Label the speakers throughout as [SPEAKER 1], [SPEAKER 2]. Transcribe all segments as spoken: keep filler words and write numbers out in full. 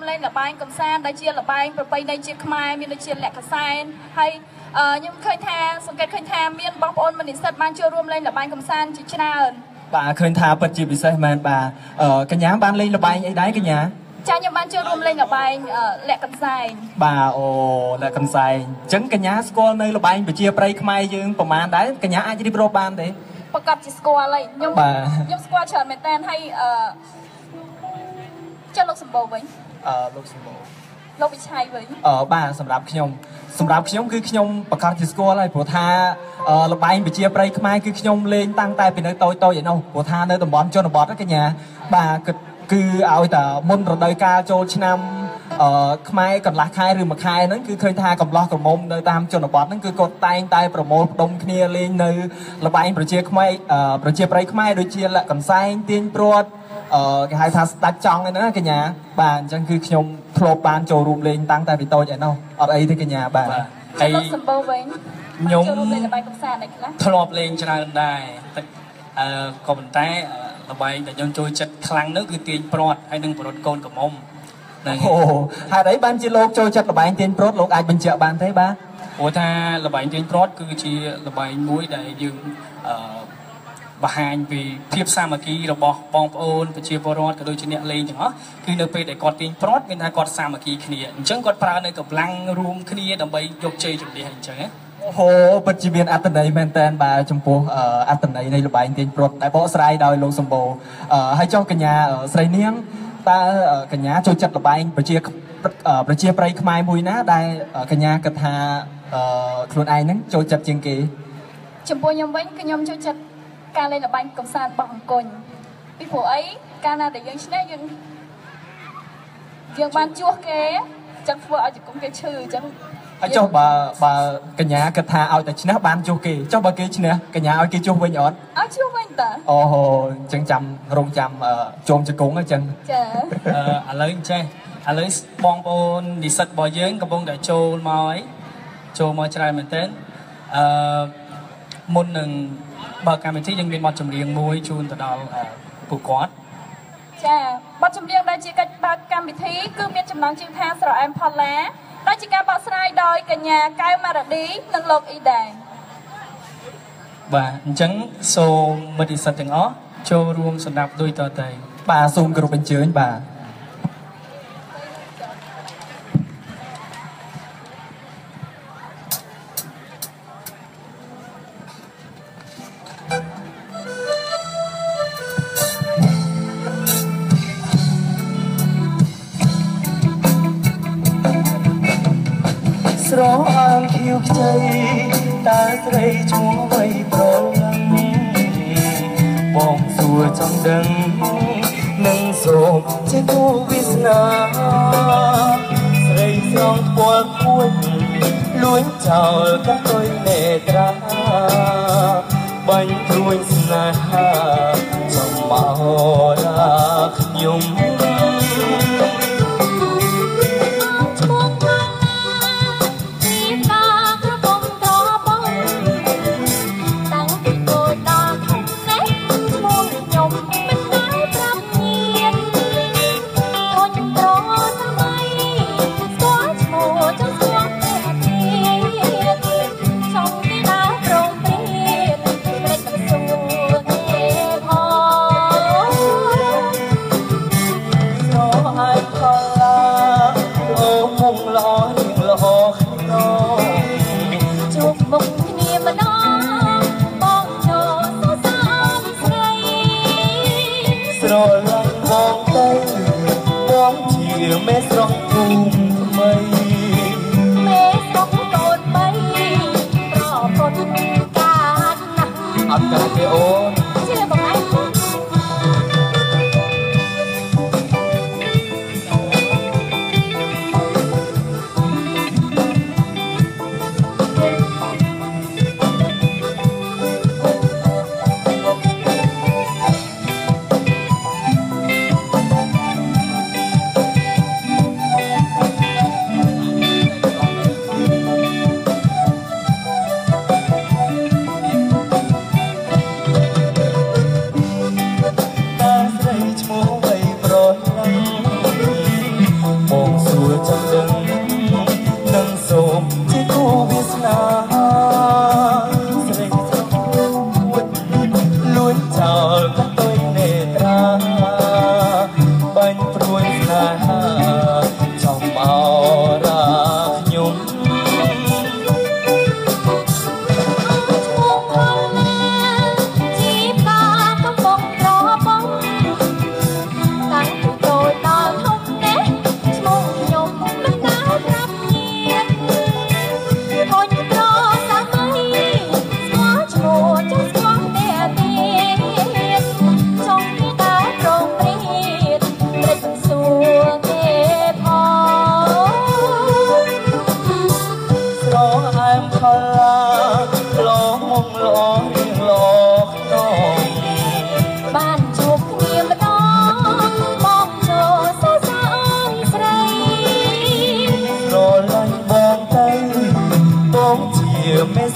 [SPEAKER 1] lên là bài cầm san đại chia là bài và bay đây chia khai miền đây chia lẹ cả san hay nhưng khơi tha song kết khơi tha miền bóng ôn mình sẽ ban chưa rôm lên là bài cầm san chỉ chna
[SPEAKER 2] bà khơi tha bật chỉ bị sai mà bà cái nhà ban lên là bài ấy đấy cái nhà
[SPEAKER 1] cha nhưng ban chưa rôm lên là bài lẹ cầm sai
[SPEAKER 2] bà ồ lẹ cầm sai chứng cái nhà school nơi là bài bị chia bay khai dươngประมาณ đấy cái nhà ai chỉ đi pro ban đấy
[SPEAKER 1] ประกอบจิสกอร์อะไรยมยมสกอร์เชิญเมตนให้เจ้าลูกสมบูรณ์ไว้
[SPEAKER 2] ลูกสมบูรณ์
[SPEAKER 1] ลูกวิชัยไว้
[SPEAKER 2] บ้าสำหรับขยมสำหรับขยมคือขยมประกอบจิสกอร์อะไรผัวท่าระบายไปเชียร์ไปขมายคือขยมเล่นตั้งใจเป็นโตโตอย่างนั้นผัวท่าในตำบลจนบอดก็เนี่ยบ้าคือเอาแต่มุนระดับการโจชนำขมายกับลักคายหรือมาคายนั้นคือเคยทากับล้อกับมุมโดยตามจนบอดนั่นคือกดไตไตโปรโมทดมเคลียร์เล่นในระบายประเชียร์ขมายประเชียร์ไปขมายโดยเชียร์ละกับไซน์ตีนโปรดcái hai thằng đặt chọn này nữa cái nhà bạn chẳng cứ nhom thô ban trầu rùm lên tăng tại vì tôi vậy đâu ở đây thì cái nhà bạn
[SPEAKER 1] cái
[SPEAKER 3] nhom thô lên cho nên đây còn tay là bài để nhom trôi chật khăng nước cứ tiền prot hay đừng prot con của mông
[SPEAKER 2] ồ hai đấy ban chỉ lô trôi chật là bài tiền prot lô ai bên chợ bạn thấy ba
[SPEAKER 3] ủa tha là bài tiền prot cứ chỉ là bài muối để dừng và hành vì thiệp sa mà kia là bỏ bong ôn và chia vào rót cái đôi chân nhẹ lên chẳng đó khi nơi pe để còn tiền prot bên hai còn sa mà kia kia chẳng còn pra nơi cặp lăng room kia đầm bay dọc chơi chuẩn bị hành chẳng á
[SPEAKER 2] hồ bật chỉ viên ăn này men tên bà trong phố ăn này đây là bài tiền prot đại bộ sài đòi lô sầm bồ hay cho cái nhà ở sài niếng ta cái nhà trôi chặt là bài và chia và chia pray khai mùi ná đây cái nhà cật hà luôn ai nắng trôi chặt trên kia
[SPEAKER 1] trong phố nhom bánh cái nhom trôi chặtการเล่นระบายกำสานบางคนพี่ผัวไอ้การน่ะแต่ยังชนะยังยังบ้านจั่วเก๋จังผัวเอาจากกงเก๋ชื่อจัง
[SPEAKER 2] เจ้าบ่าบ่ากันยากระทาเอาแต่ชนะบ้านจั่วเก๋เจ้าบ่าเก๋ชนะกันยาเอาเก๋จั่ววิ่งอ่อน
[SPEAKER 1] เอาจั่ววิ่งแต่
[SPEAKER 2] โอ้โหจังจำรงจำโจมจะกงอ่ะจัง
[SPEAKER 1] เจ้า
[SPEAKER 3] อะไรใช่อะไรบองปนดิสัตบ่อเยิ้งกับวงแต่โจมอยโจมอยชายเหมือนเต้นมุนหนึ่งบางการเป็นที่ยังเป็นบอลจำเรียงมวยจูนต่อดาวผูกคอร์ด
[SPEAKER 1] ใช่บอลจำเรียงได้จีกับบางการเป็นที่คือมีจำนวนจิงแทนสระแอมพอลแล้วได้จีการบอลสไลด์โดยกัญญาไกมาระดีนังโลกอีแดง
[SPEAKER 3] บ่าจังโซมาดิสัตถึงอ๋อโชว์รวมสนับโดยต่อเตย
[SPEAKER 2] บ่าซูมกระดูกเป็นเชื้อบ่า
[SPEAKER 4] ស្រអាងខៀវខ្ចីតើស្រីឈ្មោះអ្វីប្រឡំបងសួរចង់ដឹងនឹងសូមជាគូវាសនាស្រីស្រងថ្ពាល់គួចលួចចោលកាត់ទុយនេត្រាបាញ់ព្រួយស្នេហាចំមករាខ្ញុំមេស្រស់ភូមិថ្មី
[SPEAKER 1] មេស្រស់កូនបីប្រពន្ធការណាស់
[SPEAKER 4] អត់កើតទេអូន
[SPEAKER 1] ជាបងឯង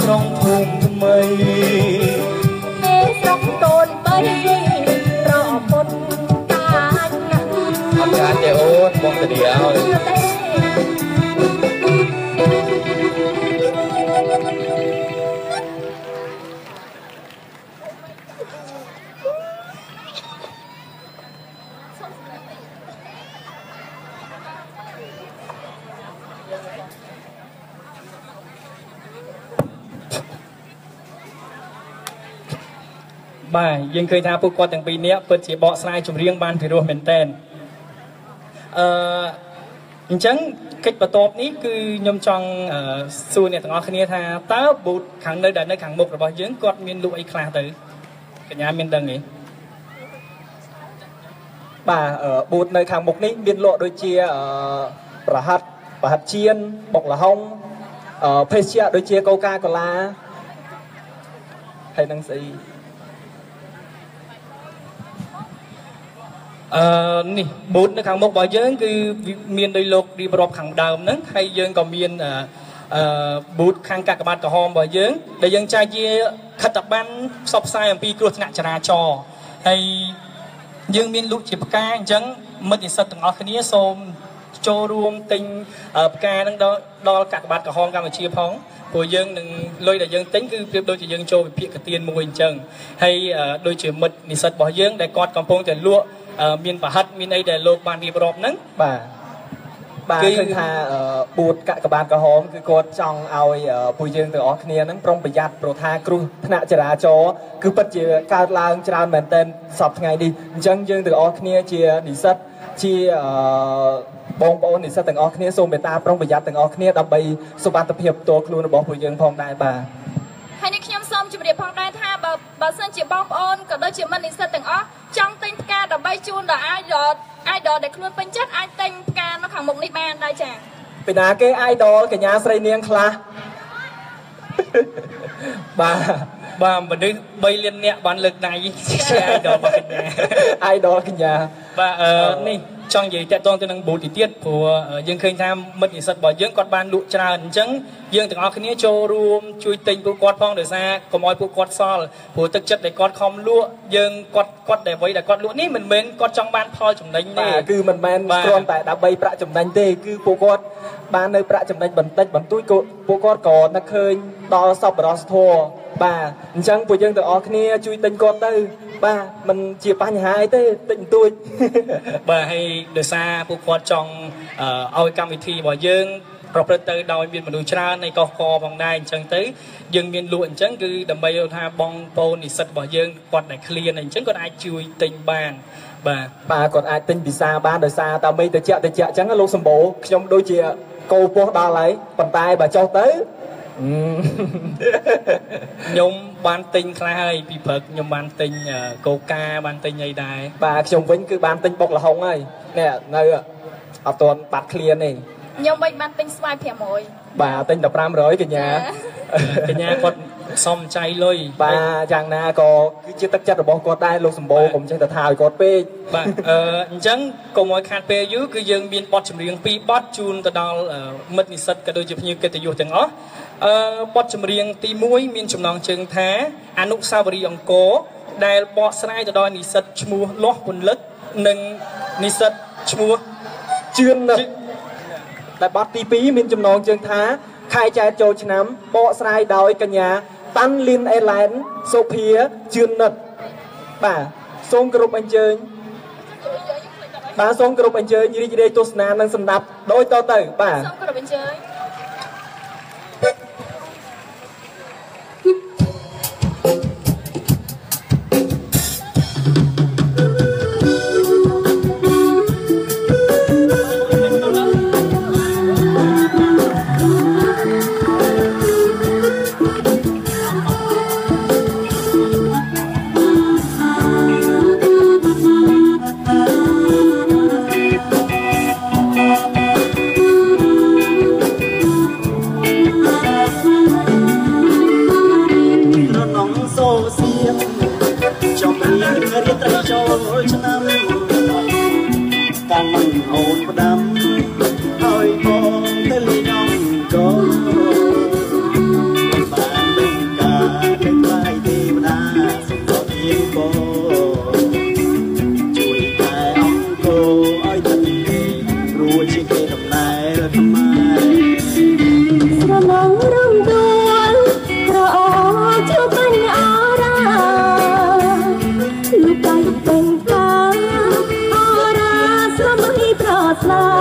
[SPEAKER 4] ក្រុងភូមិថ្មី
[SPEAKER 5] ទេស្រុកតូនបីរពុនតាចណាស់
[SPEAKER 4] អត់ចាទេអូនបងតាឲ្យ
[SPEAKER 3] បាទយើងឃើញថាពួកគាត់ទាំងពីរនាក់ពិតជាបកស្រាយចម្រៀងបានពិរោះមែនតើអឺអញ្ចឹងកិច្ចបន្ទាប់នេះគឺខ្ញុំចង់សួរអ្នកទាំងអស់គ្នាថាតើប៊ូតខាងនៅដែលនៅខាងមុខរបស់យើងគាត់មានលក់អីខ្លះទៅកញ្ញាមានដឹងទេ
[SPEAKER 2] បាទប៊ូតនៅខាងមុខនេះមានលក់ដូចជាប្រហិតប្រហិតចៀនបុកល្ហុងភេសជ្ជៈដូចជាកូកាកូឡាហើយនឹងស្អី
[SPEAKER 3] អឺនេះប៊ូតនៅខាងមុខរបស់យើងគឺមានដោយលោករៀបរាប់ខាងដើមហ្នឹងហើយយើងក៏មានអឺប៊ូតខាងកាកបាទក្រហមរបស់យើងដែលយើងចែកជាខិត្តប័ណ្ណផ្សព្វផ្សាយអំពីគ្រោះថ្នាក់ចរាចរណ៍ហើយយើងមានលក់ជាផ្កាអញ្ចឹងមិត្តនិស្សិតទាំងអស់គ្នាសូមចូលរួមទិញផ្កាហ្នឹងដល់ដល់កាកបាទក្រហមកម្ពុជាផងព្រោះយើងនឹងលុយដែលយើងទិញគឺប្រៀបដូចជាយើងចូលវិភាគកទៀនមួយអញ្ចឹងហើយដូចជាមិត្តនិស្សិតរបស់យើងដែលគាត់កំពុងតែលក់មានប្រហិតមានអីដែលលោកបានរៀបរាប់ហ្នឹង
[SPEAKER 2] បាទបាទឃើញថាបួតកាកបាទក្រហមគឺគាត់ចង់ឲ្យពួកយើងទាំងអស់គ្នាហ្នឹងប្រុងប្រយ័ត្នព្រោះថាគ្រោះថ្នាក់ចរាចរណ៍គឺពិតជាកើតឡើងច្រើនមែនទែនសប្តាហ៍ថ្ងៃនេះអញ្ចឹងយើងទាំងអស់គ្នាជានិស្សិតជាបងប្អូននិស្សិតទាំងអស់គ្នាសូមមេត្តាប្រុងប្រយ័ត្នទាំងអស់គ្នាដើម្បីសុវត្ថិភាពផ្ទាល់ខ្លួនរបស់ពួកយើងផងដែរបាទ
[SPEAKER 1] ហើយនេះខ្ញុំសូមជម្រាបផងដែរថាបើបើសិនជាបងប្អូនក៏ដូចជាមិត្តនិស្សិតទាំងអស់ចង់ទិញផ្កាដើម្បីជូនដល់អាយដលអាយដលដែលខ្លួនពេញចិត្តអាចទិញផ្កានៅខាងមុខនេះបានដែរចា៎
[SPEAKER 2] ពីណាគេអាយដលកញ្ញាស្រីនាងខ្លះ
[SPEAKER 3] បាទបាទមនុស្សបីលាននាក់បានលើកដៃជាអាយដលរបស់កញ្ញា
[SPEAKER 2] អាយដលកញ្ញា
[SPEAKER 3] បាទអឺនេះចង់និយាយតាក់ទងទៅនឹងប៊ូតទីទៀតព្រោះយើងឃើញថាមិត្តនិស្សិតរបស់យើងគាត់បានលក់ច្រើនអញ្ចឹងយើងទាំងអស់គ្នាចូលរួមជួយទិញពួកគាត់ផងដោយសារកុំឲ្យពួកគាត់សល់ព្រោះទឹកចិត្តដែលគាត់ខំលក់យើងគាត់គាត់ដែលអ្វីដែលគាត់លក់នេះមិនមែនគាត់ចង់បានផលចំណេញទេ
[SPEAKER 2] គឺមិនមែនគ្រាន់តែដើម្បីប្រាក់ចំណេញទេគឺពួកគាត់បាននៅប្រាក់ចំណេញបន្តិចបន្តួចពួកគាត់ក៏នឹកឃើញដល់សប្បុរសធម៌បាទអញ្ចឹងពួកយើងទាំងអស់គ្នាជួយទិញគាត់ទៅបាទមិនជាបញ្ហាអីទេទិញទួច
[SPEAKER 3] បាទហើយដោយសារពួកគាត់ចង់ឲ្យកម្មវិធីរបស់យើងប្រព្រឹត្តទៅដោយមានមនុស្សច្រើននៃកោះកផងដែរអញ្ចឹងទៅយើងមានលក់អញ្ចឹងគឺដើម្បីឲ្យថាបងប្អូននិស្សិតរបស់យើងគាត់ដែលឃ្លានអញ្ចឹងគាត់អាចជួយទិញបានបាទ
[SPEAKER 2] បាទគាត់អាចទិញពិសាបានដោយសារតែមីតិចតិចអញ្ចឹងលោកសម្បូរខ្ញុំដូចជាកោពោះដល់ហើយប៉ុន្តែបើចុះទៅ
[SPEAKER 3] ខ្ញុំបានទិញខ្លះហើយពីព្រឹកខ្ញុំបានទិញកូកាបានទិញអីដែរ
[SPEAKER 2] បាទខ្ញុំវិញគឺបានទិញបុកល្ហុងហើយនេះនៅអត់ទាន់បាត់ឃ្លានទេ
[SPEAKER 1] ខ្ញុំវិញបានទិញស្វាយប្រាំរយ
[SPEAKER 2] បាទទិញតែប្រាំរយកញ្ញា
[SPEAKER 3] កញ្ញាគាត់សំចៃលុយ
[SPEAKER 2] បាទយ៉ាងណាក៏គឺជាទឹកចិត្តរបស់គាត់ដែរលោកសម្បូរកុំចេះតែថាឲ្យគាត់ពេក
[SPEAKER 3] បាទអឺអញ្ចឹងកុំឲ្យខាតពេលយូរគឺយើងមានបទចម្រៀងពីរបទជូនទៅដល់មិត្តនិស្សិតក៏ដូចជាភ្ញៀវកិត្តិយសទាំងអស់អឺបទចម្រៀងទីមួយមានចំណងជើងថាអនុស្សាវរីយ៍អង្គរដែលបកស្រាយទៅដល់និស្សិតឈ្មោះលាស់ពន្លឹកនិងនិស្សិតឈ្មោះ
[SPEAKER 2] ជឿនដែលបទទីពីរមានចំណងជើងថាខែចែកចូលឆ្នាំបកស្រាយដោយកញ្ញាតាន់លីនអេឡែនសូភាជឿននិតបាទសូមគោរពអញ្ជើញបាទសូមគោរពអញ្ជើញរីករាយទស្សនានិងសម្ដាប់ដូចតទៅបាទ
[SPEAKER 1] សូមគោរពអញ្ជើញ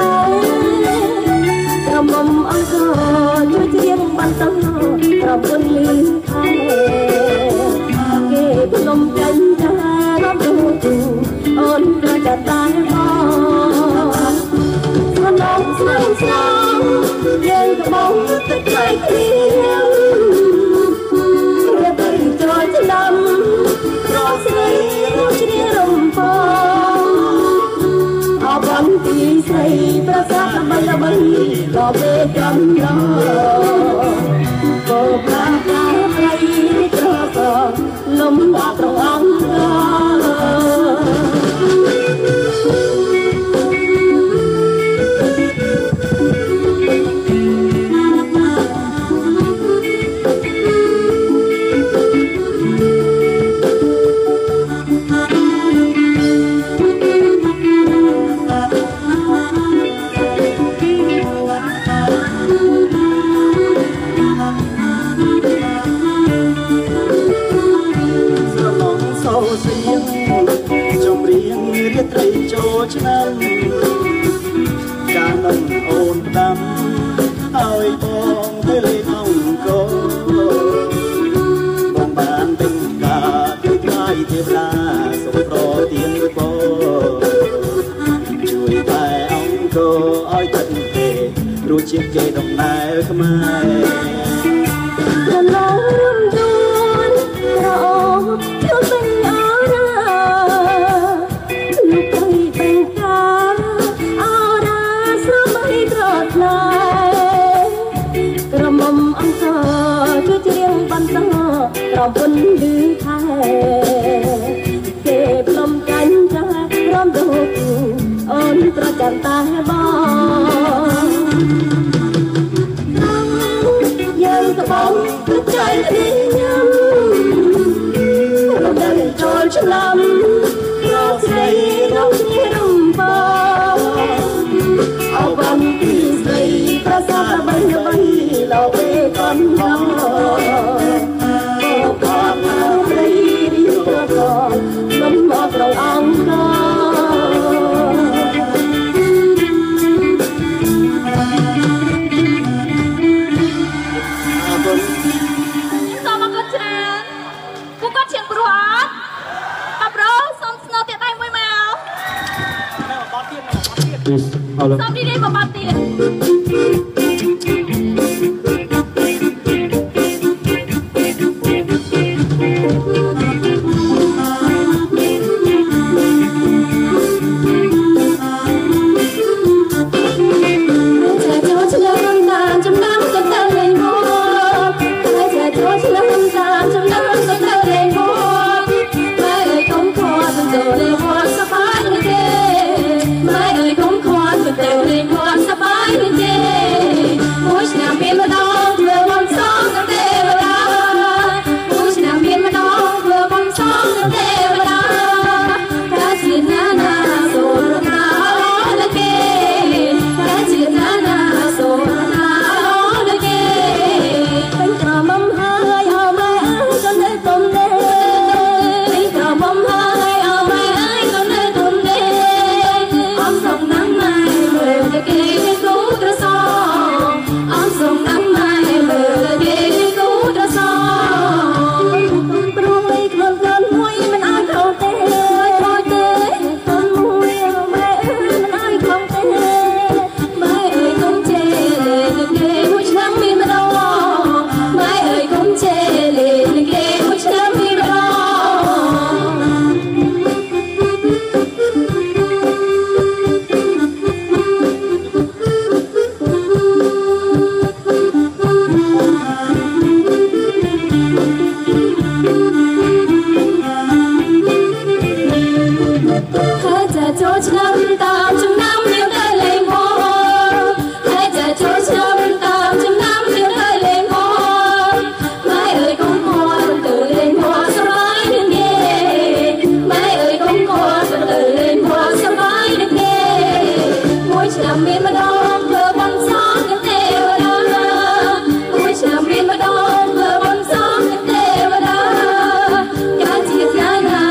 [SPEAKER 5] ក្រមុំអង្គជួយច្រៀងបានតប្រពន្ធលឺថែគេភ្នំចាញ់ចារំទូទូអូនប្រចាំតែមកស្នងស្នងស្នងយើងក៏បងទឹកใจគ្នារៀបទៅចូលឆ្នាំរកស្រីរួចជ្រារំពងអបអរទីស្រីប្រសាទបីបីក៏ពេលកំឡោក៏ប្រាថ្នាព្រៃត្រកលំបាក់ត្រង់អង្គឆ្នាំកាលនឹងអូនដាំហើយបងទៅលេងអង្គរបងបានទាំងការជួយថ្លៃទេវតាសុំប្រទានបងជួយតែអង្គរឲ្យទឹកទេរសជាតិគេដំណើរខ្មែររលំជួនរអមជួយពេញអរក្រមុំអង្គជួយច្រៀងបានតប្រពន្ធលឺថែគេភ្នំចាញ់ចារំទូអូនប្រចាំតែបងយើងក៏បងទឹកใจគ្នាញ៉ាំរំដេញចូលឆ្នាំរកស្រីរកគ្នារំបងអបអរទីស្រីប្រសាទបីបីเราไปกันน้องบอกว่าอะไรดีกว่าก่อนน้ำมาเราอังคารสมกัจจานกูก็เชียงปรวนกับเราสมสนอเตะได้ไม่มาสมดีดีมาปาร์ตี้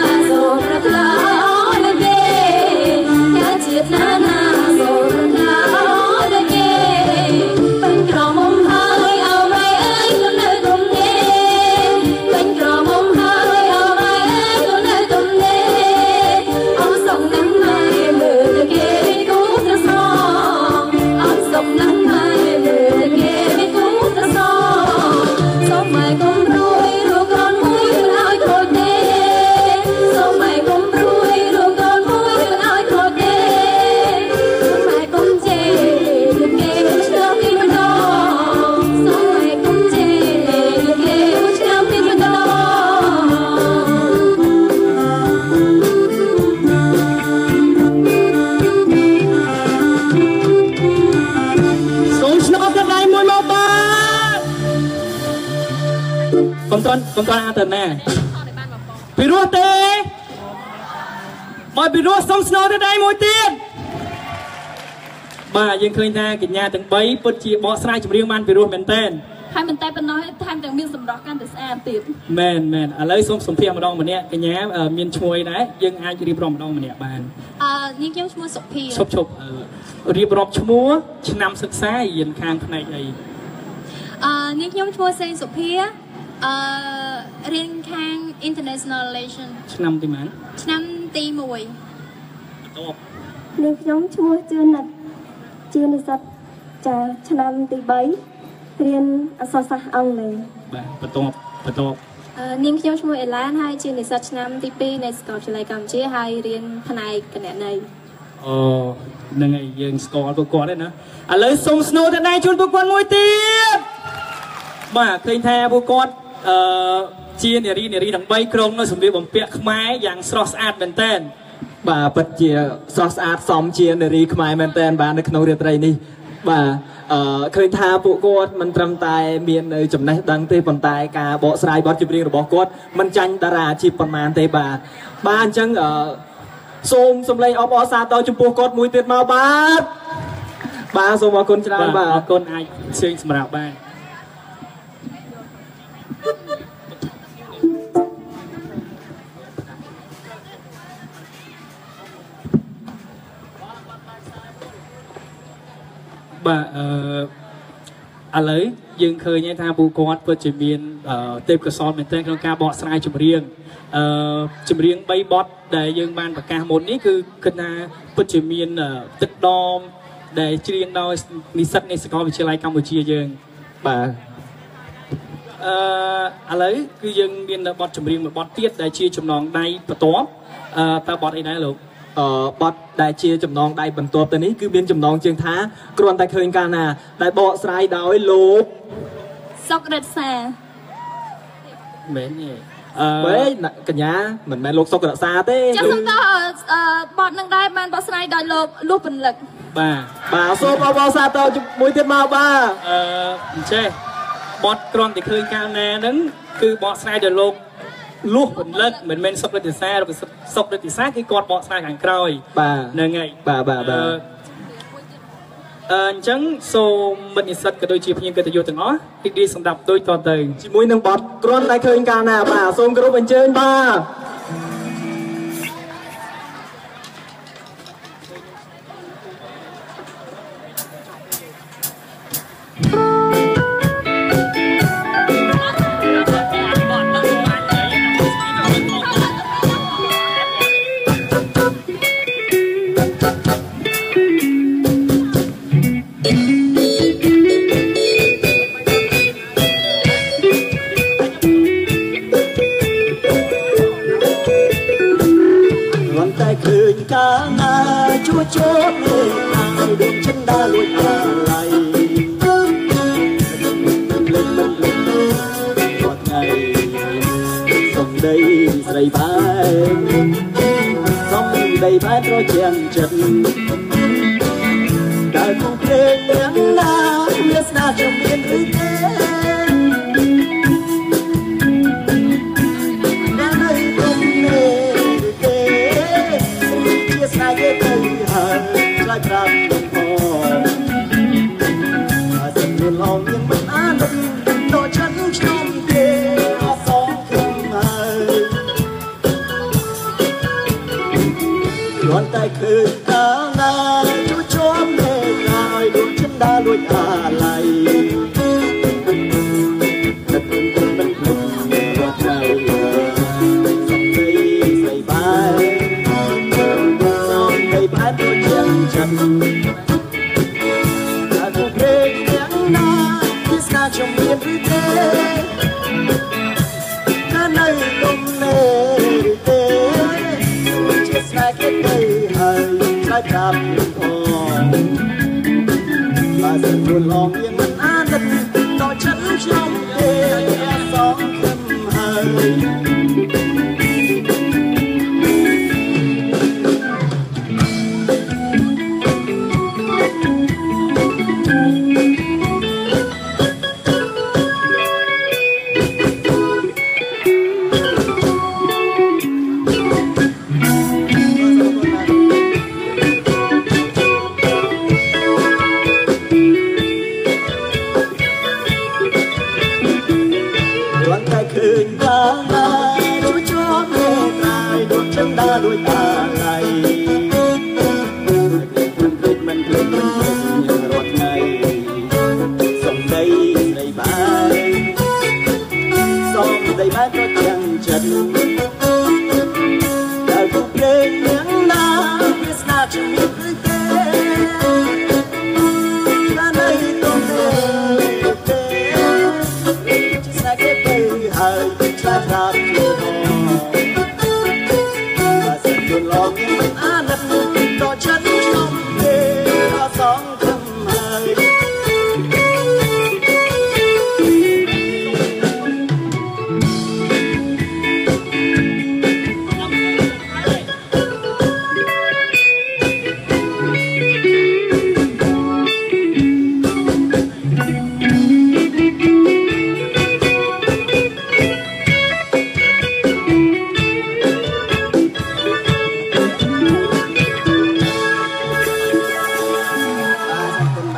[SPEAKER 5] Hãy subscribe cho kênh Ghiền Mì Gõ để không bỏ lỡ
[SPEAKER 3] តន់មិនតន់អាទៅណាពីរោះទេមកពីរោះសុំស្នូទៅដៃមួយទៀតបាទយើងឃើញថាកញ្ញាទាំងបីពិតជាបកស្រាយចម្រៀងបានពីរោះមែនតើ
[SPEAKER 1] ហើយមិនតែប៉ុណ្ណោះថែមទាំងមានសម្រស់កាន់តែស្អាតទៀត
[SPEAKER 3] មែនមែនឥឡូវសូមសម្ភាសម្ដងម្នាក់កញ្ញាមានឈ្មោះអីដែរយើងអាចរៀបរាប់ម្ដងម្នាក់បាន
[SPEAKER 1] អឺនាងខ្ញុំឈ្មោះសុភា
[SPEAKER 3] ឈប់ឈប់រៀបរាប់ឈ្មោះឆ្នាំសិក្សារៀនខាងផ្នែកអី
[SPEAKER 1] អឺនាងខ្ញុំឈ្មោះសេងសុភាអឺរៀនខាង International Relation
[SPEAKER 3] ឆ្នាំទីម៉ាន
[SPEAKER 1] ឆ្នាំទីមួយ
[SPEAKER 3] បន្ទាប់
[SPEAKER 5] នាងខ្ញុំឈ្មោះជឿណាត់ជានិស្សិតចាឆ្នាំទីបីរៀនអក្សរសាស្ត្រអង់គ្លេស
[SPEAKER 3] បាទបន្ទាប់បន្ទាប់
[SPEAKER 1] អឺនាងខ្ញុំឈ្មោះអេឡានហើយជានិស្សិតឆ្នាំទីពីរនៃសាកលវិទ្យាល័យកម្ពុជាហើយរៀនផ្នែកគណនេយ្យ
[SPEAKER 3] អូនឹងហើយយើងស្គាល់ពួកគាត់ទេណាឥឡូវសូមស្នូទៅដៃជូនពួកគាត់មួយទៀតបាទឃើញថាពួកគាត់អឺជានារីនារីទាំងបីក្រុងនៅសម្លៀកបំពាក់ខ្មែរយ៉ាងស្រស់ស្អាតមែនតើ
[SPEAKER 2] បាទពិតជាស្រស់ស្អាតសមជានារីខ្មែរមែនតើបាទនៅក្នុងរាត្រីនេះបាទអឺឃើញថាពួកគាត់មិនត្រឹមតែមាននៅចំណេះដឹងទេប៉ុន្តែការបកស្រាយបទចម្រៀងរបស់គាត់មិនចាញ់តារាអាជីពប៉ុន្មានទេបាទបាទអញ្ចឹងអឺសូមសម្លេងអបអរសាទរចំពោះគាត់មួយទៀតមកបាទបាទសូមអរគុណច្រើនបាទ
[SPEAKER 3] អរគុណអាចជើញសម្រាប់បាទបាទអឺឥឡូវយើងឃើញថាពួកគាត់ពិតជាមានទេពកោសល្យមែនទែនក្នុងការបកស្រាយចម្រៀងអឺចម្រៀងបីបទដែលយើងបានប្រកាសមុននេះគឺគិតថាពិតជាមានទឹកដមដែលច្រៀងដោយនិស្សិតនៃសាកលវិទ្យាល័យកម្ពុជាយើង
[SPEAKER 2] បាទ
[SPEAKER 3] អឺឥឡូវគឺយើងមានបទចម្រៀងមួយបទទៀតដែលជាចំណងដៃបន្ទាប់អឺតើបទអីដែរលោក
[SPEAKER 2] អឺបទដែលជាចំណងដៃបន្ទាប់ទៅនេះគឺមានចំណងជើងថាគ្រាន់តែឃើញកាលណាដែលបកស្រាយដោយលោក
[SPEAKER 1] សុករិទ្ធសា
[SPEAKER 3] មែនទេ
[SPEAKER 2] អឺវេកញ្ញាមិនមែនលោកសុករិទ្ធសាទេ
[SPEAKER 1] ចាំសុំតើអឺបទនឹងដែរបានបកស្រាយដោយលោកលុះពលិក
[SPEAKER 3] បាទ
[SPEAKER 2] បាទសូមអបអរសាទរមួយទៀតមកបាទ
[SPEAKER 3] អឺអញ្ចេះបទគ្រាន់តែឃើញកាលណាហ្នឹងគឺបកស្រាយដោយលោកលុះពលិកមិនមែនសុករិទ្ធសាឬសុករិទ្ធសាគឺគាត់បកស្រាយខាងក្រោយ
[SPEAKER 2] បាទ
[SPEAKER 3] ហ្នឹងហើយ
[SPEAKER 2] បាទបាទបាទ
[SPEAKER 3] អញ្ចឹងសូមមិត្តនិស្សិតក៏ដូចជាភ្ញៀវកិត្តិយសទាំងអស់រីករាយសម្រាប់ដូចតទៅ
[SPEAKER 2] ជាមួយនឹងបទគ្រាន់តែឃើញកាលណាបាទសូមគោរពអញ្ជើញបាទ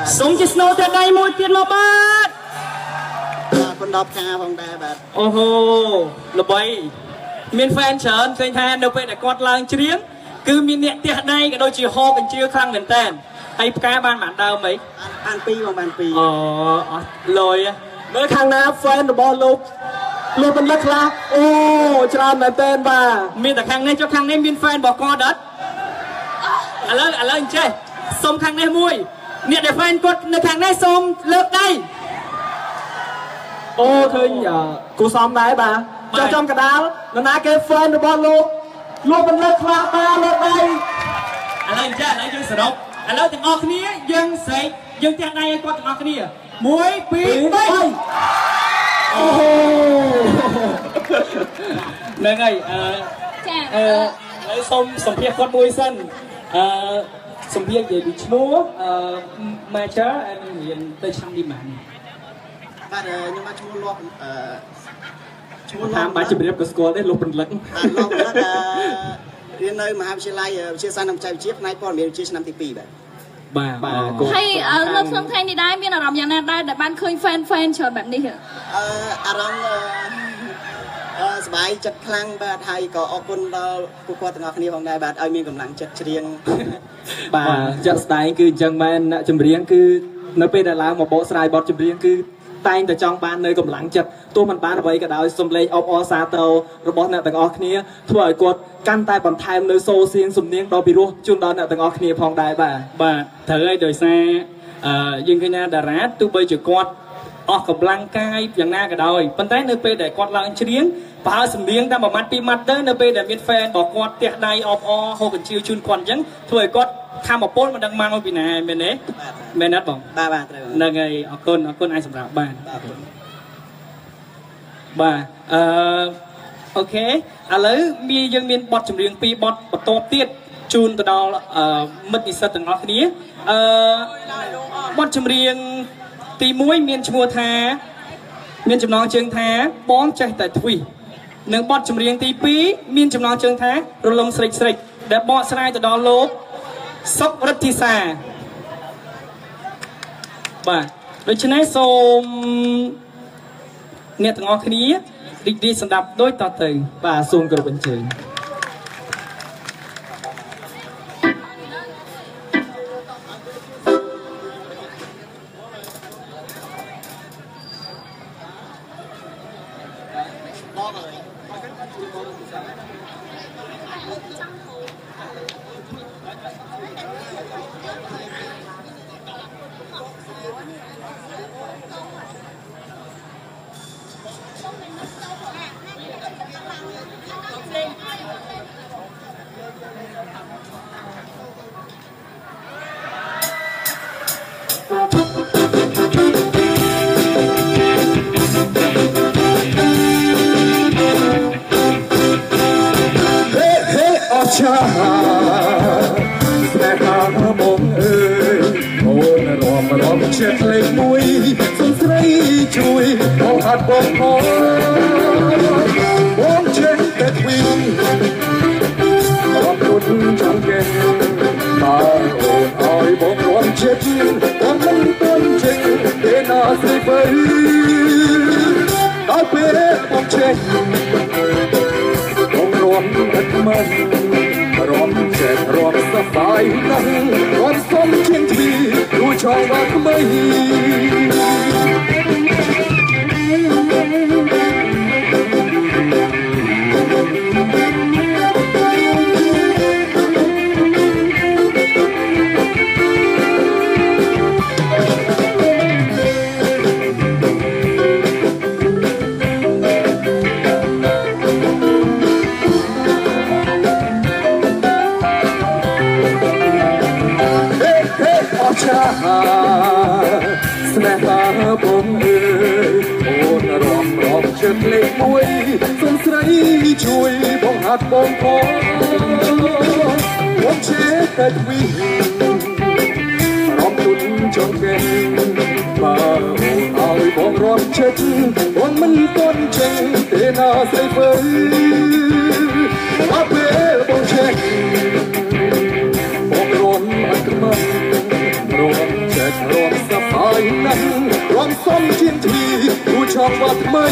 [SPEAKER 3] សុំជាស្នូតែដៃមួយទៀតមកបាទ
[SPEAKER 6] คนดอบคาផងដែរបាទ
[SPEAKER 3] អូហូល្បីមានហ្វេនច្រើនឃើញថានៅពេលដែលគាត់ឡើងច្រៀងគឺមានអ្នកផ្ទះដៃក៏ដូចជាហោកអញ្ជើខ្លាំងមែនតើហើយផ្កាបានបានដើមអី
[SPEAKER 6] បានពីរបងបានពីរ
[SPEAKER 3] អូអត់លុយ
[SPEAKER 2] មើលខាងណាហ្វេនរបស់លោកលោកបណ្ឌិតខ្លះអូច្រើនមែនតើបាទ
[SPEAKER 3] មានតែខាងនេះចុះខាងនេះមានហ្វេនរបស់គាត់អត់ឥឡូវឥឡូវអញ្ចេះសុំខាងនេះមួយអ្នកដែលហ្វេនគាត់នៅខាងនេះសុំលើកដៃ
[SPEAKER 2] អូឃើញគូសំដែរបាទចុះចំកដាលនរណាគេហ្វេនរបស់លោកលោកបណ្ឌិតខ្លះបាទលើកដៃឥ
[SPEAKER 3] ឡូវអញ្ចេះឥឡូវយើងសរុបឥឡូវទាំងអស់គ្នាយើងស្រែកយើងផ្ទះដៃឲ្យគាត់ទាំងអស់គ្នាមួយពីរបីអូហ្នឹងហើយអឺចាអឺហើយសូមសម្ភាសគាត់មួយសិនអឺសម្ភាសនិយាយពីឈ្មោះអឺ Major ហើយនឹងរៀនទៅឆ្នាំនេះបាន
[SPEAKER 6] បាទខ្ញុំមកឈ្មោះលោកអឺ
[SPEAKER 2] ឈ្មោះតាមបាច់ជម្រាបក៏ស្គាល់ដែរលោកបណ្ឌិត
[SPEAKER 6] បាទលោកបណ្ឌិតរៀននៅមហាវិទ្យាល័យវិទ្យាសាស្ត្រនិងបច្ចេកវិទ្យាផ្នែកព័ត៌មានវិទ្យាឆ្នាំទីពីរបាទ
[SPEAKER 3] បាទ
[SPEAKER 1] បាទហើយនៅក្នុងថ្ងៃនេះដែរមានអារម្មណ៍យ៉ាងណាដែរដែលបានឃើញ fan fan ច្រើនបែបនេះ
[SPEAKER 6] អឺអារម្មណ៍អឺសប្បាយចិត្តខ្លាំងបាទហើយក៏អរគុណដល់ពួកគាត់ទាំងអស់គ្នាផងដែរបាទឲ្យមានកម្លាំងចិត្តច្រៀង
[SPEAKER 2] បាទចាក់ស្ដែងគឺអញ្ចឹងមែនអ្នកចម្រៀងគឺនៅពេលដែលឡើងមកបកស្រាយបទចម្រៀងគឺតែងតែចង់បាននៅកម្លាំងចិត្តទោះមិនបានអ្វីក៏ដោយសំឡេងអបអរសាទររបស់អ្នកទាំងអស់គ្នាធ្វើឲ្យគាត់កាន់តែបន្ថែមនៅសូរសៀងសំនៀងដ៏ពិរោះជូនដល់អ្នកទាំងអស់គ្នាផងដែរបាទ
[SPEAKER 3] បាទត្រូវហើយដោយសារអឺយើងឃើញថាតារាទោះបីជាគាត់អស់កម្លាំងកាយយ៉ាងណាក៏ដោយប៉ុន្តែនៅពេលដែលគាត់ឡើងច្រៀងបើហើយសំនៀងតែមួយម៉ាត់ពីរម៉ាត់ទៅនៅពេលដែលមាន fan របស់គាត់ផ្ទះដៃអបអរហូបកញ្ជៀវជូនគាត់អញ្ចឹងធ្វើឲ្យគាត់ខំអពលមិនដឹងមកពីណាមែនទេមែនអត់បង
[SPEAKER 6] បាទបាទត្រូវ
[SPEAKER 3] ហ្នឹងហើយអរគុណអរគុណអាចសម្រាប់បានបាទអឺអូខេឥឡូវមានយើងមានបទចម្រៀងពីរបទបន្ទាប់ទៀតជូនទៅដល់មិត្តនិស្សិតទាំងអស់គ្នាអឺបទចម្រៀងទីមួយមានឈ្មោះថាមានចំណងជើងថាបងចេះតែទ្វីនិងបទចម្រៀងទីពីរមានចំណងជើងថារលំស្រិចស្រិចដែលបកស្រាយទៅដល់លោកសុករិទ្ធីសាបាទដូច្នេះសូមអ្នកទាំងអស់គ្នារីករាយស្ដាប់ដូចតទៅ
[SPEAKER 2] បាទសូមគោរពអញ្ជើញ
[SPEAKER 4] ចិត្តលេខមួយសុំស្រីជួយបងអត់បងផងបងចេះតែទ្វីរំលត់ចង់គេតើអូនឲ្យបងរំចិត្តបងមិនទាន់ចេះទេណាស្រីបើដល់ពេលបងចេះបងរំទឹកមិនរំចេះរំសប្បាយណាស់រំសុំជាងទ្វីរួចចង់មកថ្មីស្នេហាបងអើយអូនរំរំចិត្តលេខមួយសុំស្រីជួយបងហាត់បងផងបងចេះតែទ្វីរំទុនចង់គេបើអូនឲ្យបងរំចិត្តបងមិនទាន់ចេះទេណាស្រីបើអត់ពេលបងចេះបងរំអត់ខ្មៅរំចិត្តរំ
[SPEAKER 7] យណាស់រំសំជាងធីគូឆោវត្តថ្មី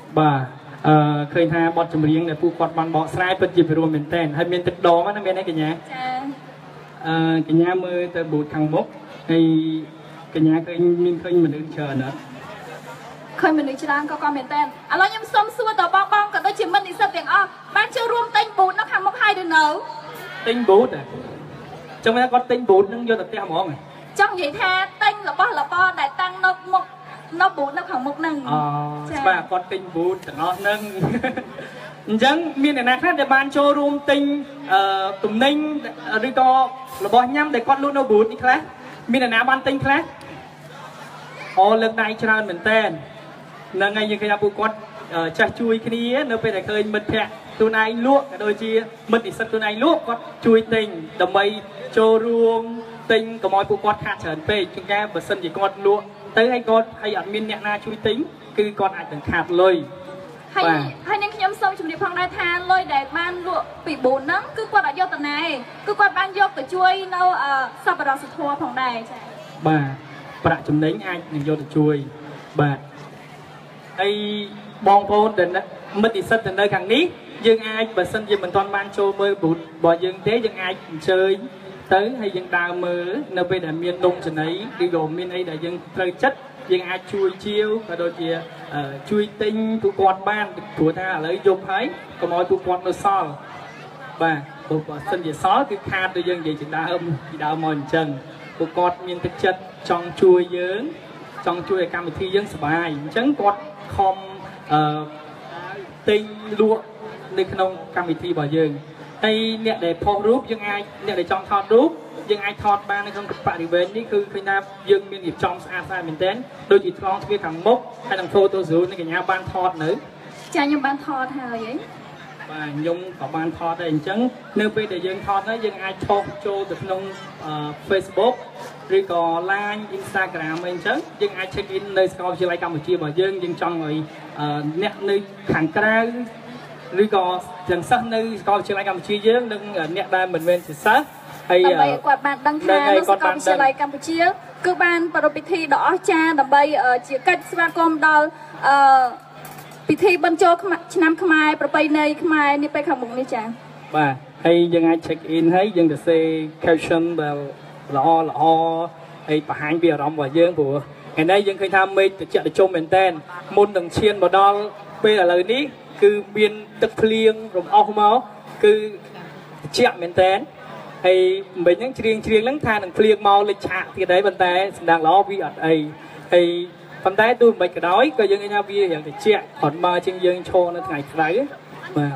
[SPEAKER 3] បាទអឺឃើញថាបទចម្រៀងដែលពួកគាត់បានបកស្រាយពិតជាពិរោះមែនតើហើយមានទឹកដងណាមានអីកញ្ញា
[SPEAKER 1] ចា
[SPEAKER 3] អឺកញ្ញាមើលទៅបូតខាងមុខហើយកញ្ញាឃើញមានឃើញមនុស្សច្រើនអត់
[SPEAKER 1] ឃើញមនុស្សច្រើនក៏ក៏មែនតើឥឡូវខ្ញុំសុំសួរតបងបងក៏ដូចជាមិត្តនិស្សិតទាំងអស់បានចូលរួមទិញបូតនៅខាងមុខហើយឬនៅ
[SPEAKER 3] ទិញបូតហ៎ចឹងថាគាត់ទិញបូតនឹងយកទៅផ្ទះហ្មង
[SPEAKER 1] ចង់និយាយថាទិញរបស់របរដែលតាំងនៅមុខនៅបូតនៅខាងមុខហ្នឹង
[SPEAKER 3] អូច្បាស់គាត់ទិញបូតទាំងអស់ហ្នឹងអញ្ចឹងមានអ្នកណាខ្លះដែលបានចូលរួមទិញអឺទំនិញឬក៏របស់ញ៉ាំដែលគាត់លក់នៅបូតនេះខ្លះមានអ្នកណាបានទិញខ្លះអូលើកដៃច្រើនមែនតើហ្នឹងហើយយើងឃើញថាពួកគាត់ចាស់ជួយគ្នានៅពេលដែលឃើញមិត្តភ័ក្តិខ្លួនឯងលក់ក៏ដូចជាមិត្តនិស្សិតខ្លួនឯងលក់គាត់ជួយទិញដើម្បីចូលរួមទិញកុំឲ្យពួកគាត់ខាតច្រើនពេកជួនកាលបើសិនជាគាត់លក់ទៅហើយគាត់ហើយអត់មានអ្នកណាជួយទិញគឺគាត់អាចនឹងខាតលុយ
[SPEAKER 1] ហើយហើយនឹងខ្ញុំសូមជម្រាបផងដែរថាលុយដែលបានលក់ពីបូនហ្នឹងគឺគាត់អត់យកទៅណាទេគឺគាត់បានយកទៅជួយនៅសប្បុរសធម៌ផងដែរចា៎
[SPEAKER 3] បាទប្រាក់ចំណេញអាចនឹងយកទៅជួយបាទហើយបងប្អូនដែលមិត្តនិស្សិតនៅខាងនេះយើងអាចបើសិនជាមិនទាន់បានចូលមើលបូតរបស់យើងទេយើងអាចអញ្ជើញទៅហើយយើងដើរមើលនៅពេលដែលមាននំចំណីឬក៏មានអីដែលយើងត្រូវចិត្តយើងអាចជួយជាវក៏ដូចជាជួយទិញពួកគាត់បានព្រោះថាឥឡូវយប់ហើយកុំឲ្យពួកគាត់នៅសល់បាទបើបើសិនជាសល់គឺខាតដូចយើងនិយាយជាដើមពីដើមមកអញ្ចឹងពួកគាត់មានទឹកចិត្តចង់ជួយយើងចង់ជួយឲ្យកម្មវិធីយើងសុបាយអញ្ចឹងគាត់ខំអឺទិញលក់នៅក្នុងកម្មវិធីរបស់យើងហើយអ្នកដែលផុសរូបយើងអាចអ្នកដែលចង់ថតរូបយើងអាចថតបាននៅក្នុងបរិវេណនេះគឺឃើញថាយើងមានរៀបចំស្អាតស្អាតមែនទែនដូចជាថ្លងទ្វារខាងមុខហើយនឹង photo zoom នេះកញ្ញាបានថតនៅ
[SPEAKER 1] ចាខ្ញុំបានថតហើយហី
[SPEAKER 3] បាទខ្ញុំក៏បានថតដែរអញ្ចឹងនៅពេលដែលយើងថតហើយយើងអាចថតចូលទៅក្នុង Facebook ឬក៏ Line Instagram អីអញ្ចឹងយើងអាច check in នៅសាកលវិទ្យាល័យកម្ពុជារបស់យើងយើងចង់ឲ្យអ្នកនៅខាងក្រៅឬក៏ទាំងសិស្សនៅសាកលវិទ្យាល័យកម្ពុជាយើងនិងអ្នកដែលមិនមែនជាសិស្ស
[SPEAKER 1] ហើយដើម្បីគាត់បានដឹងថានៅសាកលវិទ្យាល័យកម្ពុជាគឺបានប្រារព្ធពិធីដ៏អស្ចារ្យដើម្បីជាកិច្ចស្វាគមន៍ដល់អឺពិធីបញ្ចូលឆ្នាំខ្មែរប្រពៃណីខ្មែរនេះពេលខាងមុខនេះចា៎
[SPEAKER 3] បាទហើយយើងអាច check in ហើយយើងទៅសេ caption ដែលល្អល្អហើយបង្ហាញពីអារម្មណ៍របស់យើងព្រោះថ្ងៃនេះយើងឃើញថាមេឃត្រជាក់ត្រជុំមែនតើមុននឹងឈានមកដល់ពេលឥឡូវនេះគឺមានទឹកភ្លៀងរំអស់មកគឺត្រជាក់មែនតើហើយមិញហ្នឹងច្រៀងច្រៀងហ្នឹងថានឹងភ្លៀងមកលេចឆាកទៀតដែរប៉ុន្តែសម្ដងល្អវាអត់អីហើយប៉ុន្តែទោះមិនក៏ដោយក៏យើងឃើញថាវាយ៉ាងត្រជាក់អត់មកជាងយើងឈរនៅថ្ងៃក្តៅបាទ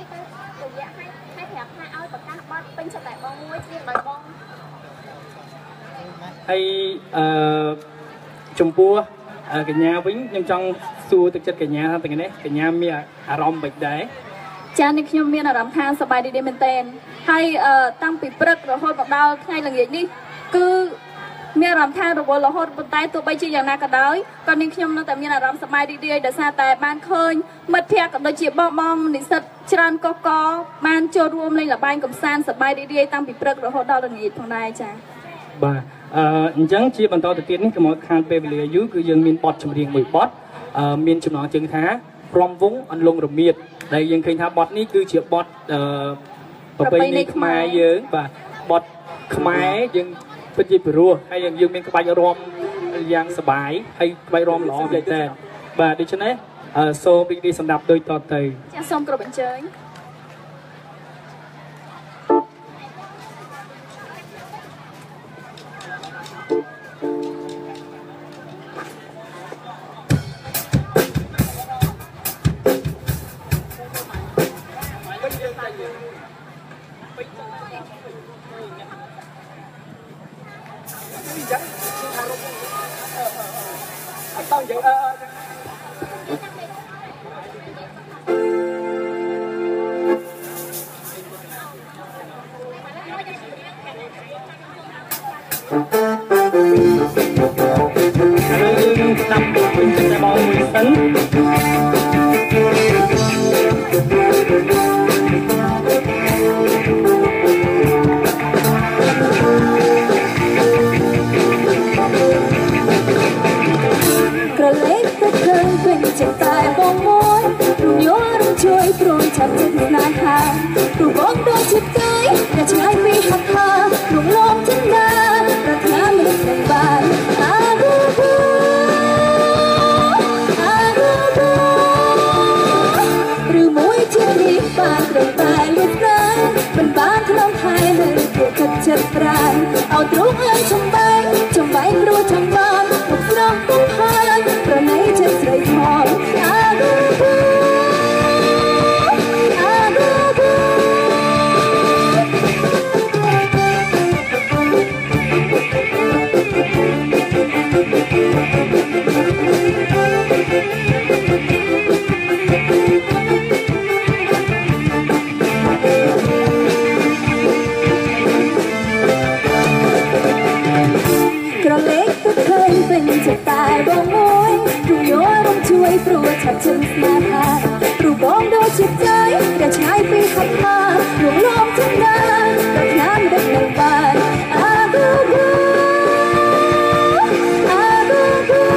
[SPEAKER 3] ហើយអឺចំពោះកញ្ញាវិញខ្ញុំចង់សួរទឹកចិត្តកញ្ញាថាថ្ងៃនេះកញ្ញាមានអារម្មណ៍បែបដែរ
[SPEAKER 1] ចានេះខ្ញុំមានអារម្មណ៍ថាសប្បាយរីករាយមែនទែនហើយតាំងពីព្រឹករហូតមកដល់ថ្ងៃល្ងាចនេះគឺមានអារម្មណ៍ថារវល់រហូតប៉ុន្តែទោះបីជាយ៉ាងណាក៏ដោយក៏នាងខ្ញុំនៅតែមានអារម្មណ៍សប្បាយរីករាយដោយសារតែបានឃើញមិត្តភ័ក្តិក៏ដូចជាបងបងនិស្សិតច្រើនកកកបានចូលរួមលេងល្បែងកម្សាន្តសប្បាយរីករាយតាំងពីព្រឹករហូតដល់ល្ងាចផងដែរចា៎
[SPEAKER 3] បាទអឺអញ្ចឹងជាបន្តទៅទៀតនេះកុំឲ្យខានពេលវេលាយូរគឺយើងមានបទចម្រៀងមួយបទអឺមានចំណងជើងថាព្រមវងអន្លង់រមៀតដែលយើងឃើញថាបទនេះគឺជាបទអឺប្រពៃណីខ្មែរយើងបាទបទខ្មែរយើងពិតជាពិរោះហើយយើងមានក្បាច់រាំយ៉ាងសប្បាយហើយក្បាច់រាំល្អមែនតើបាទដូច្នេះសូមរីករាយសម្រាប់ដូចតទៅ
[SPEAKER 1] ចាសូមគោរពអញ្ជើញ
[SPEAKER 5] ក្រឡេកទៅឃើញពេញចិត្តតែបងមួយរូបបងដូចជាផ្កាយតែឆ្ងាយពីហត់ហារំលងចិនដាប្រាថ្នាមិននឹងបានអាបូបូអាបូបូឬមួយជានេះបានត្រឹមតែលៀបប្រាណមិនបានថ្នមថែនៅពួកចិត្តចិត្តប្រាណឲ្យទ្រង់ឲ្យចំបែងចំបែងព្រោះចំបានមកស្រស់កំផានប្រណីចិត្តស្រីផងអាបូបូចិត្តតែបងមួយព្រោះយល់រំជួយព្រោះឆាប់ជឹងស្នេហាព្រោះបងដូចជាផ្កាយដែលឆ្ងាយពីហត់ហារំលងចិនដាប្រាថ្នាមិននឹងបានអាបូបូអាបូបូ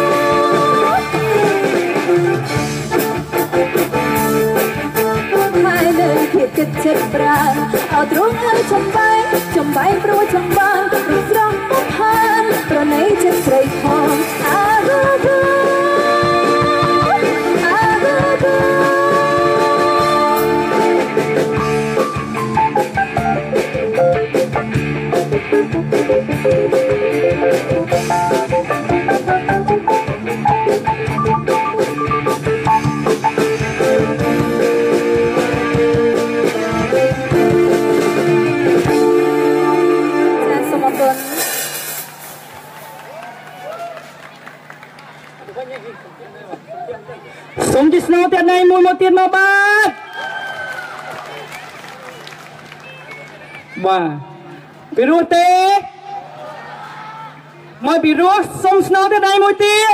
[SPEAKER 5] ហើយលើភាពគិតចិត្តប្រាណឲ្យទ្រង់ឲ្យចំបែងចំបែងព្រោះចំបានព្រោះស្រស់បំផានប្រណីចិត្តស្រីផងអាបូបូអាបូបូ
[SPEAKER 8] សូមជាស្នូទៀតណៃមួយមកទៀតមកបាទបាទពីរោះទេមកពីរោះសូមស្នូទៀតណៃមួយទៀត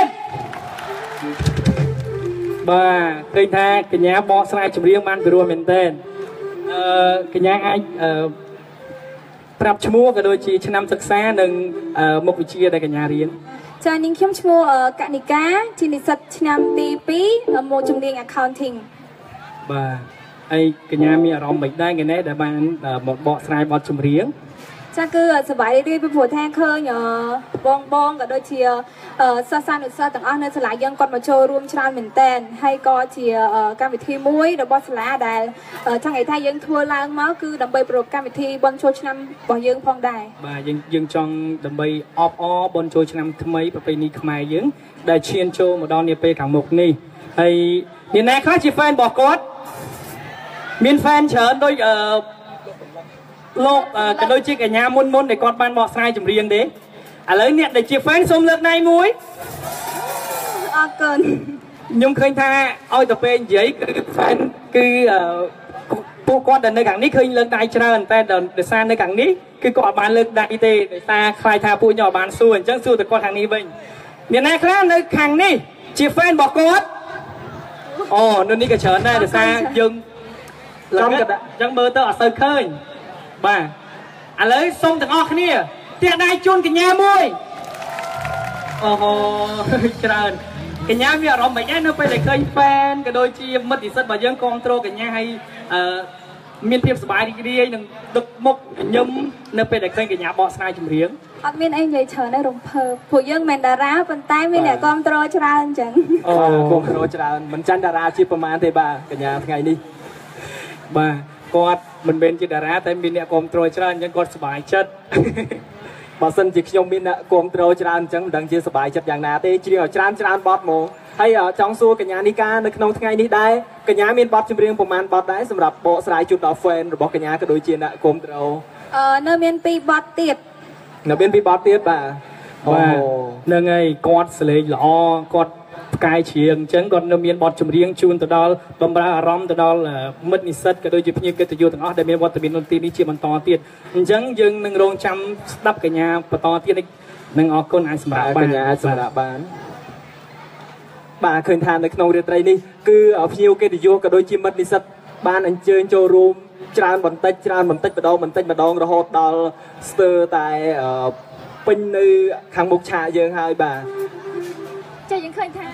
[SPEAKER 8] បាទឃើញថាកញ្ញាបកស្រាយចម្រៀងបានពីរោះមែនតើអឺកញ្ញាអាចអឺប្រាប់ឈ្មោះក៏ដូចជាឆ្នាំសិក្សានិងមុខវិជ្ជាដែលកញ្ញារៀន
[SPEAKER 5] ចានាងខ្ញុំឈ្មោះកនិកាជានិស្សិតឆ្នាំទីពីរមកជំនាញ accounting
[SPEAKER 8] បាទហើយកញ្ញាមានអារម្មណ៍មិនដែរគេនេះដែលបានមកបកស្រាយបទចម្រៀង
[SPEAKER 5] ចាគឺសប្បាយរីករាយពីព្រោះថាឃើញបងបងក៏ដូចជាសិស្សានុសិស្សទាំងអស់នៅសាលាយើងគាត់មកចូលរួមច្រើនមែនតើហើយក៏ជាកម្មវិធីមួយរបស់សាលាដែលចង់និយាយថាយើងធ្វើឡើងមកគឺដើម្បីប្រពៃកម្មវិធីបុណ្យចូលឆ្នាំរបស់យើងផងដែរ
[SPEAKER 8] បាទយើងយើងចង់ដើម្បីអបអរបុណ្យចូលឆ្នាំថ្មីប្រពៃណីខ្មែរយើងដែលឈានចូលមកដល់នាពេលខាងមុខនេះហើយមានអ្នកខ្លះជា fan របស់គាត់មាន fan ច្រើនដូចអឺលោកក៏ដូចជាកញ្ញាមុនមុនដែលគាត់បានបកស្រាយចម្រៀងទេឥឡូវអ្នកដែលជា fan សូមលើកដៃមួយ
[SPEAKER 5] អរគុណ
[SPEAKER 8] ខ្ញុំឃើញថាឲ្យទៅពេលនិយាយគឺ fan គឺពួកគាត់ដែលនៅខាងនេះឃើញលើកដៃច្រើនតែដោយសារនៅខាងនេះគឺគាត់អត់បានលើកដៃទេដោយសារខ្លាចថាពួកខ្ញុំអត់បានសួរអញ្ចឹងសួរតែគាត់ខាងនេះវិញមានអ្នកខ្លះនៅខាងនេះជា fan របស់គាត់អូនៅនេះក៏ច្រើនដែរដោយសារយើងចំកដាក់អញ្ចឹងមើលទៅអត់សូវឃើញបាទឥឡូវសូមទាំងអស់គ្នាផ្ទះដៃជូនកញ្ញាមួយអូហូច្រើន កញ្ញាមានអារម្មណ៍មិនដែរនៅពេលដែលឃើញ fan ក៏ដូចជាមិត្តនិស្សិតរបស់យើងគ្រប់គ្រងកញ្ញាហើយអឺមានភាពសប្បាយរីករាយនឹងទឹកមុខញឹមនៅពេលដែលឃើញកញ្ញាបកស្រាយចម្រៀង
[SPEAKER 5] អត់មានអីនិយាយច្រើនទេរំភើបព្រោះយើងមិនតារាប៉ុន្តែមានអ្នកគ្រប់គ្រងច្រើនអញ្ចឹង
[SPEAKER 2] អូគ្រប់គ្រងច្រើនមិនចាញ់តារាជាប្រមាណទេបាទកញ្ញាថ្ងៃនេះ
[SPEAKER 8] បាទគាត់មិនមែនជាតារាតែមានអ្នកគ្រប់គ្រងច្រើនអញ្ចឹងគាត់សប្បាយចិត្ត
[SPEAKER 2] បើសិនជាខ្ញុំមានអ្នកគ្រប់គ្រងច្រើនអញ្ចឹងមិនដឹងជាសប្បាយចិត្តយ៉ាងណាទេច្រៀងឲ្យច្រើនច្រើនបទហ្មងហើយចង់សួរកញ្ញានីកានៅក្នុងថ្ងៃនេះដែរកញ្ញាមានបទចម្រៀងប្រមាណបទដែរសម្រាប់បកស្រាយជូនដល់ fan របស់កញ្ញាក៏ដូចជាអ្នកគ្រប់គ្រង
[SPEAKER 5] អឺនៅមានពីរបទទៀត
[SPEAKER 2] នៅមានពីរបទទៀតបាទ
[SPEAKER 8] បាទហ្នឹងហើយគាត់សលេងល្អគាត់ផ្កាយច្រៀងអញ្ចឹងគាត់នៅមានបទចម្រៀងជូនទៅដល់បំរើអារម្មណ៍ទៅដល់មិត្តនិស្សិតក៏ដូចជាភ្ញៀវកិត្តិយសទាំងអស់ដែលមានវត្តមាននៅទីនេះជាបន្តទៀតអញ្ចឹងយើងនឹងរងចាំស្ដាប់កញ្ញាបន្តទៀតនឹងអរគុណអាចសម្រាប់
[SPEAKER 2] កញ្ញាអាចសម្រាប់បានបាទឃើញថានៅក្នុងរាត្រីនេះគឺភ្ញៀវកិត្តិយសក៏ដូចជាមិត្តនិស្សិតបានអញ្ជើញចូលរួមច្រើនបន្តិចច្រើនបន្តិចម្ដងបន្តិចម្ដងរហូតដល់ស្ទើរតែពេញនៅខាងមុខឆាកយើងហើយបាទ
[SPEAKER 5] ចាយើងឃើញថានៅក្នុង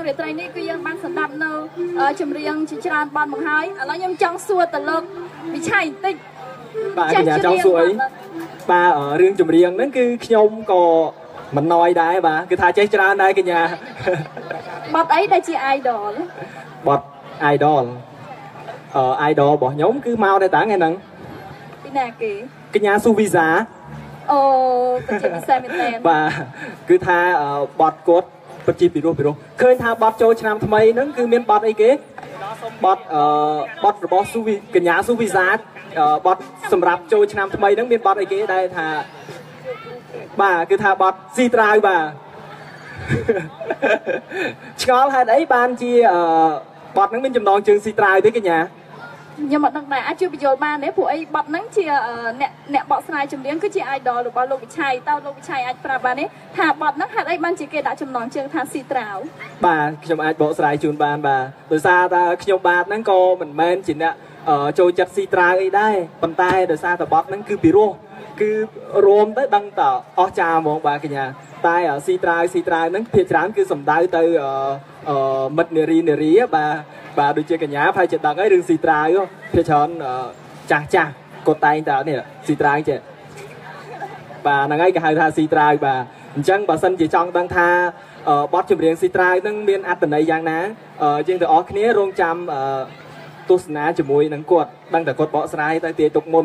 [SPEAKER 1] រាត្រីនេះគឺយើងបានសម្ដាប់នៅចម្រៀងជាច្រើនបទមកហើយឥឡូវខ្ញុំចង់សួរទៅលោកវិឆ័យបន្តិច
[SPEAKER 2] បាទកញ្ញាចង់សួរអីបាទរឿងចម្រៀងហ្នឹងគឺខ្ញុំក៏មិនណយដែរបាទគឺថាចេះច្រើនដែរកញ្ញា
[SPEAKER 1] បទអីដែលជា idol
[SPEAKER 2] បទ idol អឺ idol របស់ខ្ញុំគឺមកដែរតាថ្ងៃហ្នឹង
[SPEAKER 1] ពីណាគេ
[SPEAKER 2] កញ្ញាស៊ូវីសា
[SPEAKER 1] អូពិតជាពិសេសមែនទេ
[SPEAKER 2] បាទគឺថាបទគាត់ពិតជាពិរោះពិរោះឃើញថាបទចូលឆ្នាំថ្មីហ្នឹងគឺមានបទអីគេបទអឺបទរបស់ស៊ូវីកញ្ញាស៊ូវីសាបទសម្រាប់ចូលឆ្នាំថ្មីហ្នឹងមានបទអីគេដែលថាបាទគឺថាបទស៊ីត្រាវបាទឆ្ងល់ហេតុអីបានជាបទហ្នឹងមានចំណងជើងស៊ីត្រាវទេកញ្ញា
[SPEAKER 1] ខ្ញុំអត់ដឹងដែរអាចជួយបញ្យល់បានទេព្រោះអីបទហ្នឹងជាអ្នកអ្នកបកស្រាយចម្រៀងគឺជា idol របស់លោកវិឆ័យតើលោកវិឆ័យអាចប្រាប់បានទេថាបទហ្នឹងហេតុអីបានជាគេដាក់ចំណងជើងថាស៊ីត្រាវ
[SPEAKER 2] បាទខ្ញុំអាចបកស្រាយជូនបានបាទដោយសារតែខ្ញុំបាទហ្នឹងក៏មិនមែនជាអ្នកចូលចិត្តស៊ីត្រាវអីដែរប៉ុន្តែដោយសារតែបទហ្នឹងគឺពិរោះគឺរួមទៅដឹងតអស់ចាហ្មងបាទកញ្ញាតែស៊ីត្រាវស៊ីត្រាវហ្នឹងភាគច្រើនគឺសំដៅទៅមិត្តនារីនារីបាទបាទដូចជាកញ្ញាប្រហែលជាដឹងហើយរឿងស៊ីត្រាវភាគច្រើនចាស់ចាស់គាត់តែងតនេះស៊ីត្រាវចេះបាទហ្នឹងហើយគេហៅថាស៊ីត្រាវបាទអញ្ចឹងបើសិនជាចង់ដឹងថាបទចម្រៀងស៊ីត្រាវហ្នឹងមានអត្ថន័យយ៉ាងណាយើងទាំងអស់គ្នារងចាំទស្សនាជាមួយនឹងគាត់ដឹងតែគាត់បកស្រាយទៅទាយទុកមុន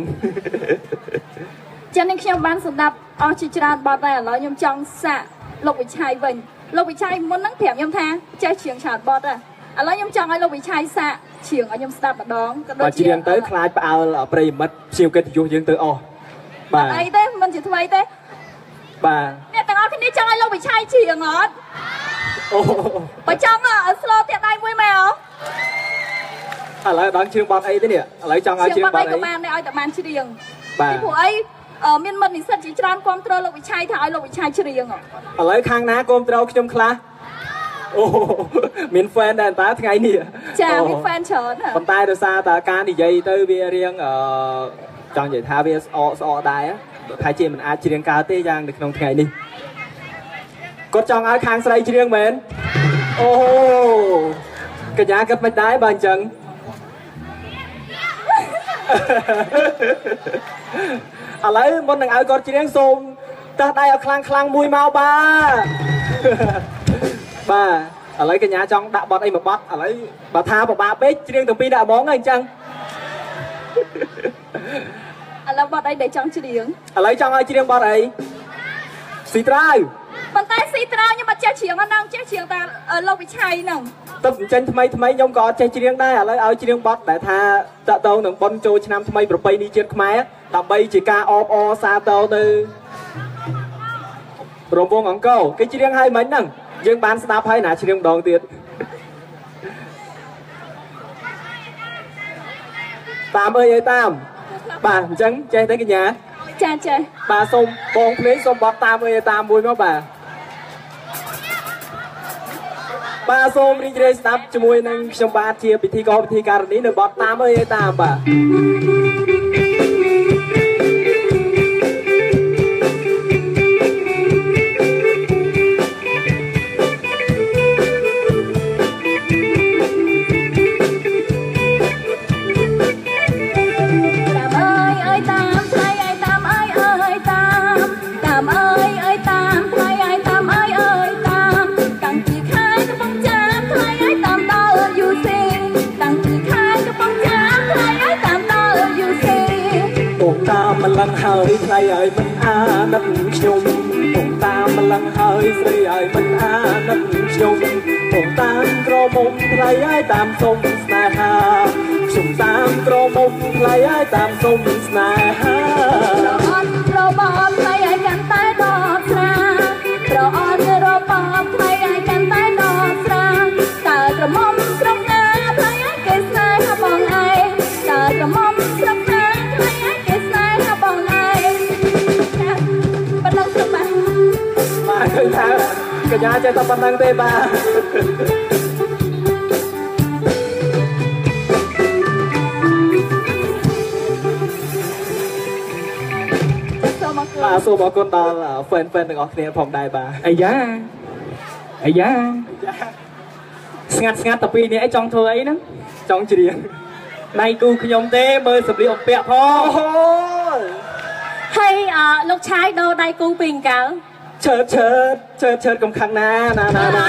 [SPEAKER 1] ចឹងនេះខ្ញុំបានសម្ដាប់អស់ជាច្រើនបទដែរឥឡូវខ្ញុំចង់សាកលោកវិឆ័យវិញលោកវិឆ័យមុនហ្នឹងប្រាប់ខ្ញុំថាចេះច្រៀងច្រើនបទដែរឥឡូវខ្ញុំចង់ឲ្យលោកវិឆ័យសាកច្រៀងឲ្យខ្ញុំស្ដាប់ម្ដង
[SPEAKER 2] ក៏ដូចជាច្រៀងទៅខ្លាចផ្អើលប្រិយមិត្តភ្ញៀវកិត្តិយសយើងទៅអស់
[SPEAKER 1] បាទអីទេមិនជាថ្មីទេ
[SPEAKER 2] បាទ
[SPEAKER 1] អ្នកទាំងអស់គ្នាចង់ឲ្យលោកវិឆ័យច្រៀងអត់
[SPEAKER 2] អូ
[SPEAKER 1] បើចង់ស្លទៀតដៃមួយមែន
[SPEAKER 2] អូឥឡូវដល់ជើងបទអីទេនេះឥឡូវចង់ឲ្យជើងបទអី
[SPEAKER 1] ក៏បានដែរឲ្យតែបានច្រៀង
[SPEAKER 2] បាទ
[SPEAKER 1] ព្រោះអីមានមិត្តនិស្សិតជាច្រើនគាំទ្រលោកវិឆ័យថាឲ្យលោកវិឆ័យច្រៀងឥ
[SPEAKER 2] ឡូវខាងណាគាំទ្រខ្ញុំខ្លះអូមាន fan ដែរតើថ្ងៃនេះ
[SPEAKER 1] ចាមាន fan ច្រើន
[SPEAKER 2] ប៉ុន្តែដោយសារតែការនិយាយទៅវារៀងអឺចង់និយាយថាវាស្អកស្អកដែរប្រហែលជាមិនអាចច្រៀងកើតទេយ៉ាងនៅក្នុងថ្ងៃនេះគាត់ចង់ឲ្យខាងស្រីច្រៀងមែនអូកញ្ញាគិតមិនដែរបើអញ្ចឹងឥឡូវមុននឹងឲ្យគាត់ច្រៀងសូមតើដៃឲ្យខ្លាំងខ្លាំងមួយមកបាទបាទឥឡូវកញ្ញាចង់ដាក់បទអីមួយបទឥឡូវបើថាពិបាកពេកច្រៀងទាំងពីរដាក់ហ្មងហើយអញ្ចឹង
[SPEAKER 1] ឥឡូវបទអីដែលចង់ច្រៀង
[SPEAKER 2] ឥឡូវចង់ឲ្យច្រៀងបទអីស៊ីត្រាវ
[SPEAKER 1] ប៉ុន្តែស៊ីត្រាវខ្ញុំអត់ចេះច្រៀងអត់ដឹងចេះច្រៀងតែលោកវិឆ័យហ្នឹង
[SPEAKER 2] ទឹកចេញថ្មីថ្មីខ្ញុំក៏អត់ចេះច្រៀងដែរឥឡូវឲ្យច្រៀងបទដែលថាតទៅនឹងប៉ុនចូលឆ្នាំថ្មីប្រពៃណីជាតិខ្មែរដើម្បីជាការអបអរសាទរទៅរំវងអង្គរគេច្រៀងឲ្យមិញហ្នឹងយើងបានស្ដាប់ហើយណាច្រៀងម្ដងទៀតតាមអើយអើយតាមបាទអញ្ចឹងចេះទេកញ្ញា
[SPEAKER 1] ចាចេះ
[SPEAKER 2] បាទសូមបងភ្លេងសូមបទតាមអើយអើយតាមមួយមកបាទបាទសូមរីករាយស្ដាប់ជាមួយនឹងខ្ញុំបាទជាពិធីករពិធីការនីនៅបទតាមអើយអើយតាមបាទម្លឹងហើយថ្លៃឲ្យមិនអាណិតខ្ញុំពុំតាមម្លឹងហើយស្រីឲ្យមិនអាណិតខ្ញុំពុំតាមក្រមុំថ្លៃឲ្យតាមសុំស្នេហាខ្ញុំតាមក្រមុំថ្លៃឲ្យតាមសុំស្នេហា
[SPEAKER 1] ប្រអត់របបថ្លៃឲ្យកាន់តែដល់ស្រាប្រអត់របបថ្លៃឲ្យកាន់តែដល់ស្រាតើក្រមុំស្រុកណាថ្លៃឲ្យគេស្នេហាបងឯងតើក្រមុំស្រុកណាថ្លៃឲ្យគេស្នេហាបងឯងប៉ុណ្ណឹងទៅបាទ
[SPEAKER 2] បាទឃើញថាកញ្ញាចេះតែប៉ុណ្្នឹងទេបាទបាទសូមអរគុណដល់ fan fan ទាំងអស់គ្នាផងដែរបាទ
[SPEAKER 8] អាយ៉ាអាយ៉ាស្ងាត់ស្ងាត់តែពីនេះអីចង់ធ្វើអីហ្នឹងចង់ច្រៀងដៃគូខ្ញុំទេមើលសម្លៀកបំពាក់ផង
[SPEAKER 5] ហើយលោកឆាយដោដៃគូពីអង្កល
[SPEAKER 8] ឆើតឆើតឆើតឆើតកំខាំងណាណាណាណា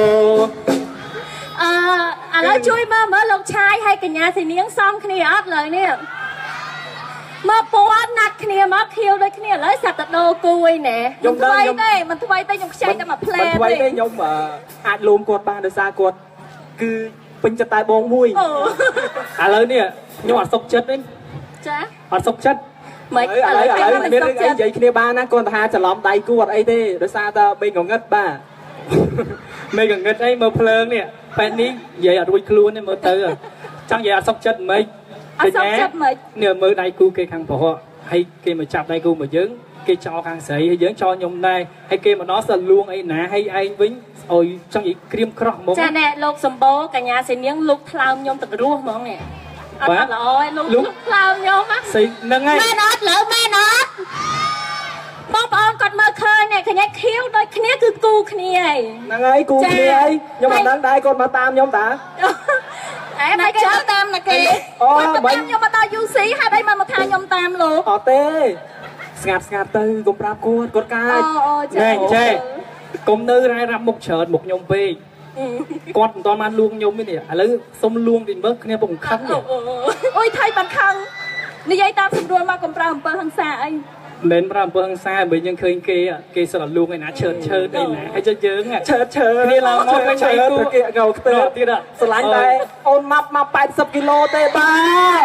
[SPEAKER 8] អូ
[SPEAKER 5] អឺឥឡូវជួយមើលមើលលោកឆាយហើយកញ្ញាស៊ីនាងសំគ្នាអត់លើនេះមកពណ៌ណាត់គ្នាមកខៀវដូចគ្នាឥឡូវសាក់តដោគូអីណែ
[SPEAKER 8] ខ្ញុំដឹងខ្ញុំ
[SPEAKER 5] ទេមិនថ្មីទេខ្ញុំខ្ចីតែមួយផ្លែទេ
[SPEAKER 8] មិនថ្មីទេខ្ញុំអាចលូមគាត់បានដោយសារគាត់គឺពេញចិត្តតែបងមួយឥឡូវនេះខ្ញុំអត់សុខចិត្តទេ
[SPEAKER 5] ចា
[SPEAKER 8] អត់សុខចិត្ត
[SPEAKER 5] មិនឥឡូវ
[SPEAKER 8] ឥឡូវមានរឿងអីនិយាយគ្នាបានណាគាត់ថាច្រឡំដៃគូអត់អីទេដោយសារតែមេកងឹតបាទមេកងឹតអីមើលភ្លើងនេះប៉ែននេះនិយាយអត់រួចខ្លួនទេមើលទៅចង់និយាយអត់សុខចិត្តមិន
[SPEAKER 5] អត់សុខចិត្តមិន
[SPEAKER 8] នេះមើលដៃគូគេខាងប្រុសហើយគេមកចាប់ដៃគូមកយើងគេចោលខាងស្រីហើយយើងចោលខ្ញុំដែរហើយគេមកដល់សលួងអីណាហើយឯងវិញអុយចង់និយាយក្រៀមក្រោះហ្មង
[SPEAKER 5] ចាណែលោកសម្បូរកញ្ញាសេនាងលោកថ្លើមខ្ញុំទឹករស់ហ្មងនេះអត់ល្អឯងលោកលោកថ្លើមខ្ញុំណា
[SPEAKER 8] ស្អីហ្នឹងហើយ
[SPEAKER 5] មែនអត់លើមែនអត់បងប្អូនគាត់មើលឃើញនេះកញ្ញាខៀវដូចគ្នាគឺគូគ្នាឯង
[SPEAKER 8] ហ្នឹងហើយគូគ្នាឯងខ្ញុំមិនដឹងដែរគាត់មកតាមខ្ញុំតា
[SPEAKER 5] អែមកចូលតាមណាគេគាត់ទៅតាមខ្ញុំមកដល់ ยู ซี ហើយអីមកមកថាខ្ញុំតាមលោក
[SPEAKER 8] អត់ទេស្ងាត់ស្ងាត់ទៅកុំប្រាប់គាត់គាត់កាចណែចេះកុំនៅរ៉ែរ៉ាប់មុខច្រើនមុខខ្ញុំពេកគាត់មិនតបានលួងខ្ញុំទេនេះឥឡូវសុំលួងតិចមើលគ្នាពុកខឹង
[SPEAKER 5] អូយថៃបានខឹងនិយាយតាមសម្រួលមកកុំប្រើអំពើហិង្សាអី
[SPEAKER 8] មិនប្រើអំពើហិង្សាបើយើងឃើញគេគេសឹកលួងឯណាឈើតឈើតអីណាហើយចុះយើង
[SPEAKER 5] ឈើតឈើ
[SPEAKER 8] គ្នាឡើងមកគេឆៃគូគេកោខ្ទើទៀត
[SPEAKER 5] ស្រឡាញ់តែអូនម៉ាប់មកប៉ែតសិបគីឡូទេបាទ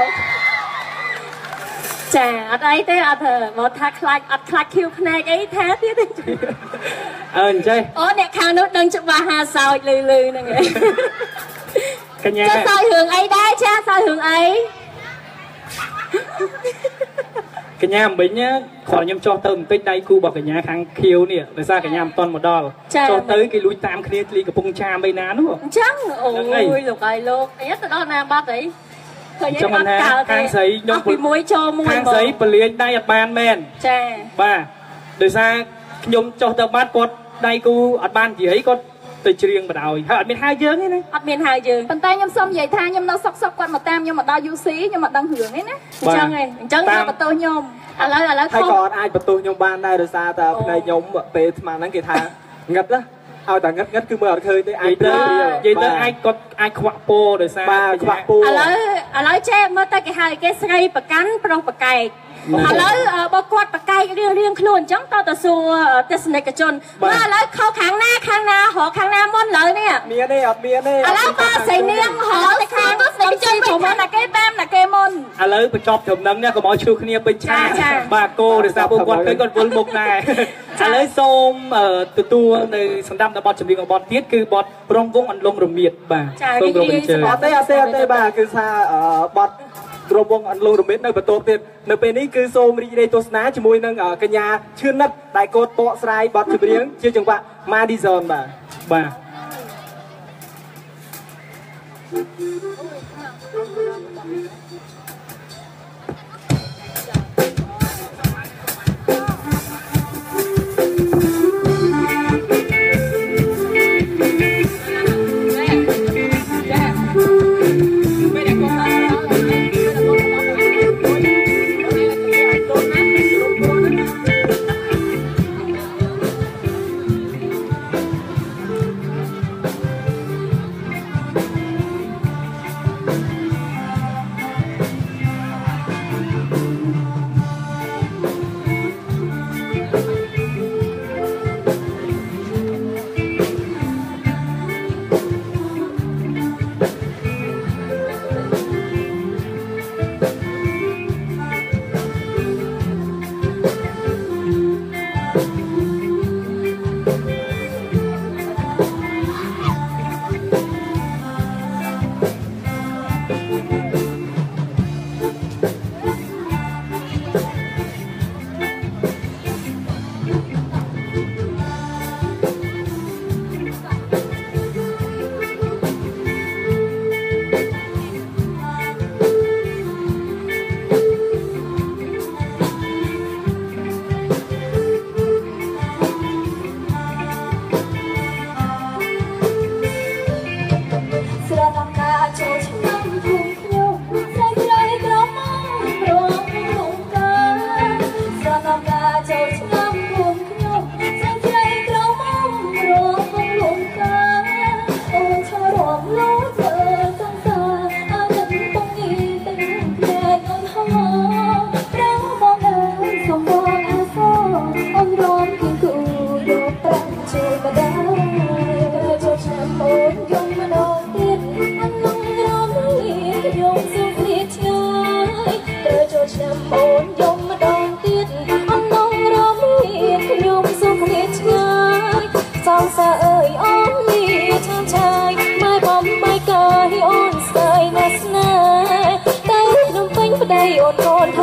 [SPEAKER 5] ចាអត់អីទេអត់ធ្វើមកថាខ្លាចអត់ខ្លាចខៀវភ្នែកអីថាទៀតទេ
[SPEAKER 8] អើអញ្ចឹង
[SPEAKER 5] អូអ្នកខាងនោះដឹងច្បាស់ហាសោចលឺលឺហ្នឹងឯង
[SPEAKER 8] កញ្ញា
[SPEAKER 5] ចាសោចរឿងអីដែរចាសោចរឿងអី
[SPEAKER 8] កញ្ញាមិញគាត់ខ្ញុំចោះទៅបន្តិចដៃគូរបស់កញ្ញាខាងខៀវនេះដោយសារកញ្ញាមិនទាន់មកដល់ចោះទៅគេលួចតាមគ្នាធ្លីកំពង់ចាមអីណានោះ
[SPEAKER 5] អញ្ចឹងអូយលោកហើយលោកអីទៅដល់ណាបាត់អី
[SPEAKER 8] ឃើញអត់កើខាងស្រីខ្ញុំ
[SPEAKER 5] ពីមួយចូលមួយ
[SPEAKER 8] ខាងស្រីពលាញដៃអត់បានមែន
[SPEAKER 5] ចា
[SPEAKER 8] បាទដោយសារខ្ញុំចុះទៅបាត់គាត់ដៃគូអត់បាននិយាយគាត់ទៅច្រៀងបដ ாய் ហើយអត់មានហៅយើងទេណា
[SPEAKER 5] អត់មានហៅយើងប៉ុន្តែខ្ញុំសុំនិយាយថាខ្ញុំនៅសុកសុកគាត់មកតាមខ្ញុំមកដល់ ยู ซี ខ្ញុំអត់ដឹងរឿងទេណាអញ្ចឹងឯងអញ្ចឹងមកបន្ទោសខ្ញុំឥឡូវឥឡូវ
[SPEAKER 8] ហើយក៏អត់អាចបន្ទោសខ្ញុំបានដែរដោយសារតែផ្នែកខ្ញុំពេលស្មានហ្នឹងគេថាងឹតណាឲ្យតែងឹតងឹតគឺមើលអត់ឃើញទេអាចទៅនិយាយទៅអាចគាត់អាចខ្វាក់ពោដោយសារ
[SPEAKER 5] បាទខ្វាក់ពោឥឡូវឥឡូវចេះមើលទៅគេហៅគេស្រីប្រកាន់ប្រុសប្រកែកឥឡូវបើគាត់ប្រកែករៀងរៀងខ្លួនអញ្ចឹងតើទៅសួរទស្សនិកជនបាទឥឡូវខុសខាងណាខាងណារកខាងណាមុនឥឡូវនេះ
[SPEAKER 8] មានទេអត់មានទេ
[SPEAKER 5] ឥឡូវបាទស្រីនាងរកទៅខាងទស្សនិកជនព្រមណាគេតាមណាគេមុន
[SPEAKER 8] ឥឡូវបញ្ចប់ត្រឹមហ្នឹងកុំឲ្យឈ្លោះគ្នាពេញឆាបាទគោដោយសារពួកគាត់ឃើញគាត់វិលមុខដែរឥឡូវសូមទទួលនៅសម្ដាប់នៅបទចម្រៀងបទទៀតគឺបទរងវងអន្លង់រមៀតបាទ
[SPEAKER 5] សូមគោរពអញ្ជើញ
[SPEAKER 8] អត់ទេអត់ទេអត់ទេបាទគឺថាបទរងវងអន្លង់រមៀតនៅបន្ទាប់ទៀតនៅពេលនេះគឺសូមរីករាយទស្សនាជាមួយនឹងកញ្ញាឈឿននិតដែលគាត់បកស្រាយបទចម្រៀងជាចង្វាក់ Madison បាទបាទ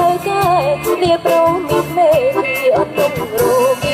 [SPEAKER 5] យកែលាប្រងមានមេរីអត់ទុំរមាន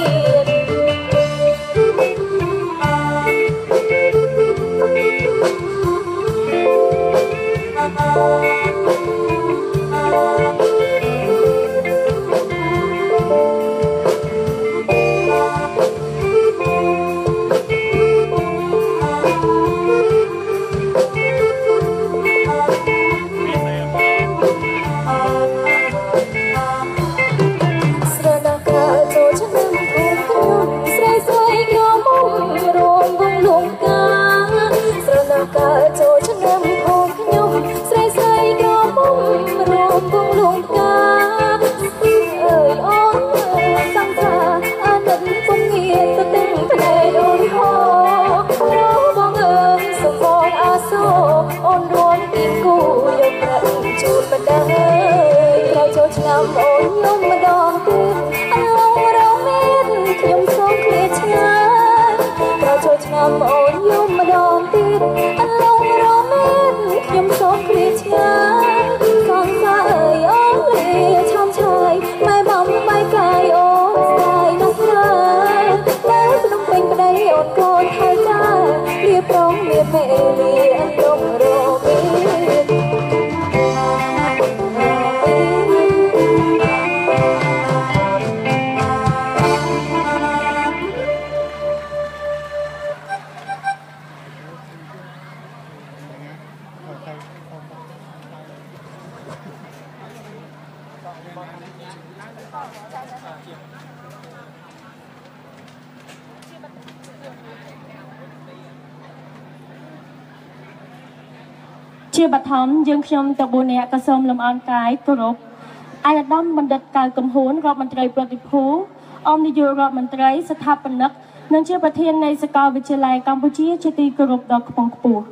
[SPEAKER 5] ជាបឋមយើងខ្ញុំទាំងបួននាក់ក៏សូមលំអរកាយគោរពអាយដាមបណ្ឌិតកៅកំហួនរដ្ឋមន្ត្រីប្រតិភូអមនាយករដ្ឋមន្ត្រីស្ថាបនិកនិងជាប្រធាននៃសាកលវិទ្យាល័យកម្ពុជាជាទីគោរពដ៏ខ្ពង់ខ្ពស់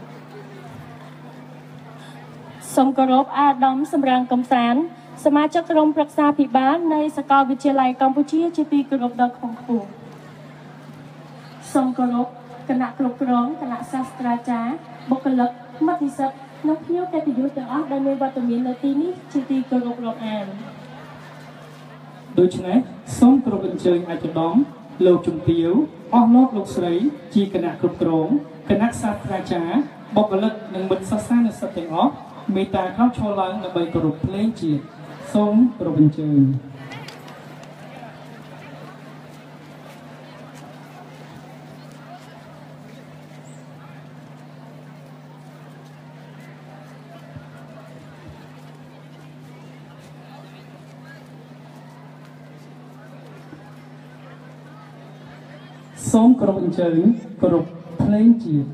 [SPEAKER 5] សូមគោរពអាដាមសម្រាំងកំសាន្តសមាជិកក្រុមប្រឹក្សាភិបាលនៃសាកលវិទ្យាល័យកម្ពុជាជាទីគោរពដ៏ខ្ពង់ខ្ពស់សូមគោរពគណៈគ្រប់គ្រងគណៈសាស្ត្រាចារ្យបុគ្គលិកមិត្តនិស្សិតនិងភ្ញៀវកិត្តិយសទាំងអស់ដែលមានវត្តមាននៅទីនេះជាទីគោរពរាប់អានដូច្នេះសូមគោរពអញ្ជើញអាយដាមលោកជំទាវអស់លោកលោកស្រីជាគណៈគ្រប់គ្រងគណៈសាស្ត្រាចារ្យបុគ្គលិកនិងមិត្តសិស្សានុសិស្សទាំងអស់មេត្តាក្រោកឈរឡើងដើម្បីគោរពភ្លេងជាតិសូមគោរពអញ្ជើញសូមគោរពអញ្ជើញគោរពភ្លេងជាតិ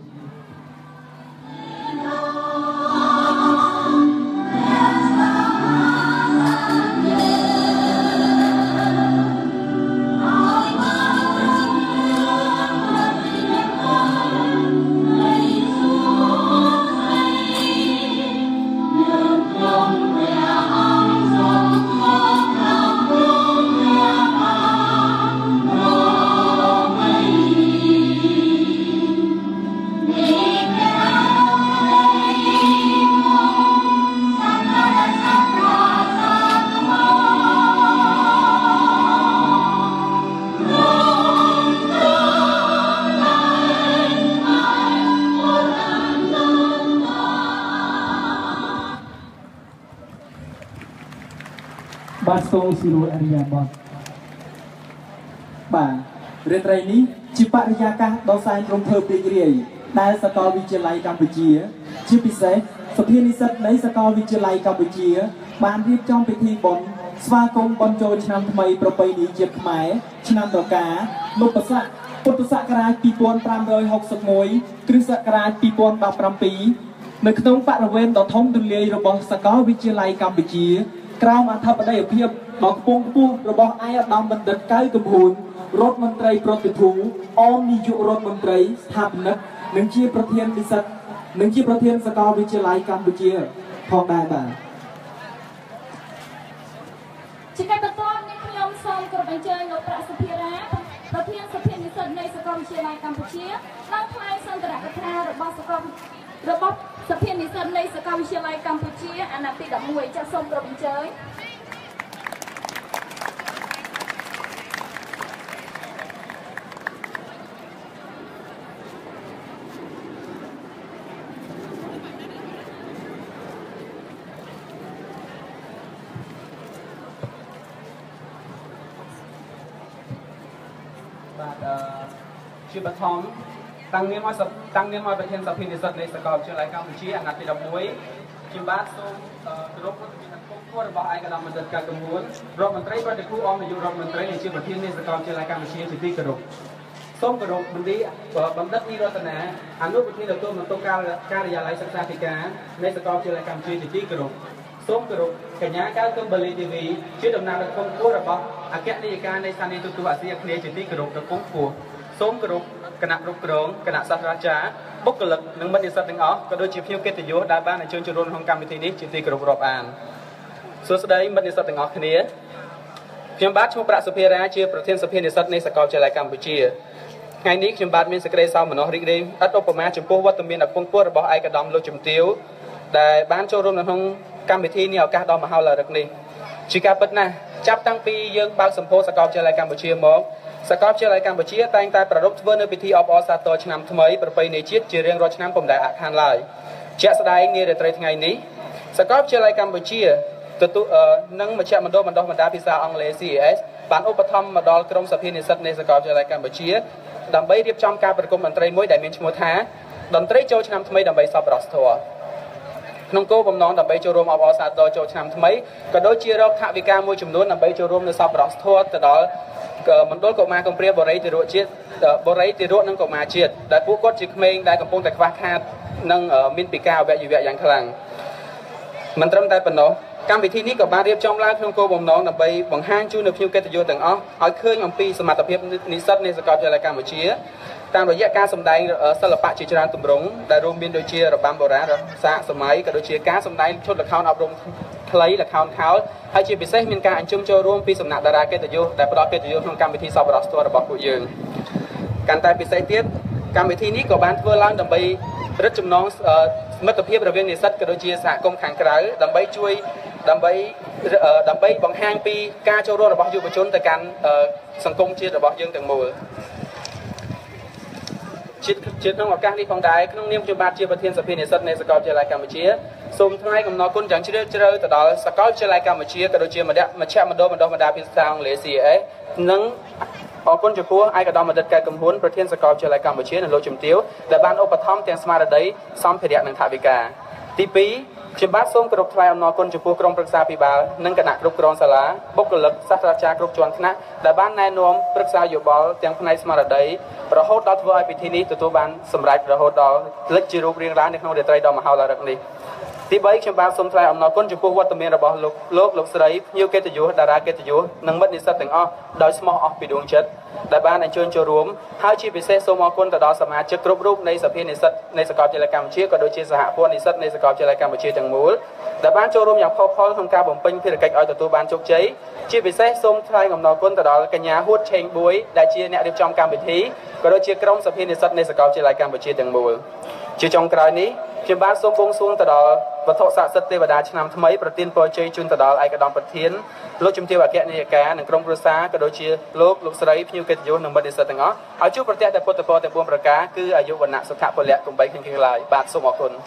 [SPEAKER 5] បាទសូមសិរួលអរិយាប័ត្របាទរាត្រីនេះជាបរិយាកាសដ៏សែនរំភើបរីករាយដែលសាកលវិទ្យាល័យកម្ពុជាជាពិសេសសភានិស្សិតនៃសាកលវិទ្យាល័យកម្ពុជាបានរៀបចំពិធីបុណ្យស្វាគមន៍បុណ្យចូលឆ្នាំថ្មីប្រពៃណីជាតិខ្មែរឆ្នាំរកាលុបស័កពុទ្ធសករាជពីរពាន់ប្រាំរយហកសិបមួយគ្រិស្តសករាជពីរពាន់ដប់ប្រាំពីរនៅក្នុងបរិវេណដ៏ធំទូលាយរបស់សាកលវិទ្យាល័យកម្ពុជាក្រោមអធិបតីភាពដ៏ខ្ពង់ខ្ពស់របស់អាយដាមបណ្ឌិតកៅកំហួនរដ្ឋមន្ត្រីប្រតិភូអមនាយករដ្ឋមន្ត្រីស្ថាបនិកនិងជាប្រធាននិស្សិតនិងជាប្រធានសាកលវិទ្យាល័យកម្ពុជាផងដែរបាទជាការបន្តនេះខ្ញុំសូមគោរពអញ្ជើញលោកប្រាក់សុភារាប្រធានសភានិស្សិតនៃសាកលវិទ្យាល័យកម្ពុជាឡើងថ្លែងសន្ទរកថារបស់សាកលរបស់
[SPEAKER 1] សភានិស្សិតនៃសាកលវិទ្យាល័យកម្ពុជាអាណត្តិទីដប់មួយចាសសូមគោរពអញ្ជើញ
[SPEAKER 9] ជាបឋមតាំងនាមឲ្យតាំងនាមឲ្យប្រធានសភានិស្សិតនៃសាកលវិទ្យាល័យកម្ពុជាអាណត្តិទីដប់មួយខ្ញុំបាទសូមគោរពប្រតិបត្តិគុំគួររបស់ឯកឧត្តមបណ្ឌិតកៅកមួនរដ្ឋមន្ត្រីប្រតិភូអមនាយករដ្ឋមន្ត្រីជាប្រធាននៃសាកលវិទ្យាល័យកម្ពុជាជាទីគោរពសូមគោរពមន្ត្រីបណ្ឌិតនីរតនាអនុប្រធានទទួលបន្ទុកការិយាល័យសិក្សាធិការនៃសាកលវិទ្យាល័យកម្ពុជាជាទីគោរពសូមគោរពកញ្ញាកៅកឹមបាលីទេវីជាតំណាងរដ្ឋគុំគួររបស់អគ្គនាយិកានៃស្ថានីយទូតអាស៊ីអាគ្នេយ៍ជាទីគោរពរដ្ឋគុំគួរសូមគោរពគណៈគ្រប់គ្រងគណៈសាស្ត្រាចារ្យបុគ្គលិកនិងមិត្តនិស្សិតទាំងអស់ក៏ដូចជាភ្ញៀវកិត្តិយសដែលបានអញ្ជើញចូលរួមក្នុងកម្មវិធីនេះជាទីគោរពរាប់អានសួស្តីមិត្តនិស្សិតទាំងអស់គ្នាខ្ញុំបាទឈ្មោះប្រាក់សុភារាជាប្រធានសភានិស្សិតនៃសាកលវិទ្យាល័យកម្ពុជាថ្ងៃនេះខ្ញុំបាទមានសេចក្តីសោមនស្សរីករាយឥតឧបមាចំពោះវត្តមានដ៏ពងពោះរបស់ឯកឧត្តមលោកជំទាវដែលបានចូលរួមនៅក្នុងកម្មវិធីនេះឱកាសដ៏មហោឡារិកនេះជាការពិតណាស់ចាប់តាំងពីយើងបើកសម្ពោធសាកលវិទ្យាល័យកម្ពុជាមកសាកលវិទ្យាល័យកម្ពុជាតែងតែប្រារព្ធធ្វើនៅពិធីអបអរសាទរឆ្នាំថ្មីប្រពៃណីជាតិជារៀងរាល់ឆ្នាំពុំដែលអាក់ខានឡើយជាក់ស្ដែងនារាត្រីថ្ងៃនេះសាកលវិទ្យាល័យកម្ពុជាទទួលនឹងមជ្ឈមណ្ឌលបណ្ដុះបណ្ដាលភាសាអង់គ្លេស C A S បានឧបត្ថម្ភមកដល់ក្រុមសភានិស្សិតនៃសាកលវិទ្យាល័យកម្ពុជាដើម្បីរៀបចំការប្រគំតន្ត្រីមួយដែលមានឈ្មោះថាតន្ត្រីចូលឆ្នាំថ្មីដើម្បីសប្បុរសធម៌ក្នុងគោលបំណងដើម្បីចូលរួមអបអរសាទរចូលឆ្នាំថ្មីក៏ដូចជារកថវិកាមួយចំនួនដើម្បីចូលរួមនៅសប្បុរសធម៌ទៅដល់មណ្ឌលកុមារកំព្រាបរិយទារកជាតិបរិយទារកនិងកុមារជាតិដែលពួកគាត់ជាក្មេងដែលកំពុងតែខ្វះខាតនិងមានពិការអវយវៈយ៉ាងខ្លាំងមិនត្រឹមតែប៉ុណ្ណោះកម្មវិធីនេះក៏បានរៀបចំឡើងក្នុងគោលបំណងដើម្បីបង្ហាញជូននៅភ្ញៀវកិត្តិយសទាំងអស់ឲ្យឃើញអំពីសមត្ថភាពនិស្សិតនៃសាកលវិទ្យាល័យកម្ពុជាតាមរយៈការសម្ដែងសិល្បៈជាច្រើនទម្រង់ដែលរួមមានដូចជារបាំបុរាណសាកសម័យក៏ដូចជាការសម្ដែងឈុតល្ខោនអប់រំខ្លីល្ខោនខោលហើយជាពិសេសមានការអញ្ជើញចូលរួមពីសំណាក់តារាកិត្តិយសដែលផ្ដល់កិត្តិយសក្នុងកម្មវិធីសប្បុរសធម៌របស់ពួកយើងកាន់តែពិសេសទៀតកម្មវិធីនេះក៏បានធ្វើឡើងដើម្បីរឹតចំណងមិត្តភាពរវាងនិស្សិតក៏ដូចជាសហគមន៍ខាងក្រៅដើម្បីជួយដើម្បីដើម្បីបង្ហាញពីការចូលរួមរបស់យុវជនទៅកាន់សង្គមជាតិរបស់យើងទាំងមូលជាជាក្នុងឱកាសនេះផងដែរក្នុងនាមខ្ញុំបាទជាប្រធានសភានិស្សិតនៃសាកលវិទ្យាល័យកម្ពុជាសូមថ្លែងអំណរគុណយ៉ាងជ្រាលជ្រៅទៅដល់សាកលវិទ្យាល័យកម្ពុជាក៏ដូចជាមជ្ឈមណ្ឌលបណ្ដុះបណ្ដាលភាសាអង់គ្លេស C A S និងអរគុណចំពោះឯកឧត្តមបណ្ឌិតកែវកំហួនប្រធានសាកលវិទ្យាល័យកម្ពុជានិងលោកជំទាវដែលបានឧបត្ថម្ភទាំងស្មារតីសម្ភារៈនិងថវិកាទីពីរខ្ញុំបាទសូមគោរពថ្លែងអំណរគុណចំពោះក្រុមប្រឹក្សាភិបាលនិងគណៈគ្រប់គ្រងសាលាបុគ្គលិកសាស្ត្រាចារ្យគ្រប់ជាន់ថ្នាក់ដែលបានណែនាំប្រឹក្សាយោបល់ទាំងផ្នែកស្មារតីរហូតដល់ធ្វើឲ្យពិធីនេះទទួលបានសម្រេចរហូតដល់លេចជារូបរាងឡើងនៅក្នុងរាត្រីដ៏មហោឡារិកនេះទីបីខ្ញុំបាទសូមថ្លែងអំណរគុណចំពោះវត្តមានរបស់លោកលោកលោកស្រីភ្ញៀវកិត្តិយសតារាកិត្តិយសនិងមិត្តនិស្សិតទាំងអស់ដោយស្មោះអស់ពីដួងចិត្តដែលបានអញ្ជើញចូលរួមហើយជាពិសេសសូមអរគុណទៅដល់សមាជិកគ្រប់រូបនៃសភានិស្សិតនៃសាកលវិទ្យាល័យកម្ពុជាក៏ដូចជាសហព័ន្ធនិស្សិតនៃសាកលវិទ្យាល័យកម្ពុជាទាំងមូលដែលបានចូលរួមយ៉ាងផុសផុលក្នុងការបំពេញភារកិច្ចឲ្យទទួលបានជោគជ័យជាពិសេសសូមថ្លែងអំណរគុណទៅដល់កញ្ញាហួតឆេងបួយដែលជាអ្នករៀបចំកម្មវិធីក៏ដូចជាក្រុមសភានិស្សិតនៃសាកលវិទ្យាល័យកម្ពុជាទាំងមូលជាចុងក្រោយនេះខ្ញុំបាទសូមបួងសួងទៅដល់វត្ថុស័ក្តិសិទ្ធិទេវតាឆ្នាំថ្មីប្រទានពរជ័យជូនទៅដល់ឯកឧត្តមប្រធានលោកជំទាវអគ្គនាយិកានិងក្រុមគ្រួសារក៏ដូចជាលោកលោកស្រីភ្ញៀវកិត្តិយសនិងមិត្តនិស្សិតទាំងអស់ឲ្យជួបប្រទះតែពុទ្ធពរទាំងបួនប្រការគឺអាយុវណ្ណៈសុខៈពលៈកំបីឃើញគ្នាឡើយបាទសូមអរគុណ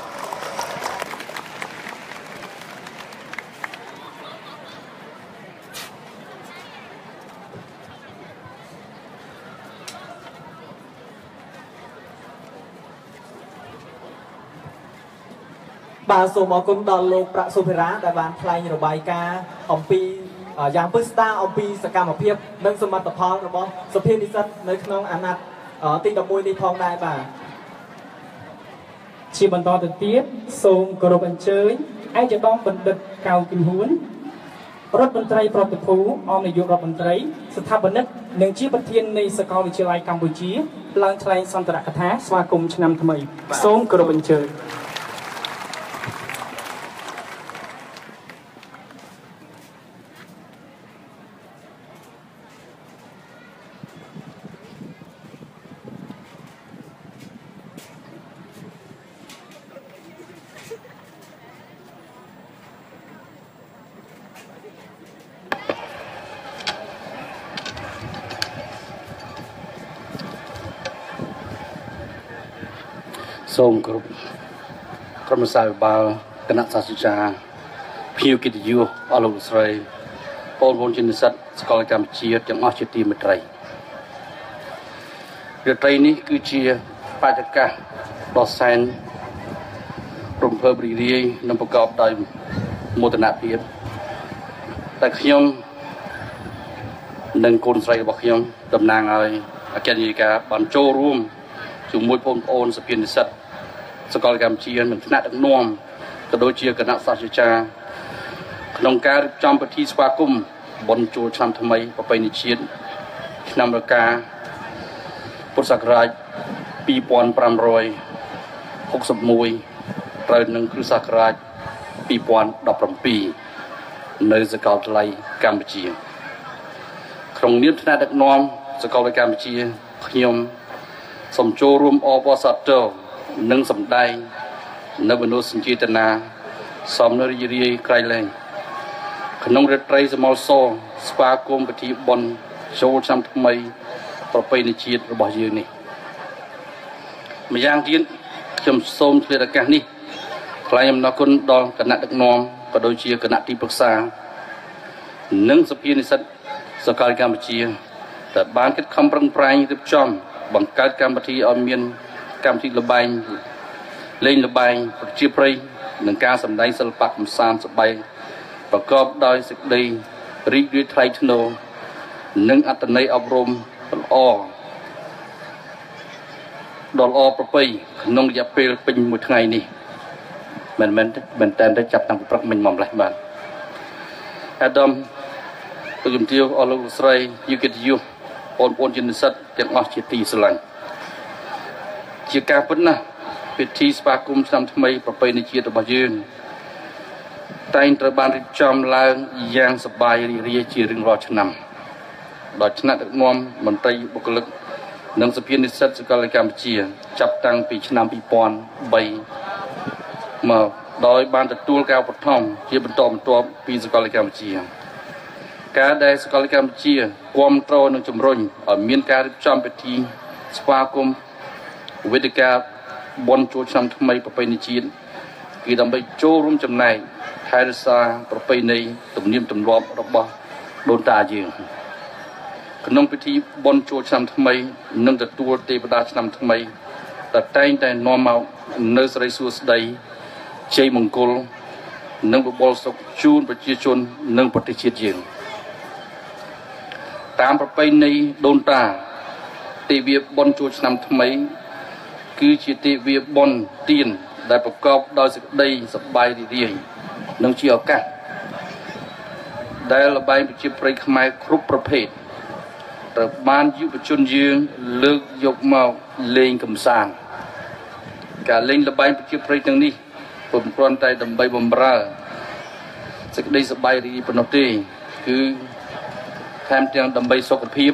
[SPEAKER 2] បាទសូមអរគុណដល់លោកប្រាក់សុភារាដែលបានថ្លែងរបាយការណ៍អំពីយ៉ាងពិស្ដារអំពីសកម្មភាពនិងសមិទ្ធផលរបស់សភានិស្សិតនៅក្នុងអាណត្តិទីដប់មួយនេះផងដែរបាទ
[SPEAKER 8] ជាបន្តទៅទៀតសូមគោរពអញ្ជើញឯកឧត្តមបណ្ឌិតកៅគឹមហួនរដ្ឋមន្ត្រីប្រតិភូអមនាយករដ្ឋមន្ត្រីស្ថាបនិកនិងជាប្រធាននៃសាកលវិទ្យាល័យកម្ពុជាឡើងថ្លែងសន្ទរកថាស្វាគមន៍ឆ្នាំថ្មីសូមគោរពអញ្ជើញ
[SPEAKER 10] សូមគោរពក្រុមសាយបាលគណៈសាស្ត្រាចារ្យភ្ញៀវកិត្តិយសអស់លោកស្រីបងប្អូនជានិស្សិតសាកលកម្ពុជាទាំងអស់ជាទីមេត្រីរាត្រីនេះគឺជាបេតិកភណ្ឌដ៏សែនរំភើបរីករាយនិងប្រកបដោយមោទនភាពតែខ្ញុំនិងកូនស្រីរបស់ខ្ញុំតំណាងឲ្យអគ្គនាយិកាបានចូលរួមជាមួយបងប្អូនសភានិស្សិតសាកលកម្ពុជានិងថ្នាក់ដឹកនាំក៏ដូចជាគណៈសាស្ត្រាចារ្យក្នុងការរៀបចំពិធីស្វាគមន៍បុណ្យចូលឆ្នាំថ្មីប្រពៃណីជាតិឆ្នាំរកាពុទ្ធសករាជពីរពាន់ប្រាំរយហុកសិបមួយត្រូវនឹងគ្រិស្តសករាជពីរពាន់ដប់ប្រាំពីរនៅសាកលវិទ្យាល័យកម្ពុជាក្នុងនាមថ្នាក់ដឹកនាំសាកលវិទ្យាល័យកម្ពុជាខ្ញុំសូមចូលរួមអបអរសាទរនិងសម្ដែងនៅមនោសញ្ចេតនាសមនរីរាយក្រៃលែងក្នុងរាត្រីសមលសស្វាគមន៍ពិធីបុណ្យចូលឆ្នាំថ្មីប្រពៃណីជាតិរបស់យើងនេះម្យ៉ាងទៀតខ្ញុំសូមឆ្លៀតឱកាសនេះថ្លែងអំណរគុណដល់គណៈដឹកនាំក៏ដូចជាគណៈទីប្រឹក្សានិងសភានិស្សិតសាកលកម្ពុជាដែលបានខិតខំប្រឹងប្រែងរៀបចំបង្កើតកម្មវិធីឲ្យមានកម្មវិធីល្បែងលេងល្បែងប្រជាប្រិយនិងការសម្ដែងសិល្បៈកម្សាន្តសប្បាយប្រកបដោយសេចក្តីរីករាយថ្លៃថ្នូរនិងអត្ថន័យអប់រំល្អដល់ល្អប្រពៃក្នុងរយៈពេលពេញមួយថ្ងៃនេះមិនមែនមែនតែទៅចាប់តាំងពីព្រឹកមិញមកម្លេះបាទអាដាមលោកជំទាវអស់លោកស្រីយុគិតយុបងប្អូនជានិស្សិតទាំងអស់ជាទីស្រឡាញ់ជាការពិតណាស់ពិធីស្វាគមន៍ឆ្នាំថ្មីប្រពៃណីជាតិរបស់យើងតែងត្រូវបានរៀបចំឡើងយ៉ាងសប្បាយរីករាយជារៀងរាល់ឆ្នាំដោយថ្នាក់ដឹកនាំមន្ត្រីបុគ្គលិកនិងសភានិស្សិតសាកលវិទ្យាល័យកម្ពុជាចាប់តាំងពីឆ្នាំពីរពាន់បីមកដោយបានទទួលការឧបត្ថម្ភជាបន្តបន្ទាប់ពីសាកលវិទ្យាល័យកម្ពុជាការដែលសាកលវិទ្យាល័យកម្ពុជាគាំទ្រនិងជំរុញឲ្យមានការរៀបចំពិធីស្វាគមន៍វេទិកាបុណ្យចូលឆ្នាំថ្មីប្រពៃណីជាតិគឺដើម្បីចូលរួមចំណែកថែរក្សាប្រពៃណីទំនៀមទម្លាប់របស់ដូនតាយើងក្នុងពិធីបុណ្យចូលឆ្នាំថ្មីនិងទទួលទេវតាឆ្នាំថ្មីដែលតែងតែនាំមកនៅសិរីសួស្តីជ័យមង្គលនិងបបលសុខជូនប្រជាជននិងប្រទេសជាតិយើងតាមប្រពៃណីដូនតាទេវបុណ្យចូលឆ្នាំថ្មីគឺជាទេវបុណ្យទានដែលប្រកបដោយសេចក្តីសប្បាយរីករាយនិងជាឱកាសដែលល្បែងប្រជាប្រិយខ្មែរគ្រប់ប្រភេទត្រូវបានយុវជនយើងលើកយកមកលេងកម្សាន្តការលេងល្បែងប្រជាប្រិយទាំងនេះពុំគ្រាន់តែដើម្បីបម្រើសេចក្តីសប្បាយរីករាយប៉ុណ្ណោះទេគឺថែមទាំងដើម្បីសុខភាព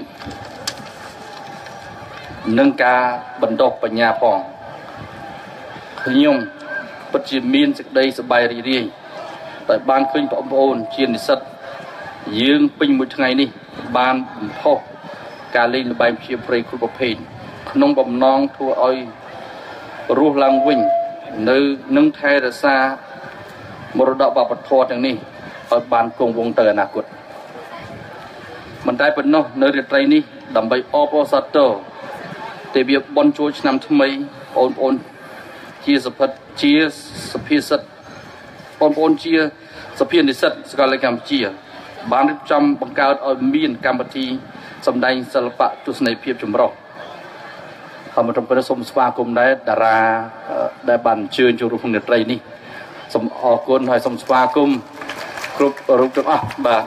[SPEAKER 10] និងការបណ្ដុះបញ្ញាផងខ្ញុំពិតជាមានសេចក្តីសប្បាយរីករាយតែបានឃើញបងប្អូនជានិស្សិតយើងពេញមួយថ្ងៃនេះបានបំផុសការលេងល្បែងប្រជាប្រិយគ្រប់ប្រភេទក្នុងបំណងធ្វើឲ្យរស់ឡើងវិញនៅនឹងថែរក្សមរតកវប្បធម៌ទាំងនេះឲ្យបានគង់វង្សទៅអនាគតមិនតែប៉ុណ្ណោះនៅរាត្រីនេះដើម្បីអបអរសាទរទេវបុណ្យចូលឆ្នាំថ្មីបងប្អូនជាសភិតជាសភាសិទ្ធបងប្អូនជាសភានិស្សិតសាកលវិទ្យាល័យកម្ពុជាបានរៀបចំបង្កើតឲ្យមានកម្មវិធីសម្ដែងសិល្បៈទស្សនីយភាពចម្រុះហើយមកត្រឹមពេលសូមស្វាគមន៍ដែរតារាដែលបានអញ្ជើញចូលរួមក្នុងរាត្រីនេះសូមអរគុណហើយសូមស្វាគមន៍គ្រប់រូបទាំងអស់បាទ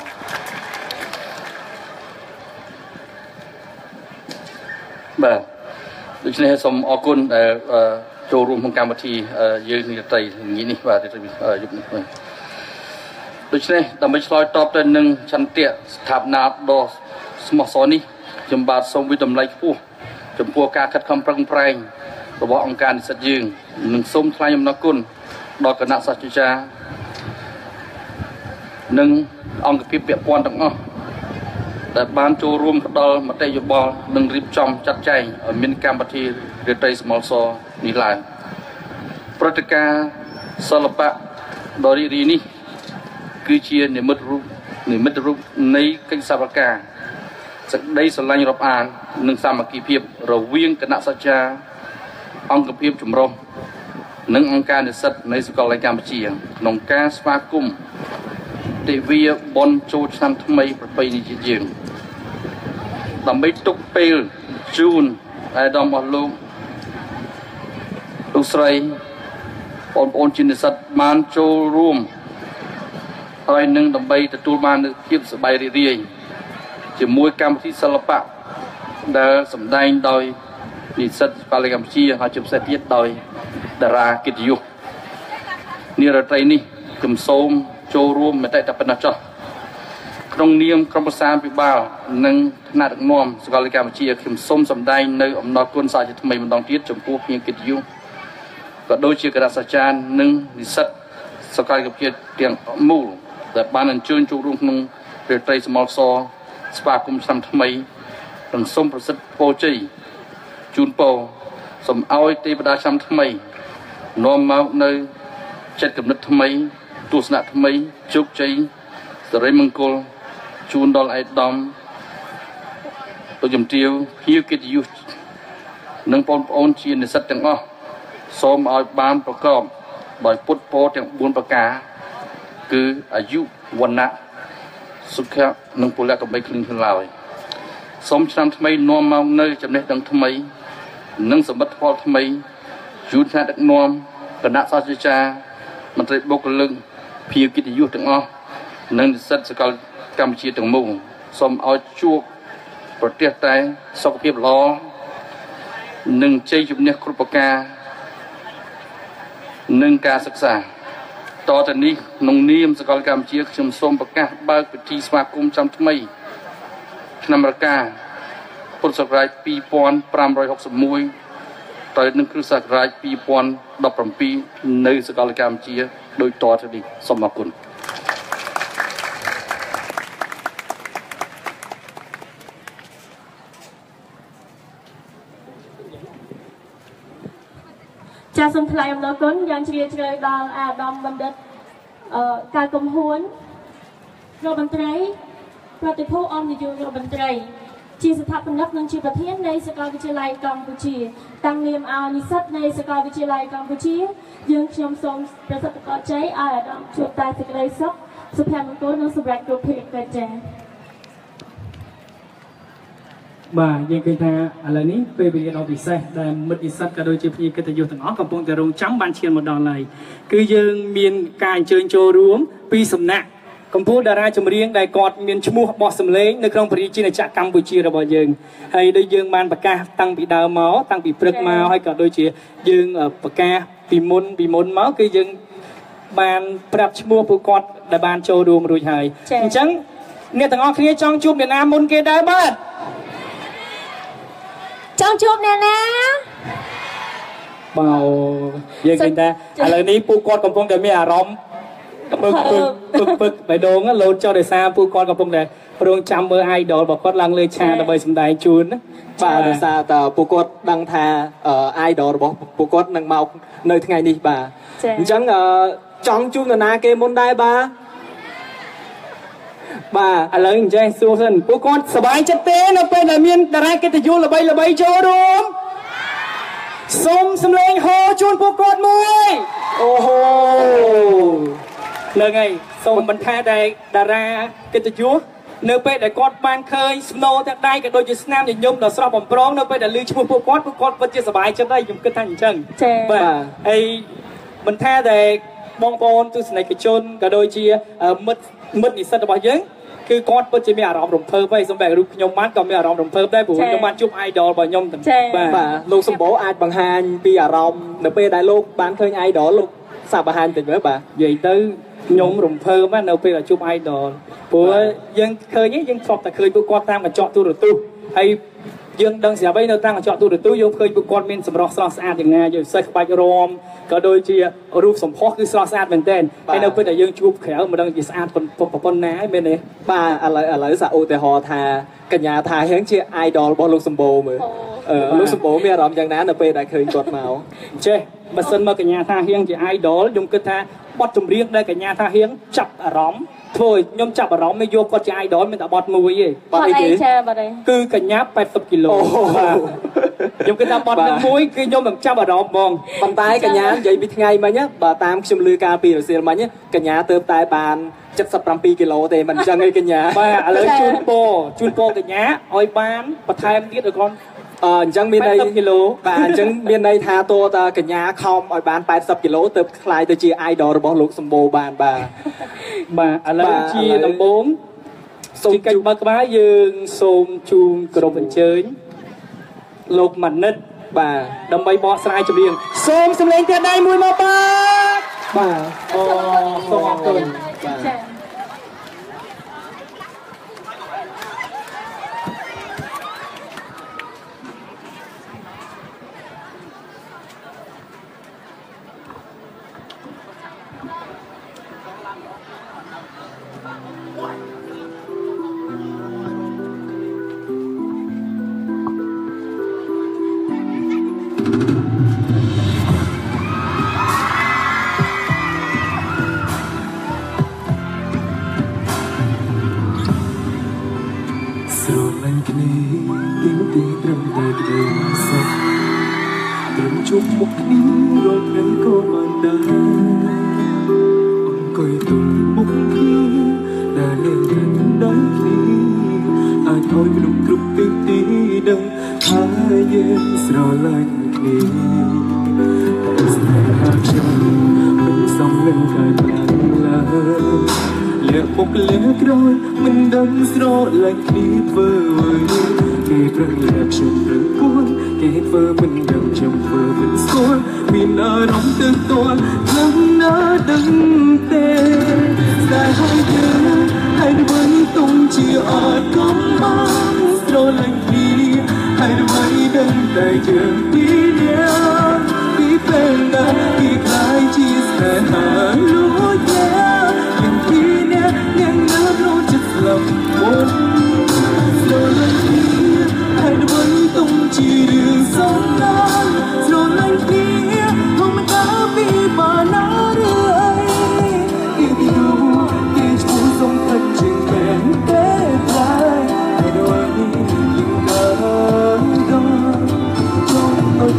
[SPEAKER 10] បាទដូច្នេះសូមអរគុណដែលចូលរួមក្នុងកម្មវិធីយើងនាត្រីនេះបាទយប់នេះដូច្នេះដើម្បីឆ្លើយតបទៅនឹងឆន្ទៈស្ថាបនាដ៏ស្មោះសរនេះខ្ញុំបាទសូមវិតម្លៃខ្ពស់ចំពោះការខិតខំប្រឹងប្រែងរបស់អង្គការនិស្សិតយើងនិងសូមថ្លែងអំណរគុណដល់គណៈសាស្ត្រាចារ្យនិងអង្គភាពពាក់ព័ន្ធទាំងអស់ដែលបានចូលរួមផ្ដល់មតិយោបល់និងរៀបចំចាត់ចែងឲ្យមានកម្មវិធីរាត្រីស្មលសនេះឡើងព្រឹត្តិការណ៍សិល្បៈដ៏រីករាយនេះគឺជានិមិត្តរូបនិមិត្តរូបនៃកិច្ចសហការសេចក្តីស្រឡាញ់រាប់អាននិងសាមគ្គីភាពរវាងគណៈសិក្សាអង្គភាពចម្រុះនិងអង្គការនិស្សិតនៃសាកលវិទ្យាល័យកម្ពុជាក្នុងការស្វាគមន៍ទិវាបុណ្យចូលឆ្នាំថ្មីប្រពៃណីជាតិយើងដើម្បីទុកពេលជូនអាយដាមរបស់លោកលោកស្រីបងប្អូនជានិស្សិតបានចូលរួមហើយនឹងដើម្បីទទួលបាននូវភាពសប្បាយរីករាយជាមួយកម្មវិធីសិល្បៈដែលសម្ដែងដោយនិស្សិតសាកលវិទ្យាល័យកម្ពុជាហើយជាពិសេសទៀតដោយតារាកិត្តិយសនារាត្រីនេះខ្ញុំសូមចូលរួមមតិតែប៉ុណ្ណោះចុះក្នុងនាមក្រុមប្រឹក្សាពិបាលនិងថ្នាក់ដឹកនាំសាកលវិទ្យាល័យកម្ពុជាខ្ញុំសូមសម្ដែងនៅអំណរគុណសាជាថ្មីម្ដងទៀតចំពោះភ្ញៀវកិត្តិយសក៏ដូចជាគណៈសាស្ត្រាចារ្យនិងនិស្សិតសាកលវិទ្យាល័យទាំងមូលដែលបានអញ្ជើញចូលរួមក្នុងរាត្រីសមរសស្វាគមន៍ឆ្នាំថ្មីនិងសូមប្រសិទ្ធពរជ័យជូនពរសូមឲ្យទេវតាឆ្នាំថ្មីនាំមកនៅចិត្តគំនិតថ្មីទស្សនៈថ្មីជោគជ័យសិរីមង្គលជូនដល់ឯកឧត្តមលោកជំទាវភ្ញៀវកិត្តិយសនិងបងប្អូនជានិស្សិតទាំងអស់សូមឲ្យបានប្រកបដោយពុទ្ធពរទាំងបួនប្រការគឺអាយុវណ្ណៈសុខៈនិងពលៈកំបីគ្លីនគ្ឡើយសូមឆ្នាំថ្មីនាំមកនៅចំណេះដឹងថ្មីនិងសម្បត្តិផលថ្មីជូនថ្នាក់ដឹកនាំគណៈសាស្ត្រាចារ្យមន្ត្រីបុគ្គលិកភ្ញៀវកិត្តិយសទាំងអស់និងនិស្សិតសាកលកម្ពុជាទាំងមូលសូមឲ្យជួបប្រទេសតែសុខភាពល្អនិងជ័យជំនះគ្រប់ប្រការនិងការសិក្សាតទៅនេះក្នុងនាមសាកលកម្ពុជាខ្ញុំសូមប្រកាសបើកពិធីស្វាគមន៍ឆ្នាំថ្មីឆ្នាំរកាពុទ្ធសករាជពីរពាន់ប្រាំរយហុកសិបមួយទៅនឹងគ្រិស្តសករាជពីរពាន់ដប់ប្រាំពីរនៅសាកលកម្ពុជាដោយតទៅនេះសូមអរគុណ
[SPEAKER 5] ចាសសូមថ្លែងអំណរគុណយ៉ាងជ្រាលជ្រៅដល់អាដាមបណ្ឌិតអឺការកំហួនរដ្ឋមន្ត្រីប្រតិភូអមនាយករដ្ឋមន្ត្រីជាស្ថាបនិកនិងជាប្រធាននៃសាកលវិទ្យាល័យកម្ពុជាតាំងនាមឲ្យនិស្សិតនៃសាកលវិទ្យាល័យកម្ពុជាយើងខ្ញុំសូមប្រសិទ្ធពរជ័យឲ្យអាដាមជួបតែសេចក្តីសុខសុភមង្គលនិងសម្រេចគ្រប់ភារកិច្ចចា៎
[SPEAKER 8] បាទយើងឃើញថាឥឡូវនេះពេលវេលាដ៏ពិសេសដែលមិត្តនិស្សិតក៏ដូចជាភ្ញៀវកិត្តិយសទាំងអស់កំពុងតែរងចាំបានឈានមកដល់ហើយគឺយើងមានការអញ្ជើញចូលរួមពីសំណាក់កម្ពុជាតារាចម្រៀងដែលគាត់មានឈ្មោះបោះសម្លេងនៅក្នុងប្រជាជាតិកម្ពុជារបស់យើងហើយដូចយើងបានប្រកាសតាំងពីដើមមកតាំងពីព្រឹកមកហើយក៏ដូចជាយើងប្រកាសពីមុនពីមុនមកគឺយើងបានប្រាប់ឈ្មោះពួកគាត់ដែលបានចូលរួមរួចហើយអញ្ចឹងអ្នកទាំងអស់គ្នាចង់ជួបអ្នកណាមុនគេដែរបាទ
[SPEAKER 5] ចង់ជួបអ្នកណា
[SPEAKER 8] បើយើងឃើញថាឥឡូវនេះពួកគាត់កំពុងតែមានអារម្មណ៍ពឹកពឹកពឹកពឹកបេះដូងលោតចុះដោយសារពួកគាត់កំពុងតែរងចាំមើល idol របស់គាត់ឡើងលើឆាកដើម្បីសម្ដែងជូនណា
[SPEAKER 2] បាទដោយសារតែពួកគាត់ដឹងថា idol របស់ពួកគាត់នឹងមកនៅថ្ងៃនេះបាទអញ្ចឹងចង់ជួបនរណាគេមុនដែរបាទ
[SPEAKER 8] បាទឥឡូវអញ្ចឹងសួរសិនពួកគាត់សប្បាយចិត្តទេនៅពេលដែលមានតារាកិត្តិយសល្បីល្បីចូលរួមសូមសម្លេងហោជូនពួកគាត់មួយអូហូនឹងហើយសូមបន្ថែមតែតារាកិត្តិយសនៅពេលដែលគាត់បានឃើញស្នូទាំងដៃក៏ដូចជាស្នាមញញឹមដ៏ស្រស់បំព្រងនៅពេលដែលឮឈ្មោះពួកគាត់ពួកគាត់ពិតជាសប្បាយចិត្តហើយខ្ញុំគិតថាអញ្ចឹងបាទហើយបន្ថែមតែបងប្អូនទស្សនិកជនក៏ដូចជាមិត្តមិត្តនិស្សិតរបស់យើងគឺគាត់ពិតជាមានអារម្មណ៍រំភើបហើយសម្រាប់រូបខ្ញុំបានក៏មានអារម្មណ៍រំភើបដែរព្រោះខ្ញុំបានជួប idol របស់ខ្ញុំទាំង
[SPEAKER 2] បាទបាទលោកសម្បូរអាចបង្ហាញពីអារម្មណ៍នៅពេលដែលលោកបានឃើញ idol លោកសាប់បង្ហាញតិចមើលបាទ
[SPEAKER 8] និយាយទៅខ្ញុំរំភើបណាស់នៅពេលដែលជួប idol ព្រោះយើងឃើញយើងធ្លាប់តែឃើញពួកគាត់តាមកញ្ចក់ទូរទស្សន៍ហើយយើងដឹងស្រាប់ហើយនៅតាមកញ្ចក់ទូរទស្សន៍យើងឃើញពួកគាត់មានសម្រស់ស្រស់ស្អាតយ៉ាងណាយើងសេះក្បាច់រមក៏ដូចជារូបសម្ផស្សគឺស្រស់ស្អាតមែនទែនហើយនៅពេលដែលយើងជួបក្រៅមិនដឹងជាស្អាតប៉ុណ្ណាហើយមែនទេ
[SPEAKER 2] បាទឥឡូវឥឡូវសាឧទាហរណ៍ថាកញ្ញាថាហៀងជា idol របស់លោកសម្បូរមើលលោកសម្បូរមានអារម្មណ៍យ៉ាងណានៅពេលដែលឃើញគាត់មក
[SPEAKER 8] ចេះបើសិនមកកញ្ញាថាហៀងជា idol ខ្ញុំគិតថាបទចម្រៀងដែលកញ្ញាថាហៀងចាប់អារម្មណ៍ធ្វើឲ្យខ្ញុំចាប់អារម្មណ៍យកគាត់ជា idol មានតែបទមួយទេបទអីគេគឺកញ្ញាแปดสิบគីឡូខ្ញុំគិតថាបទនឹងមួយគឺខ្ញុំនឹងចាប់អារម្មណ៍ហ្មង
[SPEAKER 2] ប៉ុន្តែកញ្ញានិយាយពីថ្ងៃមិញបើតាមខ្ញុំលឺការពីរសៀលមិញកញ្ញាទៅតែបានเจ็ดสิบเจ็ดគីឡូទេមិនអញ្ចឹងទេកញ្ញា
[SPEAKER 8] បាទឥឡូវជូនពរជូនពរកញ្ញាឲ្យបានបន្ថែមទៀតឲ្យគាត់
[SPEAKER 2] អញ្ចឹងមានន័យ
[SPEAKER 8] គីឡូ
[SPEAKER 2] បាទអញ្ចឹងមានន័យថាតើតាកញ្ញាខំឲ្យបានแปดสิบគីឡូទើបខ្លាយទៅជា idol របស់លោកសម្បូរបានបាទ
[SPEAKER 8] បាទឥឡូវជាដំបូងសូមកិច្ចបើកក្បាលយើងសូមជូនក្រុមអញ្ជើញលោកម៉ានិតបាទដើម្បីបកស្រាយចម្រៀងសូមសម្លេងទៀតដៃមួយមកបាទបាទអូសូមអរគុណបាទ
[SPEAKER 4] ជុំមុខគ្នារកនៅក៏បានដែរអង្គុយទល់មុខគ្នាដែលលេងតែដៃគ្នាអាចឲ្យមនុស្សគ្រប់ទីទីដឹងថាយើងស្រឡាញ់គ្នាតែស្នេហាខ្ញុំមិនសំលឹងកាយបានឡើយលាក់មុខលាក់ក្រោយមិនដឹងស្រឡាញ់គ្នាធ្វើគេប្រឹងលាក់ខ្ញុំប្រឹងពួនគេធ្វើមិនដឹងខ្ញុំធ្វើមិនស្គាល់មានអារម្មណ៍ទៅទាល់នឹងណាដឹងទេតែហើយយើងហើយវិញទុំជាអត់កំបានស្រឡាញ់គ្នាហើយវិញដឹងតែយើងពីនេះពីពេលណាពីខ្លាយជាស្នេហាលួចយ៉ាងយ៉ាងពីនេះយ៉ាងណារត់ចិត្តស្លាប់មុនស្រឡាញ់គ្នាហើយវិញទុំជារឿងសំណាងស្រឡាញ់គ្នាធម្មតាពីបានណារឿងអីគេดูគេឈ្មោះសំខាន់ជាងមែនទេតែហើយវិញយើងដល់ដល់ចង់អត់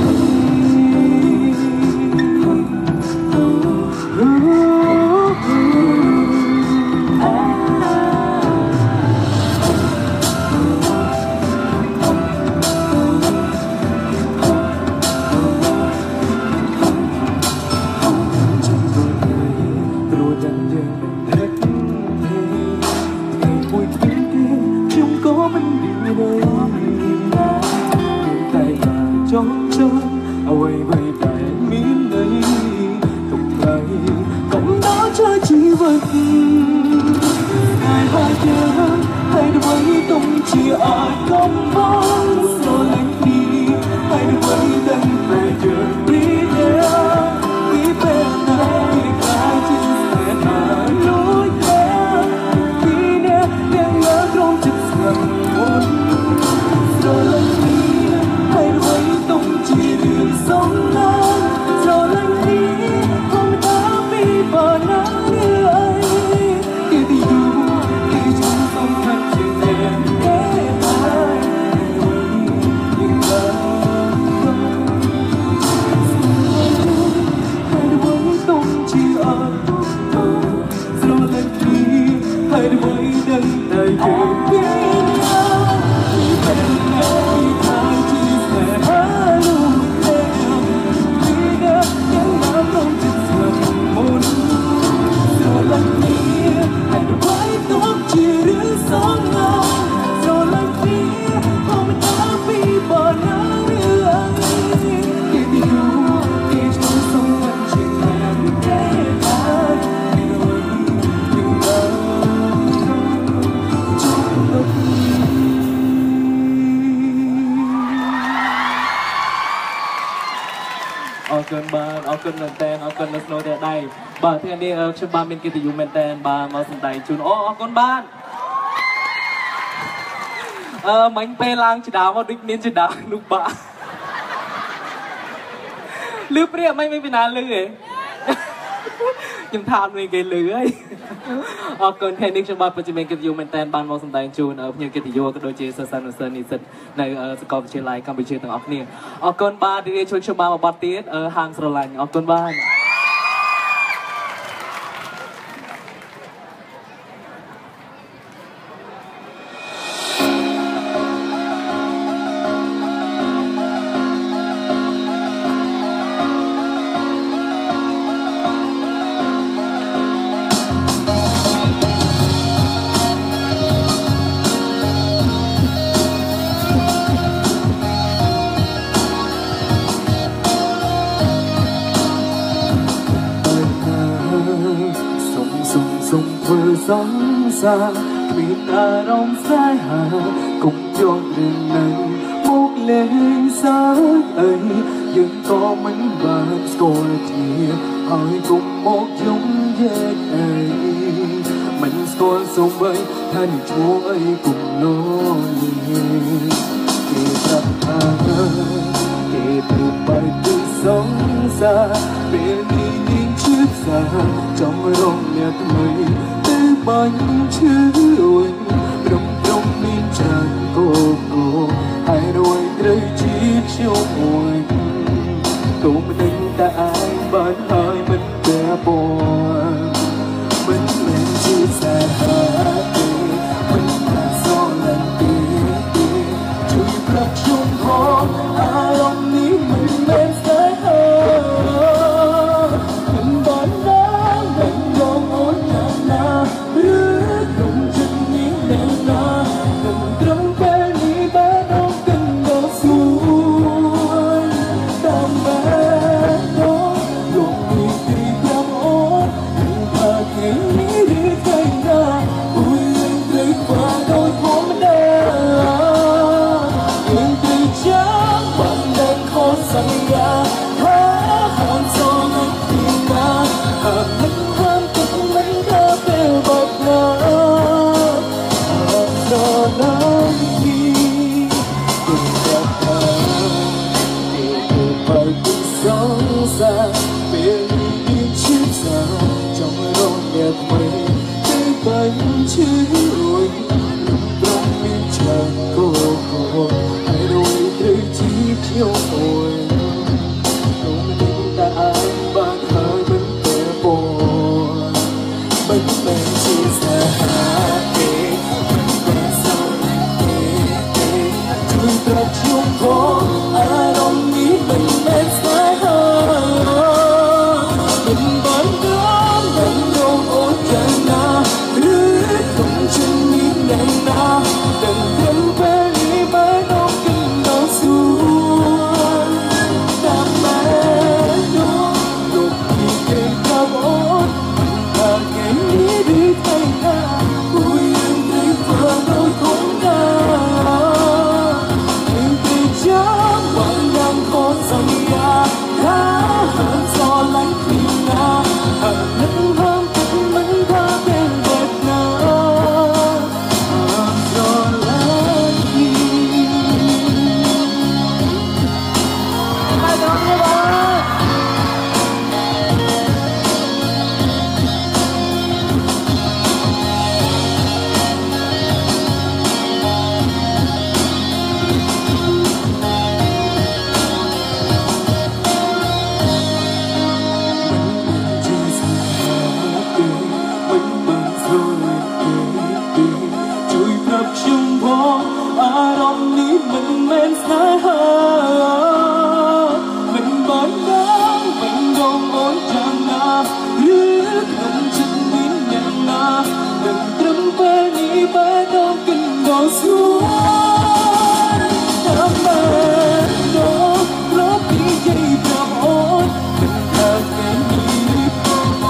[SPEAKER 4] បាទថ្ងៃនេះខ្ញុំបានមានកិត្តិយសមែនតើបាទមកសម្ដែងជូនអូអរគុណបាទ
[SPEAKER 11] អឺមិញពេលឡើងចដាមកដូចមានចដានោះបាក់លឺព្រាមិនមានពីណាលឺទេខ្ញុំថាអត់មានគេលឺហើយអរគុណថ្ងៃនេះខ្ញុំបាទពិតជាមានកិត្តិយសមែនតើបានមកសម្ដែងជូនភ្ញៀវកិត្តិយសក៏ដូចជាសិស្សានុសិស្សនិស្សិតនៅសាកលវិទ្យាល័យកម្ពុជាទាំងអស់គ្នាអរគុណបាទរីករាយជួយខ្ញុំបានមកបាត់ទៀតហាងស្រឡាញ់អរគុណបាទสงสารมีอารมณ์สายหากุมยงเรื่องนั้นมุกเล่นสายเอ้ยยังก็มันบางสกอร์ทีหายกุมมกยงแยกเอ้ยมันสกอร์ส่งไปท่านช่วยกุมน้อยเก็บรับหาเก็บไปที่สงสารเป็นที่ยิ่งชื่นสาจงร้องเมียทำไมbánh chứa rồng rồng min tràn cô cô hai đôi rơi chiếc chiều mùi tụi mình đánh ta ai bán hơi mình bè bò mình mình chia sẻ hát mình là do lần tì chui khắp trong khó ai lòng ní mình bên sẽ hơn mình bán đá mình gom ôn nhàn na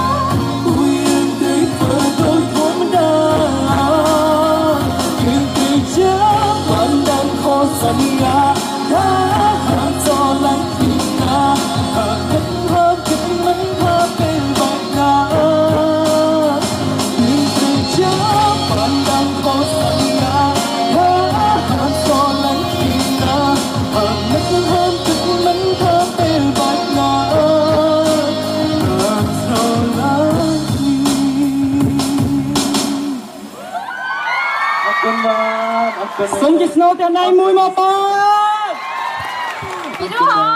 [SPEAKER 11] Hãy subscribe គុណបាទអរគុណ
[SPEAKER 8] សូមជាស្នូលទាំងដៃមួយមកបង
[SPEAKER 1] ពីនោះហ៎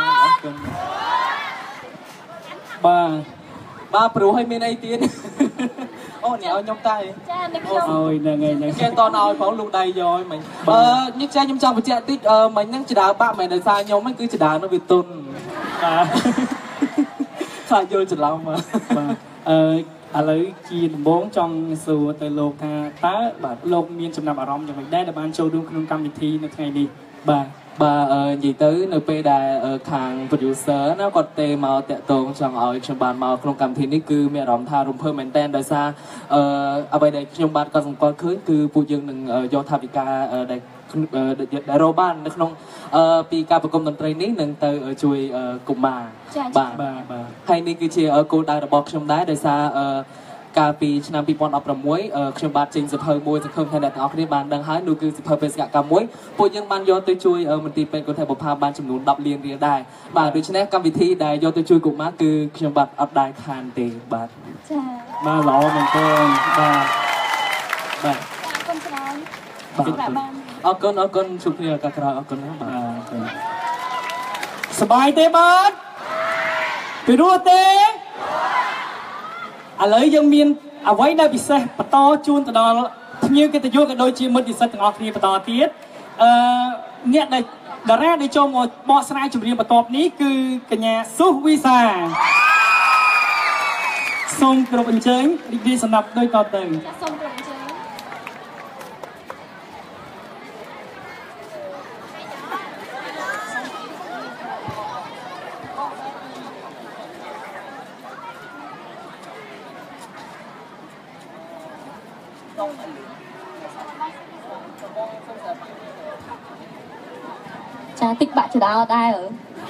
[SPEAKER 11] បាទបាទព្រោះឲ្យមានអីទៀតអូនេះឲ្យខ្ញុំតែ
[SPEAKER 1] ចានេះខ្ញុំ
[SPEAKER 8] អូយហ្នឹងហើយហ្នឹង
[SPEAKER 11] គេតនឲ្យផងលោកដៃយកឲ្យមិញអឺញឹកចាខ្ញុំចង់បញ្ជាក់តិចអឺមិញហ្នឹងចដាបាក់មិនដោយសារខ្ញុំហ្នឹងគឺចដានោះវាទុនបាទខ្លាចយល់ច្រឡំបាទ
[SPEAKER 8] អឺឥឡូវជាដំបូងចង់សួរទៅលោកថាតើបាទលោកមានចំណាប់អារម្មណ៍យ៉ាងម៉េចដែរដែលបានចូលរួមក្នុងកម្មវិធីនៅថ្ងៃនេះបាទ
[SPEAKER 11] បាទអឺនិយាយទៅនៅពេលដែលខាង producer ណាគាត់ទេមកតាក់ទងចង់ឲ្យខ្ញុំបានមកក្នុងកម្មវិធីនេះគឺមានអារម្មណ៍ថារំភើបមែនតើដោយសារអឺអ្វីដែលខ្ញុំបានក៏សង្កល់ឃើញគឺពួកយើងនឹងយកថាវិការដែលដែលរកបាននៅក្នុងអឺពីការប្រគំតន្ត្រីនេះនឹងទៅជួយកុមារបាទបាទបាទហើយនេះគឺជាគោលដៅរបស់ខ្ញុំដែរដោយសារអឺកាលពីឆ្នាំពីរពាន់ដប់ប្រាំមួយខ្ញុំបានចេញសៀវភៅមួយសង្ឃឹមថាអ្នកទាំងអស់គ្នាបានដឹងហើយនោះគឺសៀវភៅបេសកកម្មមួយពួកយើងបានយកទៅជួយមន្ទីរពេទ្យកុនថៃបុប្ផាបានចំនួនដប់លានរៀលដែរបាទដូច្នេះកម្មវិធីដែលយកទៅជួយកុមារគឺខ្ញុំបាទអត់ដែរខានទេបាទ
[SPEAKER 1] ចា
[SPEAKER 8] បាទល្អមែនទែនបាទបាទ
[SPEAKER 1] អរគុណច្រើន
[SPEAKER 11] បាទអរគុណអរគុណជួបគ្នាឱកាសក្រោយអរគុណណាបាទអរគុណ
[SPEAKER 8] សប្បាយទេបាទពីរោះទេឥឡូវយើងមានអ្វីដែលពិសេសបន្តជូនទៅដល់ភ្ញៀវកិត្តិយសក៏ដូចជាមិត្តនិស្សិតទាំងអស់គ្នាបន្តទៀតអឺអ្នកដែលតារាដែលចូលមកបកស្រាយចម្រៀងបន្ទាប់នេះគឺកញ្ញាសុសវិសាសូមគោរពអញ្ជើញរីករាយសម្រាប់ដូចតទៅ
[SPEAKER 1] សូមគោរពអញ្ជើញ ចាតិចបាក់ចដាលដែរអឺ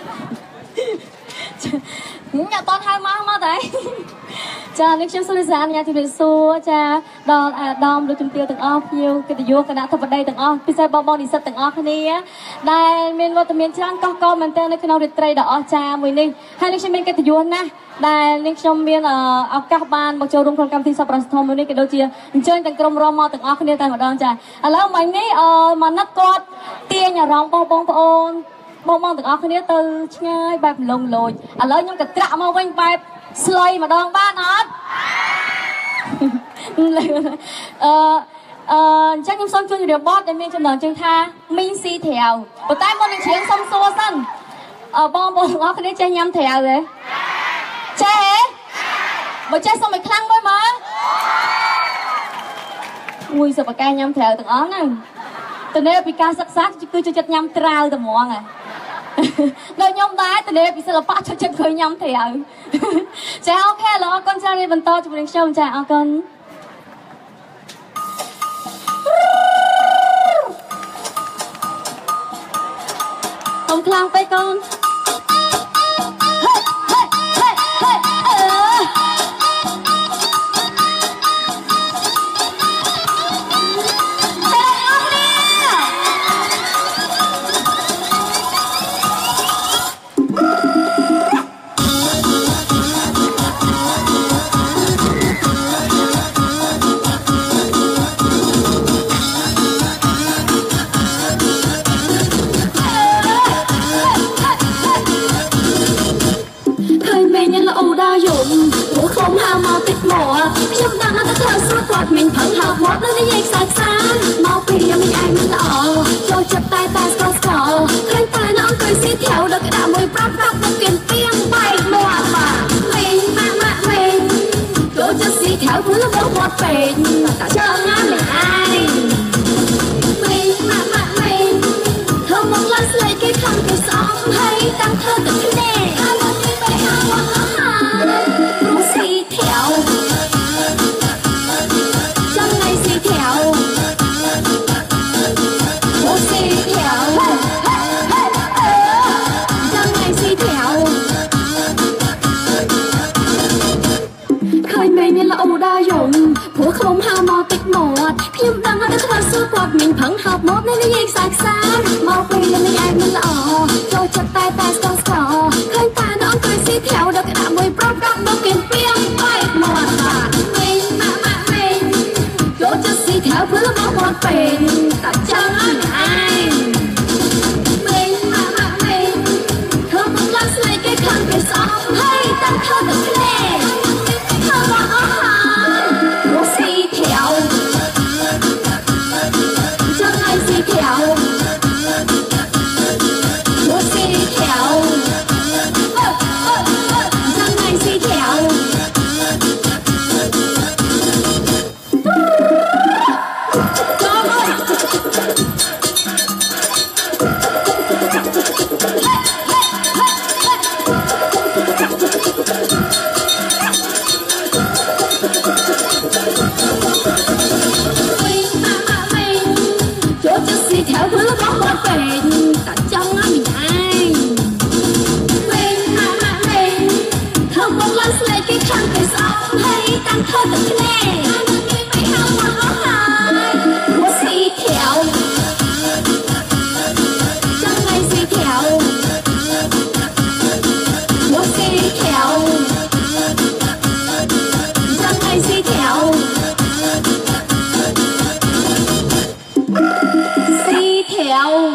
[SPEAKER 1] ញ៉ាំតនហៅមកមកតែចានេះខ្ញុំសូមសាញ៉ាជំរាបសួរចាដល់អាដាមលោកជំទាវទាំងអស់ភ្ញៀវកិត្តិយសគណៈធិបតីទាំងអស់ពិសេសបងប្អូននិស្សិតទាំងអស់គ្នាដែលមានវត្តមានច្រើនកោះកោមែនទែននៅក្នុងរាត្រីដ៏អស្ចារ្យមួយនេះហើយនេះខ្ញុំមានកិត្តិយសណាស់ដែលនេះខ្ញុំមានឱកាសបានមកចូលរួមក្នុងកម្មវិធីសប្បុរសធម៌មួយនេះក៏ដូចជាអញ្ជើញទាំងក្រុមរំមកទាំងអស់គ្នាតែម្ដងចាឥឡូវមិញនេះមកណាត់គាត់ទាញអារម្មណ៍បងប្អូនបងបងទាំងអស់គ្នាទៅឆ្ងាយបែបលងលោចឥឡូវខ្ញុំក៏ត្រាក់មកវិញបែបស្លុយម្ដងបានអត់អឺអឺអញ្ចឹងខ្ញុំសូមជូនជម្រាបបទដែលមានចំណងជើងថាមីងស៊ីត្រាវប៉ុន្តែមុននឹងច្រៀងសូមសួរសិនអឺបងប្អូនទាំងអស់គ្នាចេះញ៉ាំត្រាវទេចេះបើចេះសូមឲ្យខ្លាំងមួយមកមួយសិបកាយញ៉ាំត្រាវទាំងអស់ហ្នឹងតើពីការសិក្សាគឺចូលចិត្តញ៉ាំត្រាវតែហ្មងហ៎ដល់ខ្ញុំដែរតើពីសិល្បៈចូលចិត្តឃើញញ៉ាំត្រាវចាអូខេលោកអរគុណច្រើនរៀនបន្តជាមួយនឹងខ្ញុំចាអរគុណកុំខ្លាំងពេកកូនខ្ញុំដឹងថាធ្វើស្រួលគាត់មិនផឹងហៅមកនៅនិយាយខ្សែខ្សាមកពីខ្ញុំមិនឯងមិនល្អចូលចិត្តតែតែស្គាល់ស្គាល់ឃើញតែនៅអង្គុយស៊ីថៅដល់ក្តារមួយប្រាប់ប្រាប់មកគៀនទៀងបែកមាត់បាទវិញម៉ាក់ម៉ាក់វិញចូលចិត្តស៊ីថៅព្រោះលោកមាត់ពេកតែចង់ណាស់មិនឯងវិញម៉ាក់ម៉ាក់វិញធ្វើមកឡើងស្លេកគេខំគេស្អងហើយតាំងធ្វើទៅគ្នាហើយមកទីបែកហៅមកព្រោះស៊ីថៅព្រោះខ្ញុំហៅមកតិចមាត់ខ្ញុំដឹងថាធ្វើសួរគាត់មិនផឹងហៅមកនៅនិយាយខ្សែខ្សាមកពីលមិនឯងមិនល្អចូលចិត្តតែតែស្គាល់ស្គាល់ឃើញតែនៅអង្គុយស៊ីថៅដល់ក្តារមួយប្រាប់ប្រាប់មកគៀនពីងបែកមាត់បាទវិញម៉ាក់ម៉ាក់វិញចូលចិត្តស៊ីថៅ
[SPEAKER 5] theo cứ mong một bên ta chẳng ai mình mà mà mình thơ mong lắm lại cái khăn cái sóng hay ta thơ được lệ thơ mong ó hài một xì theo chẳng ai xì theo một xì theo chẳng ai xì theo theo cứ có một bên ta trong mình ai mình mà mà mình không có lăn lấy cái khăn cái sóng hay tăng thơ được lệ phải không mà có hai một xì theo chẳng ai xì theo một xì theo chẳng ai xì theo theo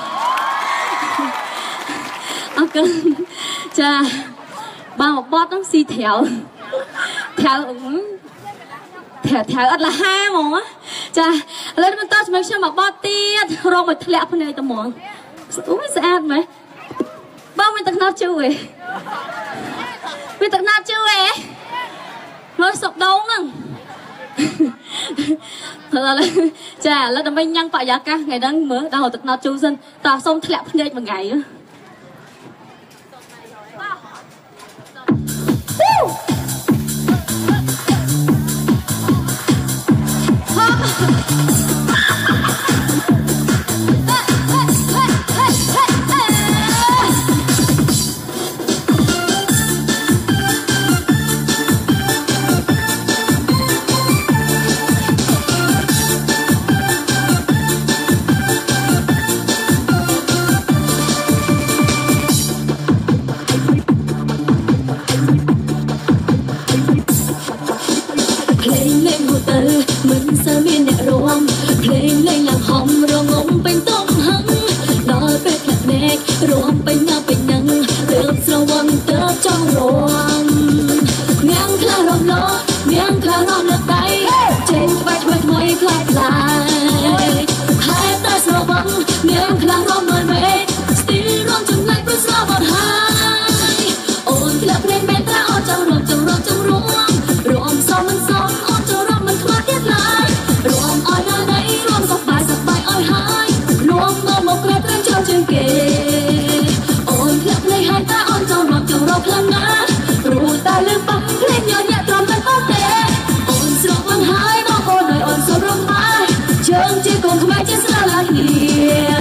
[SPEAKER 5] ok cha ba một bót nó xì theo theo theo theo ắt là hai món á cha lên mình tao mình xem một bót tiết rồi mình lẹ bên này tao món uống sẽ ăn mấy bao mình tao nát chưa vậy mình tao nát chưa vậy nó sụp đâu nè thật là chà là tụi mình nhăn phải giá cả ngày đó mới đang hồi tụi nó chú dân ta xong thẹn phân một ngày nữa mình sẽ miên nhẹ rong lên lên làm hồng rong ngông bên tông hăng đôi bên lạc nét rong bên nhau bên nhang được sâu vân tớ trong rong ngang khla rong lo ngang khla rong lật tay trên vai vai mây lại lại hai ta sâu vân ngang khla rong mời mê still rong trong lại cứ sâu vân hai ôn lạc lên bên ta ôn trong rong trong rong trong rong rong sau mình sống ôn trong rong mình thoát tiết lạiรวมอ้อยนาไหนรวมสบายสบายอ้อยหายรวมมาหมกกระเตงเจ้าเชิงเก๋โอนเพลงเลยหายตาอ่อนเจ้ารอบเจ้ารอบพลังงารู้ตาลืมปังเพลงย้อนแย่ตรอมเป็นป้าเตะโอนสระวังหายน้องโอนเลยโอนสระไม้เชิงจีกงขมายเจสลาลาเฮีย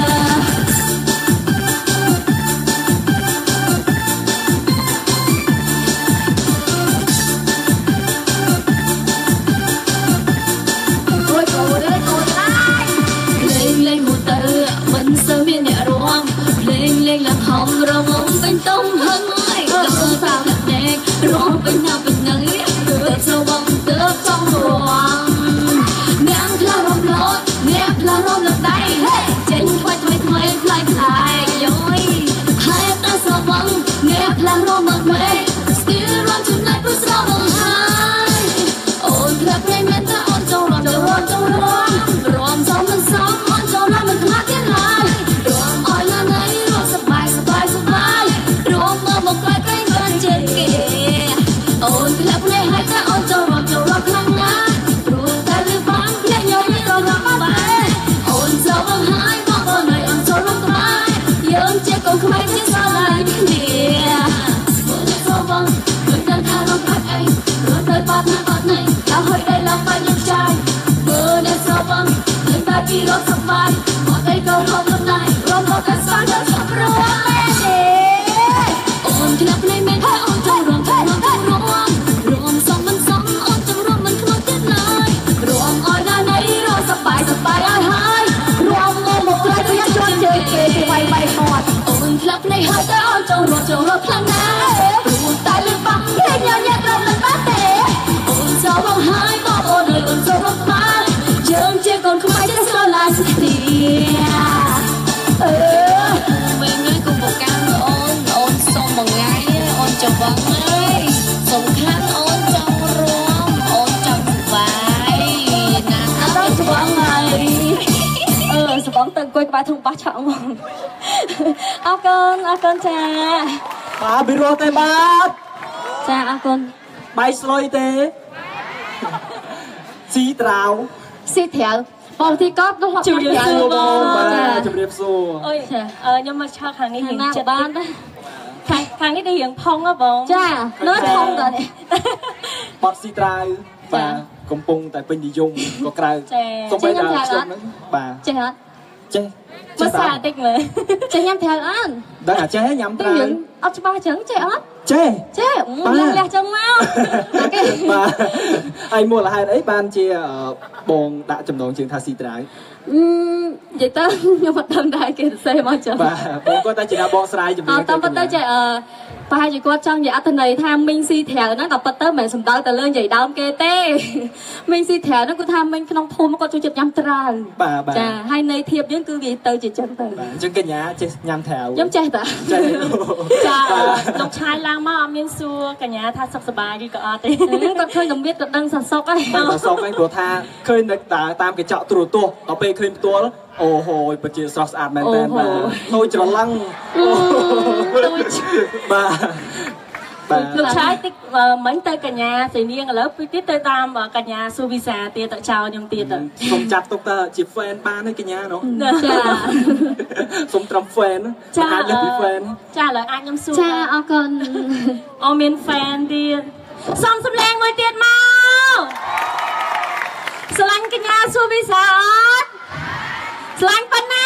[SPEAKER 5] mình sớm miên nhẹ rong lên lên làm hồng rong ngông bên tông hăng lỡ sao thật đẹp rong bên nhau bên ngấy tớ sâu bông tớ trong rong ngang la rong lót ngang la rong lật tay trên quay quay quay quay lại dối hai ta sâu bông ngang la rong mật mê still rong chung lại cứ sâu bông hai ôn thật lên men ta ôn châu rong châu rong châu rong rong sóng mình sóng ôn châu rong mình thoát tiết lạiรวมอ้อยละไหนรวมสบายสบายสบายรวมมาหมกใกล้ใกล้กันเจ็บเก๋โอนเพลงในหายใจโอนเจ้ารอบเจ้ารอบพลังงานรู้แต่ลืมฟังเพลงย้อนให้เราร้องไปโอนเจ้าบังหายมองคนไหนโอนเจ้าร้องไปยืมเจ็บกงขมายที่สลายเนี่ยโอนเจ้าบังเหมือนเดินทางลงพัดไอรถเลยปาดหน้าปาดไหนแล้วหอยได้ลำไปยังใจเบอร์ในเจ้าบังเหมือนตาที่รถสบายไอ้เกาทองลำไหนรวมตัวกันสร้างเดินขับรถแม่เด็กโอนที่รับในเมฆโอนใจรวมใจรวมใจรวมรวมสองมันสองโอนจะรวมมันขมวดเจ็ดเลยรวมอ้อยด้านไหนรวมสบายสบายอ้อยหายรวมโมหมกเลยก็ยังชวนเจอเกย์ที่ไวใบหอดโอนที่รับในหายใจโอนจะรวมจะรวมพลังงานรู้ตายลืมฟังเพลงย้อนแย่ตรอมมันป้าเตะโอนเจ้าบังหายบอกโอนเลยโอนจะรวมไปเชิงเจ็บអឺវិញហើយកុំបកាំអូនអូនសុំមួយថ្ងៃអូនចាំបងហើយសំខាន់អូនចង់រួមអូនចង់សុបាយណាស់អត់ស្បងហើយអឺស្បងទៅអង្គុយក្បែរធុងបោះឆក់មកអរគុណអរគុណចា
[SPEAKER 2] បាទពីរស់ទេបាទ
[SPEAKER 5] ចាអរគុណ
[SPEAKER 2] បាយស្លុយទេស៊ីត្រាវ
[SPEAKER 5] ស៊ីត្រាវបងទីកប់នោះជម្រាបសួរបង
[SPEAKER 2] បាទជម្រាបសួរ
[SPEAKER 12] អើយខ្ញុំមកឆក់ខាងនេះរៀងចិត្តបានខាងខាងនេះដូចរៀងផុងហ៎បង
[SPEAKER 5] ចានៅផុងតើនេះ
[SPEAKER 2] បត់ស៊ីត្រាវបាទកំពុងតែពេញនិយមក៏ក្រៅសូម្បីតែខ្ញុំហ្នឹងបាទ
[SPEAKER 5] ចេះអត់
[SPEAKER 2] ចេះ
[SPEAKER 12] មើលសារតិចមើល
[SPEAKER 5] ចេះញ៉ាំត្រាវអត់
[SPEAKER 2] ដឹងអាចេះញ៉ាំត្រាវ
[SPEAKER 5] អត់ច្បាស់ចឹងចេះអត់
[SPEAKER 2] ចេះ
[SPEAKER 5] ចេះលះលះចឹងមក
[SPEAKER 2] បាទហើយមូលហេតុអីបានជាបងដាក់ចំណងជើងថាស៊ីត្រាវ
[SPEAKER 5] អឺនិយាយទៅខ្ញុំអត់ដឹងដែរគេសរសេរមកចឹង
[SPEAKER 2] បាទបងគាត់តែជាអ្នកបកស្រាយជំនាញ
[SPEAKER 5] តាមពិតទៅចេះអឺប្រហែលជាគាត់ចង់និយាយអត្ថន័យថាមីងស៊ីត្រាវហ្នឹងដល់ពិតទៅមិនមែនសំដៅទៅលើនិយាយដើមគេទេមីងស៊ីត្រាវហ្នឹងគឺថាមីងក្នុងភូមិគាត់ចូលចិត្តញ៉ាំត្រាវ
[SPEAKER 2] បាទ
[SPEAKER 5] ចាហើយន័យធៀបយើងគឺវាទៅជាចឹងទៅ
[SPEAKER 2] បាទអញ្ចឹងកញ្ញាចេះញ៉ាំត្រាវ
[SPEAKER 5] ខ្ញុំចេះតា
[SPEAKER 2] ចេះ
[SPEAKER 12] ចាលោកឆាយឡើងមកអត់មានសួរកញ្ញាថាសុខសប្បាយឬក៏អត់ទេ
[SPEAKER 5] គាត់ឃើញតែមៀតគាត់ដឹងសសុខហើយ
[SPEAKER 2] តែសុខហ្នឹងព្រោះថាឃើញនៅតាមកញ្ចក់ទូរទស្សន៍ដល់ពេលឃើញផ្ទាល់អូហូយពិតជាស្រស់ស្អាតមែនតើបាទដូចច្រឡឹងបាទ
[SPEAKER 12] បាទលោកឆាយតិចមិញទៅកញ្ញាស្រីនាងឥឡូវពីទៀតទៅតាមកញ្ញាស៊ូវីសាទៀតទៅចោលខ្ញុំទៀតទៅ
[SPEAKER 2] សូមចាត់ទុកថាជា fan បានហើយកញ្ញានោះចាសូមត្រឹម fan
[SPEAKER 12] អាចលើកពី fan ចាឥឡូវអាចខ្ញុំសួរ
[SPEAKER 5] ចាអរគុណ
[SPEAKER 12] អូមាន fan ទៀតសំសំឡេងមួយទៀតមកស្រឡាញ់កញ្ញាស៊ូវីសាអត់ស្លាញ់ប៉ុណ្ណា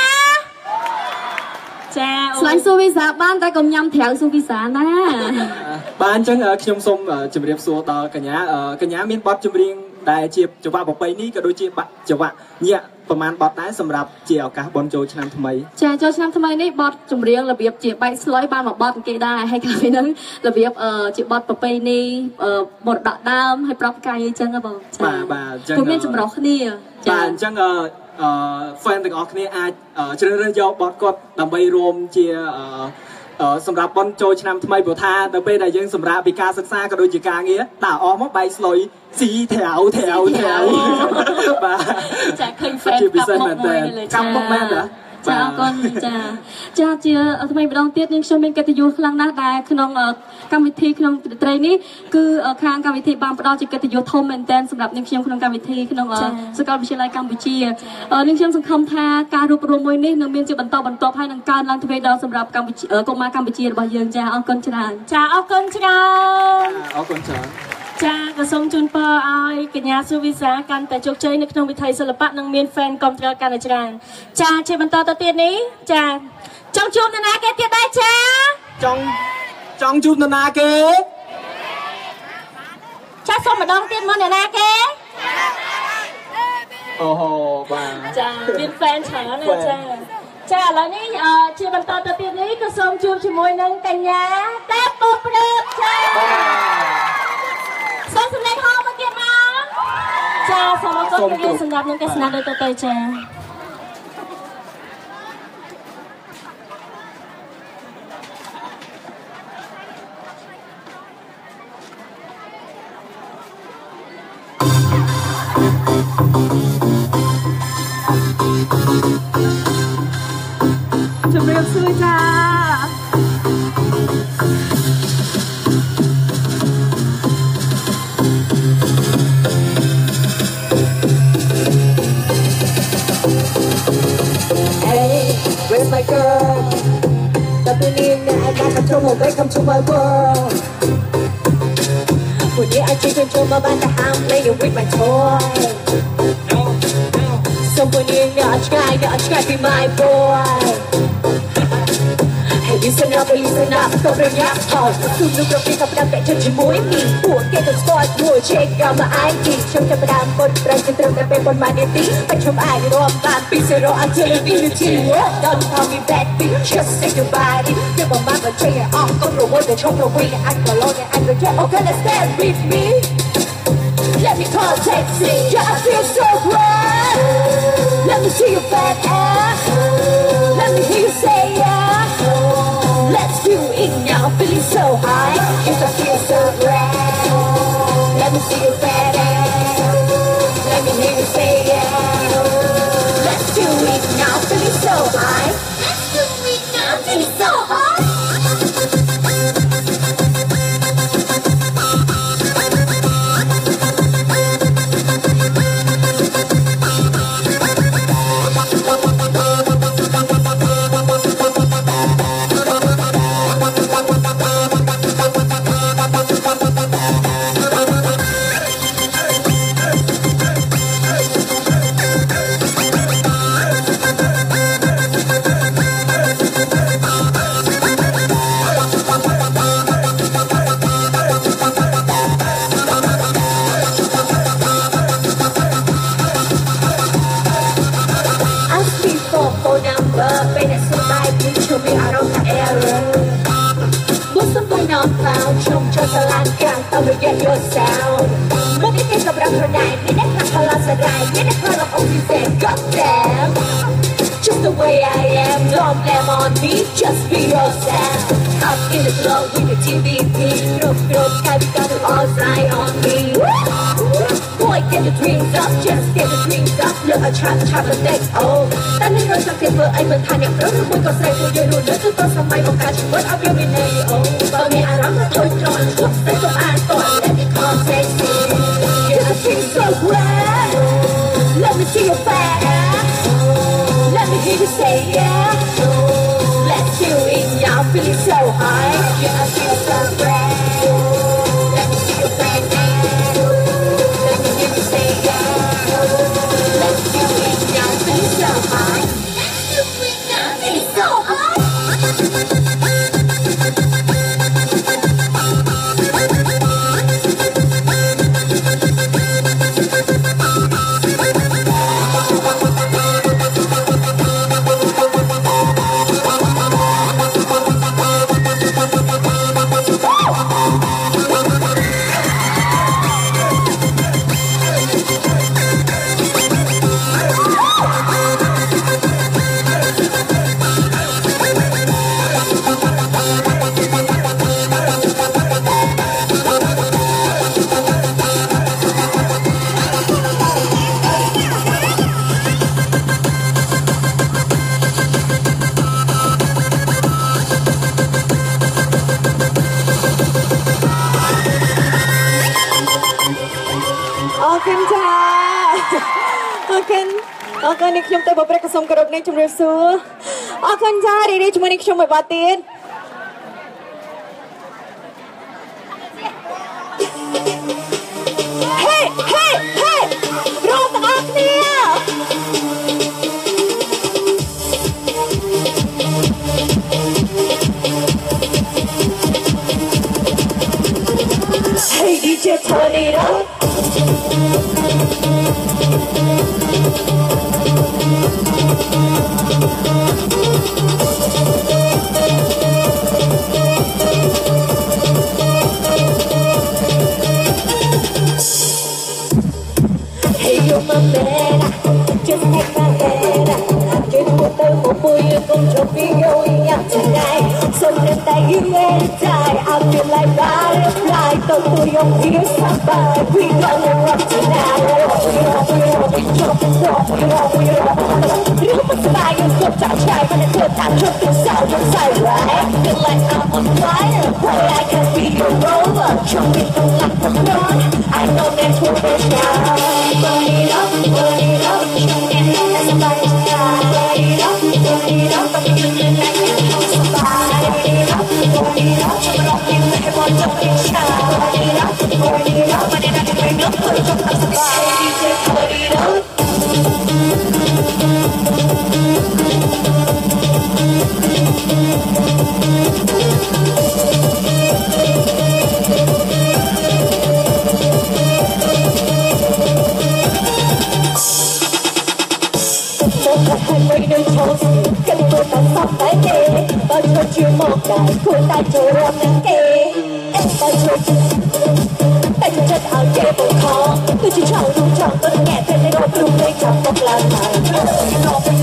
[SPEAKER 12] ចា
[SPEAKER 5] ស្លាញ់ស៊ូវីសាបានតែកុំញ៉ាំត្រាវស៊ូវីសាណា
[SPEAKER 2] បាទអញ្ចឹងខ្ញុំសូមជម្រាបសួរដល់កញ្ញាកញ្ញាមានបទចម្រៀងដែលជាចង្វាក់ប្រពៃណីក៏ដូចជាចង្វាក់ញាក់ប្រហែលបទដែរសម្រាប់ជាឱកាសបុណ្យចូលឆ្នាំថ្មី
[SPEAKER 5] ចាចូលឆ្នាំថ្មីនេះបទចម្រៀងរបៀបជាបែកស្លុយបានមួយបទគេដែរហើយកាលពីហ្នឹងរបៀបជាបទប្រពៃណីមរតកដើមហើយប្រាប់កាយអញ្ចឹងហ៎បង
[SPEAKER 2] ចាបាទបាទអញ្ចឹង
[SPEAKER 5] គឺមានចម្រុះគ្នា
[SPEAKER 2] បាទអញ្ចឹងអឺ fan ទាំងអស់គ្នាអាចជ្រើសរើសយកបទគាត់ដើម្បីរួមជាសម្រាប់បុណ្យចូលឆ្នាំថ្មីព្រោះថាទៅពេលដែលយើងសម្រាប់ពីការសិក្សាក៏ដូចជាការងារដាក់អស់មកបែកស្លុយស៊ីត្រាវត្រាវត្រាវ
[SPEAKER 12] បាទចាឃើញ fan កាប់មកមួយ
[SPEAKER 2] លើកាប់មកមែនតា
[SPEAKER 5] ចាអរគុណចាចាជាថ្មីម្ដងទៀតយើងខ្ញុំមានកិត្តិយសខ្លាំងណាស់ដែលក្នុងកម្មវិធីក្នុងរាត្រីនេះគឺខាងកម្មវិធីបានផ្ដល់ជាកិត្តិយសធំមែនទែនសម្រាប់នាងខ្ញុំក្នុងកម្មវិធីក្នុងសាកលវិទ្យាល័យកម្ពុជានាងខ្ញុំសង្ឃឹមថាការរួបរวมមួយនេះនឹងមានជាបន្តបន្ទាប់ហើយនឹងកើនឡើងទ្វេដងសម្រាប់កម្ពុជាកុមារកម្ពុជារបស់យើងចាអរគុណច្រើន
[SPEAKER 12] ចាអរគុណច្រើន
[SPEAKER 2] អរគុណច្រើន
[SPEAKER 12] ចាក៏សូមជូនពរឲ្យកញ្ញាស៊ូវីសាកាន់តែជោគជ័យនៅក្នុងវិថីសិល្បៈនិងមាន fan គាំទ្រកាន់តែច្រើនចាជាបន្តទៅទៀតនេះចាចង់ជួបនរណាគេទៀតដែរចា
[SPEAKER 2] ចង់ចង់ជួបនរណាគេ
[SPEAKER 12] ចាសូមម្ដងទៀតមកនរណាគេ
[SPEAKER 2] អូហូបាទ
[SPEAKER 12] ចាមាន fan ច្រើនណាចាចាឥឡូវនេះជាបន្តទៅទៀតនេះក៏សូមជួបជាមួយនឹងកញ្ញាតាពុះព្រឹកចាសូមសម្លេងហោមកទៀតមកចាសូមអរគុណគ្នាសម្រាប់នឹងទេសនាដូចទៅចា
[SPEAKER 5] ជំរាបសួរចា
[SPEAKER 13] Where's my girl? Nothing in there, I got control, welcome to my world. When you I take control of my hand, playing with my toy. Someone in there, try, try be my boy. Hey, listen up, listen up, không được nhắc hỏi. Tôi lúc đầu đi gặp đang cạnh chân chỉ mũi mình. Của kia được sport, ngồi check out my I D. Trong trong đám con, đang trên tường đang bên con my neti. Anh trong ai đi rồi, bạn bị sẽ rồi ăn chơi lên infinity. Don't call me bad bitch, just say your body. Nhưng mà mang vào chơi off, không rồi muốn để trong đầu quên. Anh có lo để anh được chết, okay let's stand with me. Let me call taxi, yeah I feel so good. Let me see your fat ass. Let me hear you say yeah. Let's do it now, feeling so high. Yes, I feel so grand. Let me see your fat ass. Let me hear you say yeah. Let's do it now, feeling so high. Let's do it now, feeling so high. Get your sound. Move it is a brother night. You never have a lot of right. You never have a said, God damn. Just the way I am. Don't blame on me. Just be yourself. Up in the flow with the T V P. Group, group, have got it all fly on me. Boy, get the dreams up. Just get the dreams up. Look, I try to try to next. Oh, that is no something for I will tell you. Don't know what to say for you. Look at the some my own catch. What I'm really nearly oh. For me, I run the toy on. What's the so I thought? Let me come take me. Get the dreams so grand. Let me see your fat ass. Let me hear you say yeah. Let's do it now, feeling so high. Yeah, I feel so grand. Let me see your fat ass. Let me hear you say yeah. Let's do it now, feeling so high. Let's do it now, feeling so high.
[SPEAKER 14] Ở kênh này chúng tôi bảo vệ xong cả đợt này trong đời xưa. Ở kênh ra đi đi chúng mình trong một ba tiếng. Hey hey hey, rộp ác nia. Hey D J, turn it up. Hey, you're my man, just take my hand. Chơi đùa tới một buổi cùng cho video nhạc tonight. Sống đến tay you anytime. I feel like butterfly. Tôi tôi用phía sát bài. We gonna rock tonight. We rock, we rock, we rock, we rock, we rock, we rock. Nếu mà smile, you're so tight, try. Mà nên thật trust the sound inside, right? Feel like I'm on fire. Boy, I can be your rover. Jumping from like the dawn. I know that's what we're down. Burn it up, burn it up. Jumping as a fire sky. Burn it up, burn it up. I'm feeling like I'm on somebody. Burn it up, burn it up. Jump it up, you let it run, don't be shy. Burn it up, burn it up. But then I can bring up, put it up, I'm somebody. Just burn it up. Hãy subscribe cho kênh Ghiền Mì Gõ để không bỏ lỡ những video hấp dẫn.
[SPEAKER 13] តែចិត្តឲ្យគេបខដូចជាចង់រូបចង់ទៅងែតែរកព្រំលេខចាប់មកឡើងហើយរឿងមិន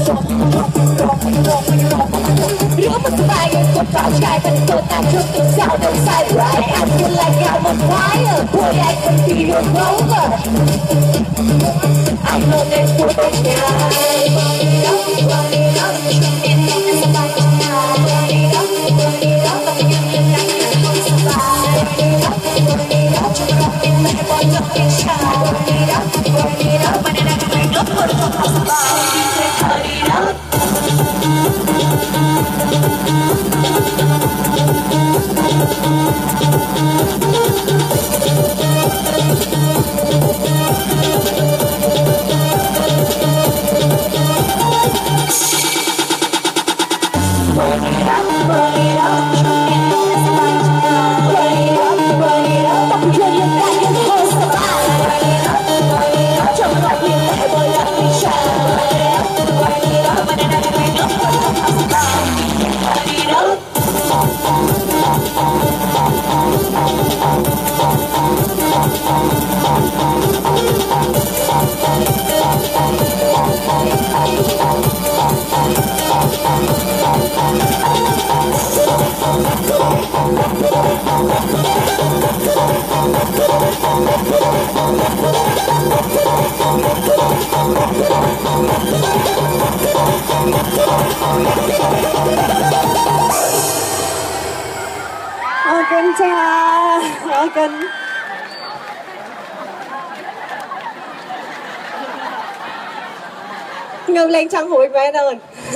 [SPEAKER 13] ស្បែកគាត់តឆ្ងាយតែទៅតាមជុំទៅសៅទៅ side right I feel like I'm on fire boy I can feel your power I'm not that for the Ôi con cha, ôi con ngâm lên trong hụi bé rồi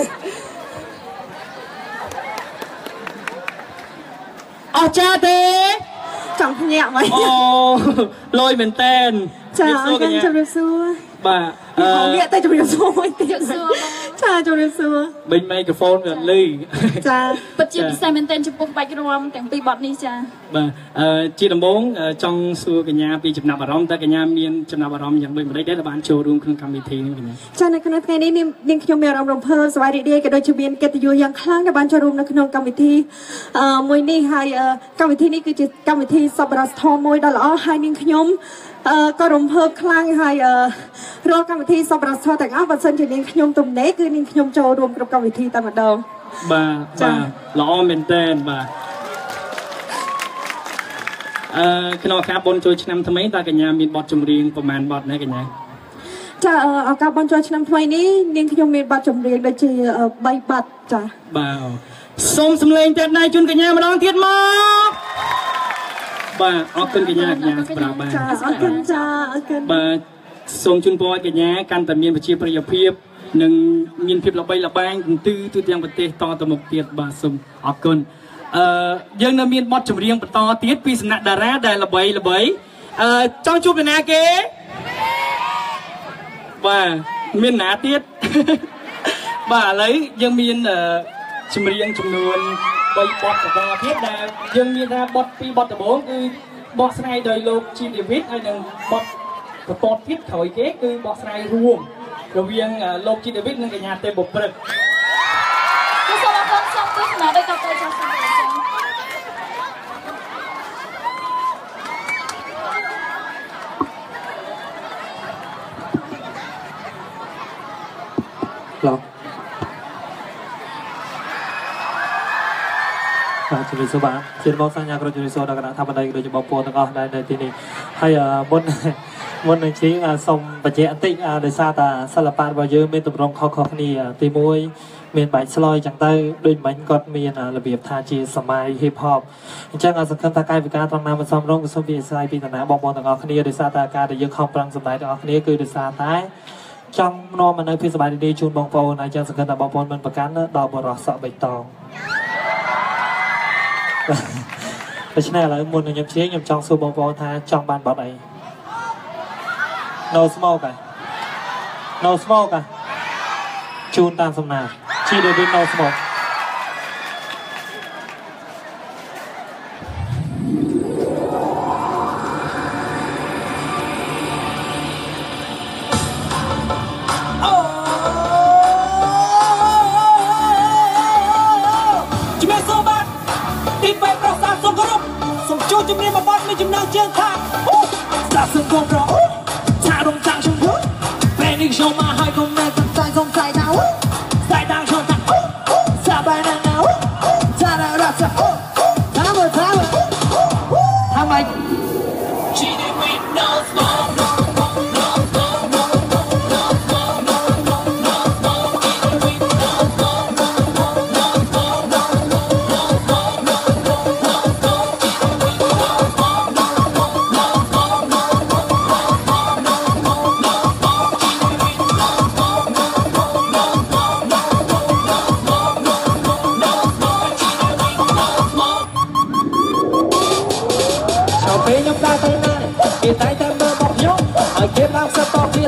[SPEAKER 8] Ồ cha thế
[SPEAKER 12] Chẳng nhẹ mày
[SPEAKER 8] Ồ lôi mình tên
[SPEAKER 12] Chà ôi con chào được xưa
[SPEAKER 8] Bà
[SPEAKER 12] Không biết tay chào được xưa môi tiết Chà chào được xưa
[SPEAKER 8] Bình microphone gần ly
[SPEAKER 12] Chà
[SPEAKER 1] Bật chia bị sai mình tên chụp bạch rùm Tiếng bì bọt ní chà
[SPEAKER 8] Bà Chị đồng bốn trong xưa cái nhà bị chụp nạp bà rõm Ta cái nhà miền chụp nạp bà rõmอย่างbình mà đấy là bạn show room khung cầm thị
[SPEAKER 12] Chà này khăn ngàyนี้นิ่งខ្ញុំមានអារម្មណ៍រំភើបសប្បាយរីករាយក៏ដូចជាមានកិត្តិយសយ៉ាងខ្លាំងដែលបានចូលរួមនៅក្នុងកម្មវិធីមួយនេះហើយកម្មវិធីនេះគឺជាកម្មវិធីសប្បុរសធម៌មួយដ៏ល្អហើយនាងខ្ញុំក៏រំភើបខ្លាំងហើយរាល់កម្មវិធីសប្បុរសធម៌ទាំងអស់បើសិនជានាងខ្ញុំទំនេរគឺនាងខ្ញុំចូលរួមគ្រប់កម្មវិធីតែម្ដង
[SPEAKER 8] បាទបាទល្អមែនតើបាទអឺក្នុងឱកាសបុណ្យចូលឆ្នាំថ្មីតើកញ្ញាមានបទចម្រៀងប្រមាណបទណាកញ្ញា
[SPEAKER 12] ចាឱកាសបុណ្យចូលឆ្នាំថ្មីនេះនាងខ្ញុំមានបទចម្រៀងដូចជាបីបទចា
[SPEAKER 8] បាទសូមសម្លេងទៀតដៃជូនកញ្ញាម្ដងទៀតមកបាទអរគុណកញ្ញាកញ្ញាស្រាប់បាទ
[SPEAKER 12] ចាអរគុណចាអរគុណ
[SPEAKER 8] បាទសូមជូនពរកញ្ញាកាន់តែមានប្រជាប្រិយភាពនិងមានភាពល្បីល្បាញទន្ទឹទូទាំងប្រទេសតទៅមុខទៀតបាទសូមអរគុណអឺយើងនៅមានបទចម្រៀងបន្តទៀតពីសំណាក់តារាដែលល្បីល្បីអឺចង់ជួបនរណាគេបាទមានណាទៀតបាទឥឡូវយើងមានចម្រៀងចំនួនបីបទបន្តទៀតដែលយើងមានថាបទពីរបទដំបូងគឺបកស្រាយដោយលោកជីដេវីតហើយនិងបទបន្តទៀតក្រោយគេគឺបកស្រាយរួមរវាងលោកជីដេវីតនិងកញ្ញាទេបុព្រឹក
[SPEAKER 1] គឺសូមអរគុណសូមទស្សនាដោយតទៅចង់សូមអរគុណ
[SPEAKER 11] ឡោបាទជំរាបសួរបាទជាបងសញ្ញាក្រុមជំរាបសួរដល់គណៈធម្មតាដូចជាបងប្អូនទាំងអស់ដែលនៅទីនេះហើយមុនមុននឹងជិះសូមបញ្ជាក់បន្តិចដោយសារតែសិល្បៈរបស់យើងមានទម្រង់ខុសៗគ្នាទីមួយមានបែកស្លយចឹងទៅដូចមិញគាត់មានរបៀបថាជាសម័យ hip hop អញ្ចឹងសង្ឃឹមថាកាយវិការត្រង់ណាមិនសមរម្យសូមពីអាស្រ័យពីតាណាបងប្អូនទាំងអស់គ្នាដោយសារតែការដែលយើងខំប្រឹងសម្ដែងទាំងអស់គ្នាគឺដោយសារតែចង់នាំមកនៅភាពសប្បាយរីករាយជូនបងប្អូនហើយចឹងសង្ឃឹមថាបងប្អូនមិនប្រកាន់ដល់បរិសុទ្ធបៃតងដូច្នេះឥឡូវមុននឹងខ្ញុំជិះខ្ញុំចង់សួរបងប្អូនថាចង់បានបទអី No smoke ហ៎ No smoke ហ៎ជូនតាមសំណាក់ជីដេវីត No smoke
[SPEAKER 8] ជំនាញមកបត់មានចំណងជើងខាង
[SPEAKER 15] sân con rõ ta đồng tăng trong bước về đi cho mà hai con mẹ tận tay không tay nào tay đang cho ta ta bài nàng nào ta đã ra ta thả mơ thả mơ thả mày chỉ để mình know Hãy subscribe cho kênh Ghiền Mì Gõ để không bỏ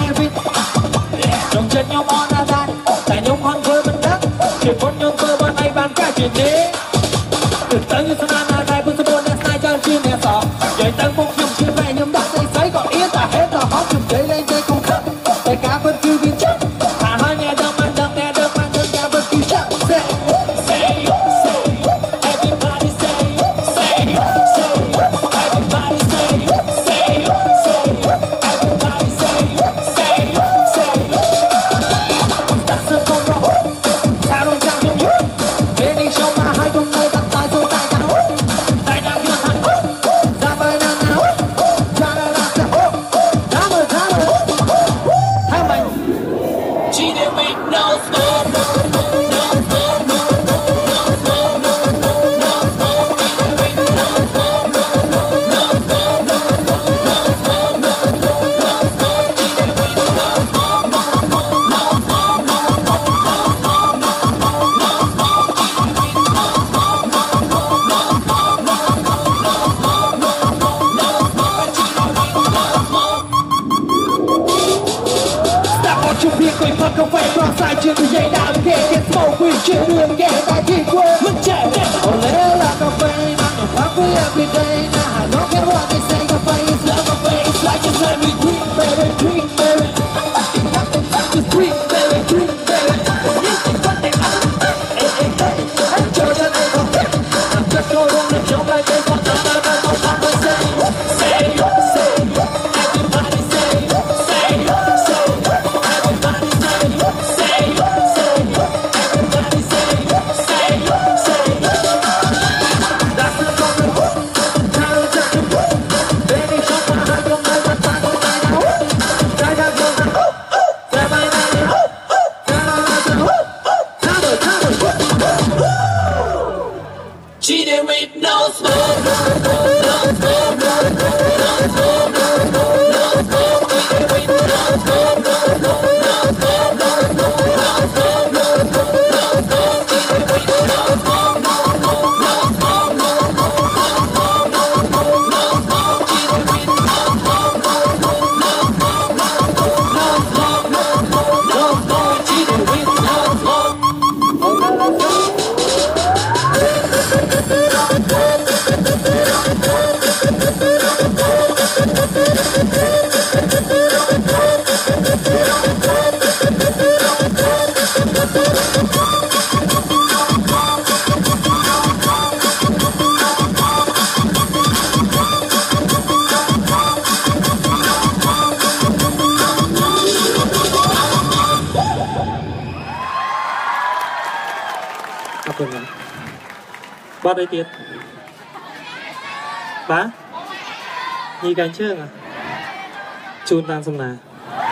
[SPEAKER 15] Bát đây tiệt bá nhị cánh chương à chun tam sông nà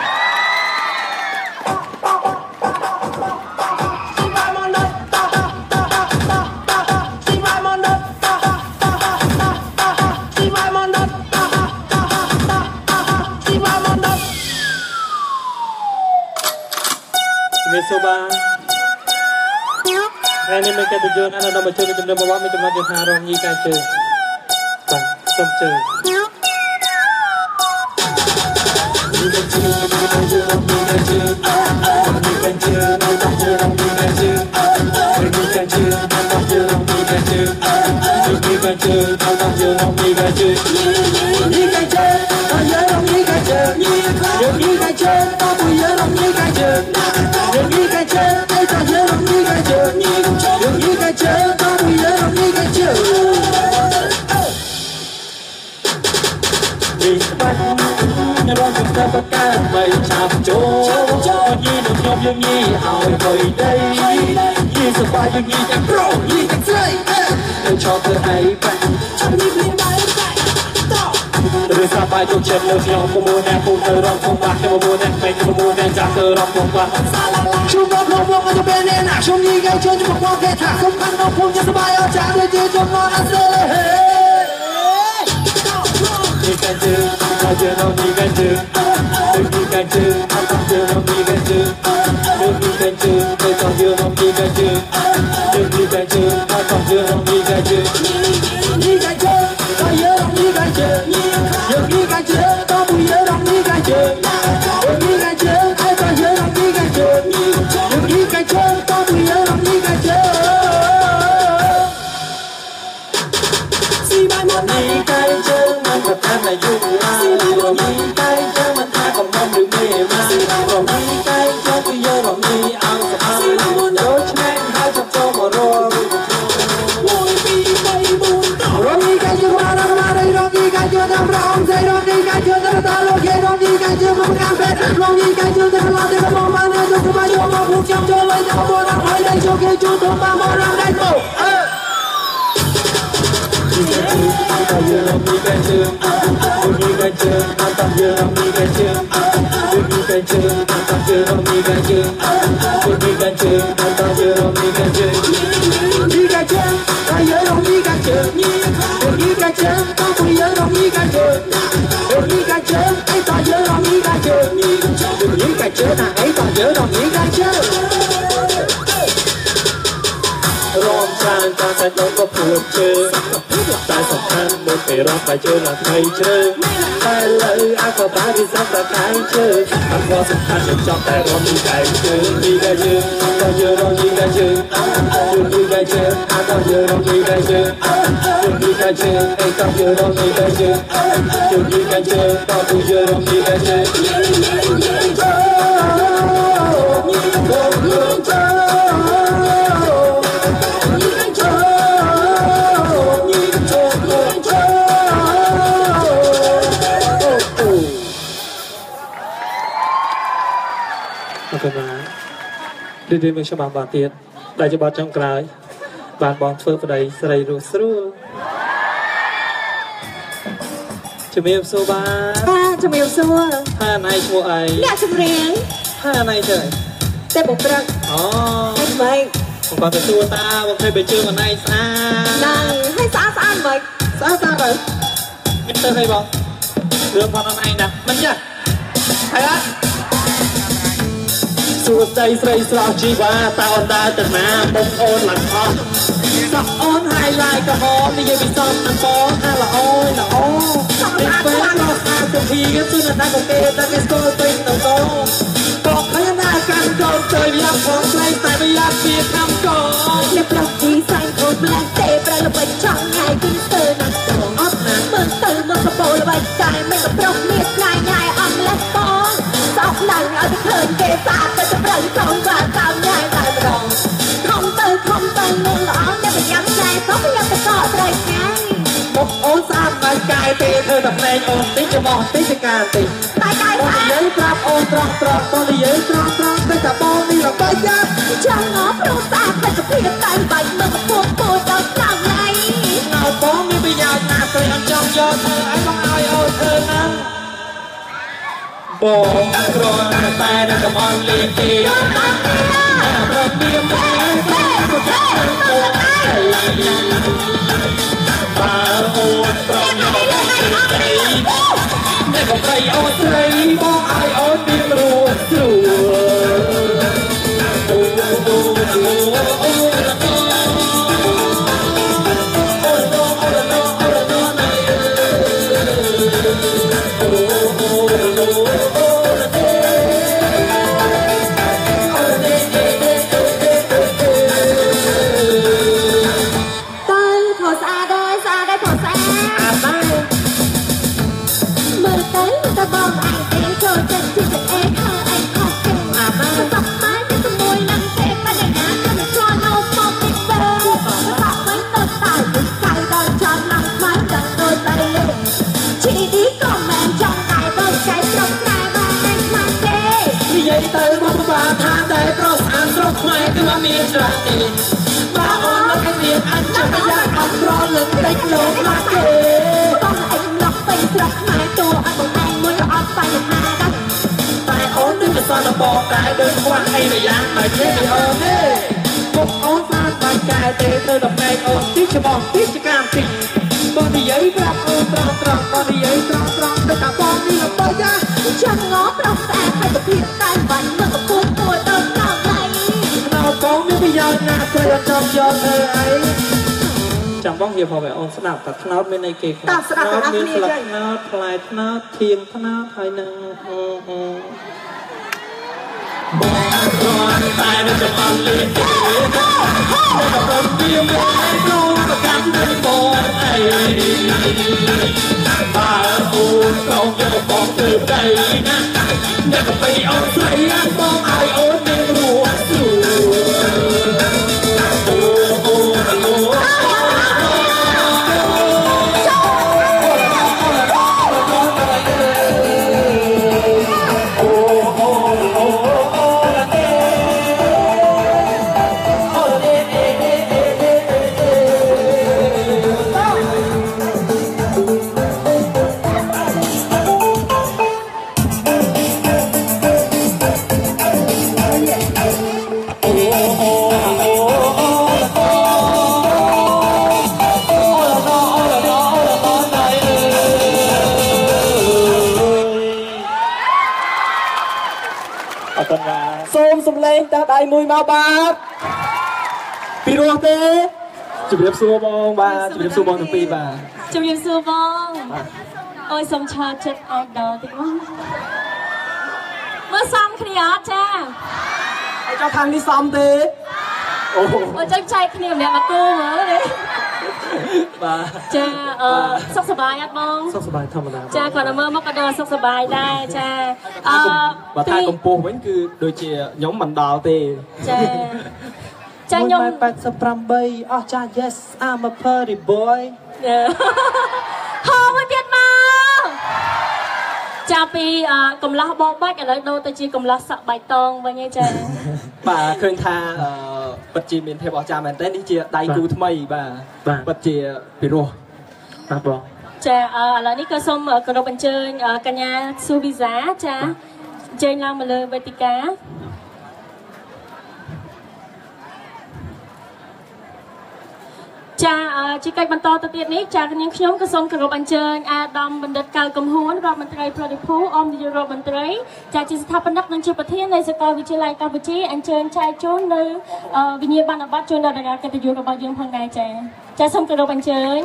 [SPEAKER 15] Mesoba ngày nay mình cái tự nhiên anh là một chơi thì chúng ta bảo mình chúng ta được hà rồi như cái chơi và xong chơi Hãy subscribe
[SPEAKER 4] ចូលញីនឹងខ្ញុំយើងញីឲ្យហើយដីញីសប្បាយយើងញីទាំងប្រុសញីទាំងស្រីទៅឈប់ទៅឯងបាច់ឈប់ញីភ្លាមដែរតែតោឬសប្បាយទុកចិត្តលើខ្ញុំប្រមូលអ្នកពូទៅរកខ្ញុំបាក់ខ្ញុំប្រមូលអ្នកពេញប្រមូលអ្នកចាស់ទៅរកខ្ញុំបាក់ជុំមកក្នុងមកទៅពេលនេះណាខ្ញុំញីគេជួយមកមកគេថាសំខាន់មកខ្ញុំសប្បាយអត់ចាស់ដូចជាជុំមកអត់ទេ你感觉，我觉得你感觉，你感觉，他感觉到你感觉，你感觉，他感觉到你感觉，你感觉，他感觉到你感觉，你感觉，他也让你感觉，有你感觉，他不也让你感觉，有你感觉，他感觉让你感觉，有你感觉，他不也让你感觉。你该这么可看的用啊，我你该这么他恐怕不美嘛，我你该这不要我你昂着昂，有钱还想做我罗，我比没不到，我你该这嘛那嘛的，我你该这那不让谁，我你该这那大路给，我你该这不干杯，我你该这那拉这个毛毛的，就他妈有毛不讲究，为什么不让回来就给就他妈毛让来走，哎。你感觉，他也让你感觉，你感觉，他也让你感觉，你感觉，他也让你感觉，你感觉，他也让你感觉，你感觉，他也让你感觉，你感觉，他不也让你感觉，你感觉，哎，他也让你感觉，你感觉，他哎，他也让你感觉。รอมชางการใส่ต้องก็ปวดเจอแต่สำคัญมันไปรอบไปเจอหลังใครเจอแต่เลยอาก็บ้าที่สักแต่ใครเจอมันก็สำคัญจะจอบแต่รอมีใครเจอมีใครเจอก็เยอะรอมีใครเจออยู่มีใครเจออาก็เยอะรอมีใครเจออยู่มีใครเจอไอ้ก็เยอะรอมีใครเจออยู่มีใครเจอก็ดูเยอะรอมีใครเจอ
[SPEAKER 8] Cảm ơn đi đi mình sẽ bàn bàn tiền đại cho bạn trong cái bàn bóng phơi vào đây sẽ đầy đủ sưu chào em số ba
[SPEAKER 12] chào em số
[SPEAKER 8] hai này mua ai
[SPEAKER 12] dạ chào em
[SPEAKER 8] hai này trời
[SPEAKER 12] tên bột trăng
[SPEAKER 8] oh
[SPEAKER 12] em vậy
[SPEAKER 8] còn bạn phải xua ta một thay về chưa còn này xa
[SPEAKER 12] này hay xa xa anh vậy
[SPEAKER 8] xa xa vậy mình tên hay bóng đưa con này nè mình nhá hay á Hãy subscribe cho kênh Ghiền Mì Gõ để không bỏ lỡ những lần ở cái thường kề xa tới tập rừng không và sao nhai lại mà đòn không từ không từ luôn lõ để mình nhắm ngay không có nhắm cái cọ trời ngay một ố xa mà cài tê thơ đập lên ôn tí cho mò tí cho cài tì
[SPEAKER 12] tại cài
[SPEAKER 8] con đi dưới trap ôn trap trap con đi dưới trap trap tới cả bon đi là bay ra
[SPEAKER 12] chẳng ngó pro xa phải tập đi tay bánh mà một cuộc bồi đau sao ngay
[SPEAKER 8] nào bón đi bây giờ nhà tôi ăn trong cho thơ ai không ai ôi thơ năng Bo akron ta na kamon liki na problem mo ko ta ko ba o from no kai ne ko kai o trai bo ai o tin ru ru o o o
[SPEAKER 12] Mơ tới ta bom anh
[SPEAKER 15] មានត្រាទេបើអូនមកមានអញ្ចឹងយ៉ាងអត់ប្រលឹងតែលោកមកទេបងឯងឡោះពេញស្រុកខ្មែរតួអត់បងឯងមួយអត់បញ្ហាដែរតែអូននឹងសន្បងតែដូចខ្វះអីម្យ៉ាងតែទេអូនទេពុកអូនស្អាតបានកែទេទៅដល់ផ្នែកអូនទីច្បងទីចកាមទីបងនិយាយប្រាប់អូនត្រង់ត្រង់បងនិយាយត្រង់ត្រង់ទៅតាបងនេះលំបយ៉ាចាំងអប្រុសស្អាតហើយទៅភាពតែបាញ់មកពុកពួយទៅដល់ឡៃដល់បងមានប្រយោជន៍ណាស់ត្រូវអត់ចង់យកទៅអីចាំបងនិយាយផងអូនស្ដាប់តែថ្នោតមានអីគេខ្លះថ្នោតមានស្លឹកថ្នោតផ្លែថ្នោតធៀងថ្នោតហើយនឹងអឺអឺបងគាត់តែនៅចាំអត់លឿនទេអ្នកក៏ប្រពៀមឲ្យគ្រូប្រកាន់នឹងបងអីបើអូនត្រូវយកបងទៅទៅណាអ្នកក៏បីអូនស្រីបងឲ្យអូនមានរស់ស្រួលអូអូអូសូមសំឡេងតើដៃមួយមកបាទពីរោះទេជម្រាបសួរបងបាទជម្រាបសួរបងទាំងពីរបាទ
[SPEAKER 1] ជម្រាបសួរបងអូយសុំឆើចិត្តអត់ដល់តិចមកមើលសំគ្នាអត់ចា
[SPEAKER 15] ហើយចុះខាងនេះសំទេអូ
[SPEAKER 1] អូចឹងចែកគ្នាម្នាក់មកគូមើលនេះ
[SPEAKER 15] បាទ
[SPEAKER 1] ចាអឺសុខសប្បាយអត់បង
[SPEAKER 15] សុខសប្បាយធម្មតា
[SPEAKER 1] ចាគាត់ទៅមើលមកក៏ដល់សុខសប្បាយដែរចា
[SPEAKER 15] អឺបើថាកម្ពស់វិញគឺដូចជាខ្ញុំមិនដល់ទេ
[SPEAKER 1] ចាចាខ្ញុំ
[SPEAKER 15] មួយម៉ែត្រ 八十八 អស់ចា yes I'm a pretty boy
[SPEAKER 1] ហៅមកទៀតមកចាពីកំឡោះបោកបាច់ឥឡូវដូរទៅជាកំឡោះសក់បៃតងវិញឯងចា
[SPEAKER 15] បាទឃើញថាពិតជាមានភាពអស្ចារ្យមែនតើនេះជាដៃគូថ្មីបាទពិតជាពិរោះបាទបង
[SPEAKER 1] ចាឥឡូវនេះក៏សូមគោរពអញ្ជើញកញ្ញាស៊ូវីសាចាអញ្ជើញឡើងមកលើវេទិកាចាជាកិច្ចបន្តទៅទៀតនេះចានាងខ្ញុំក៏សូមគោរពអញ្ជើញអាដាមបណ្ឌិតកៅកំហួនរដ្ឋមន្ត្រីប្រតិភូអមនាយករដ្ឋមន្ត្រីចាជាស្ថាបនិកនិងជាប្រធាននៃសាកលវិទ្យាល័យកម្ពុជាអញ្ជើញចែកជូននៅវិញ្ញាបនបត្រជូនដល់តារាកិត្តិយសរបស់យើងផងដែរចាចាសូមគោរពអញ្ជើញ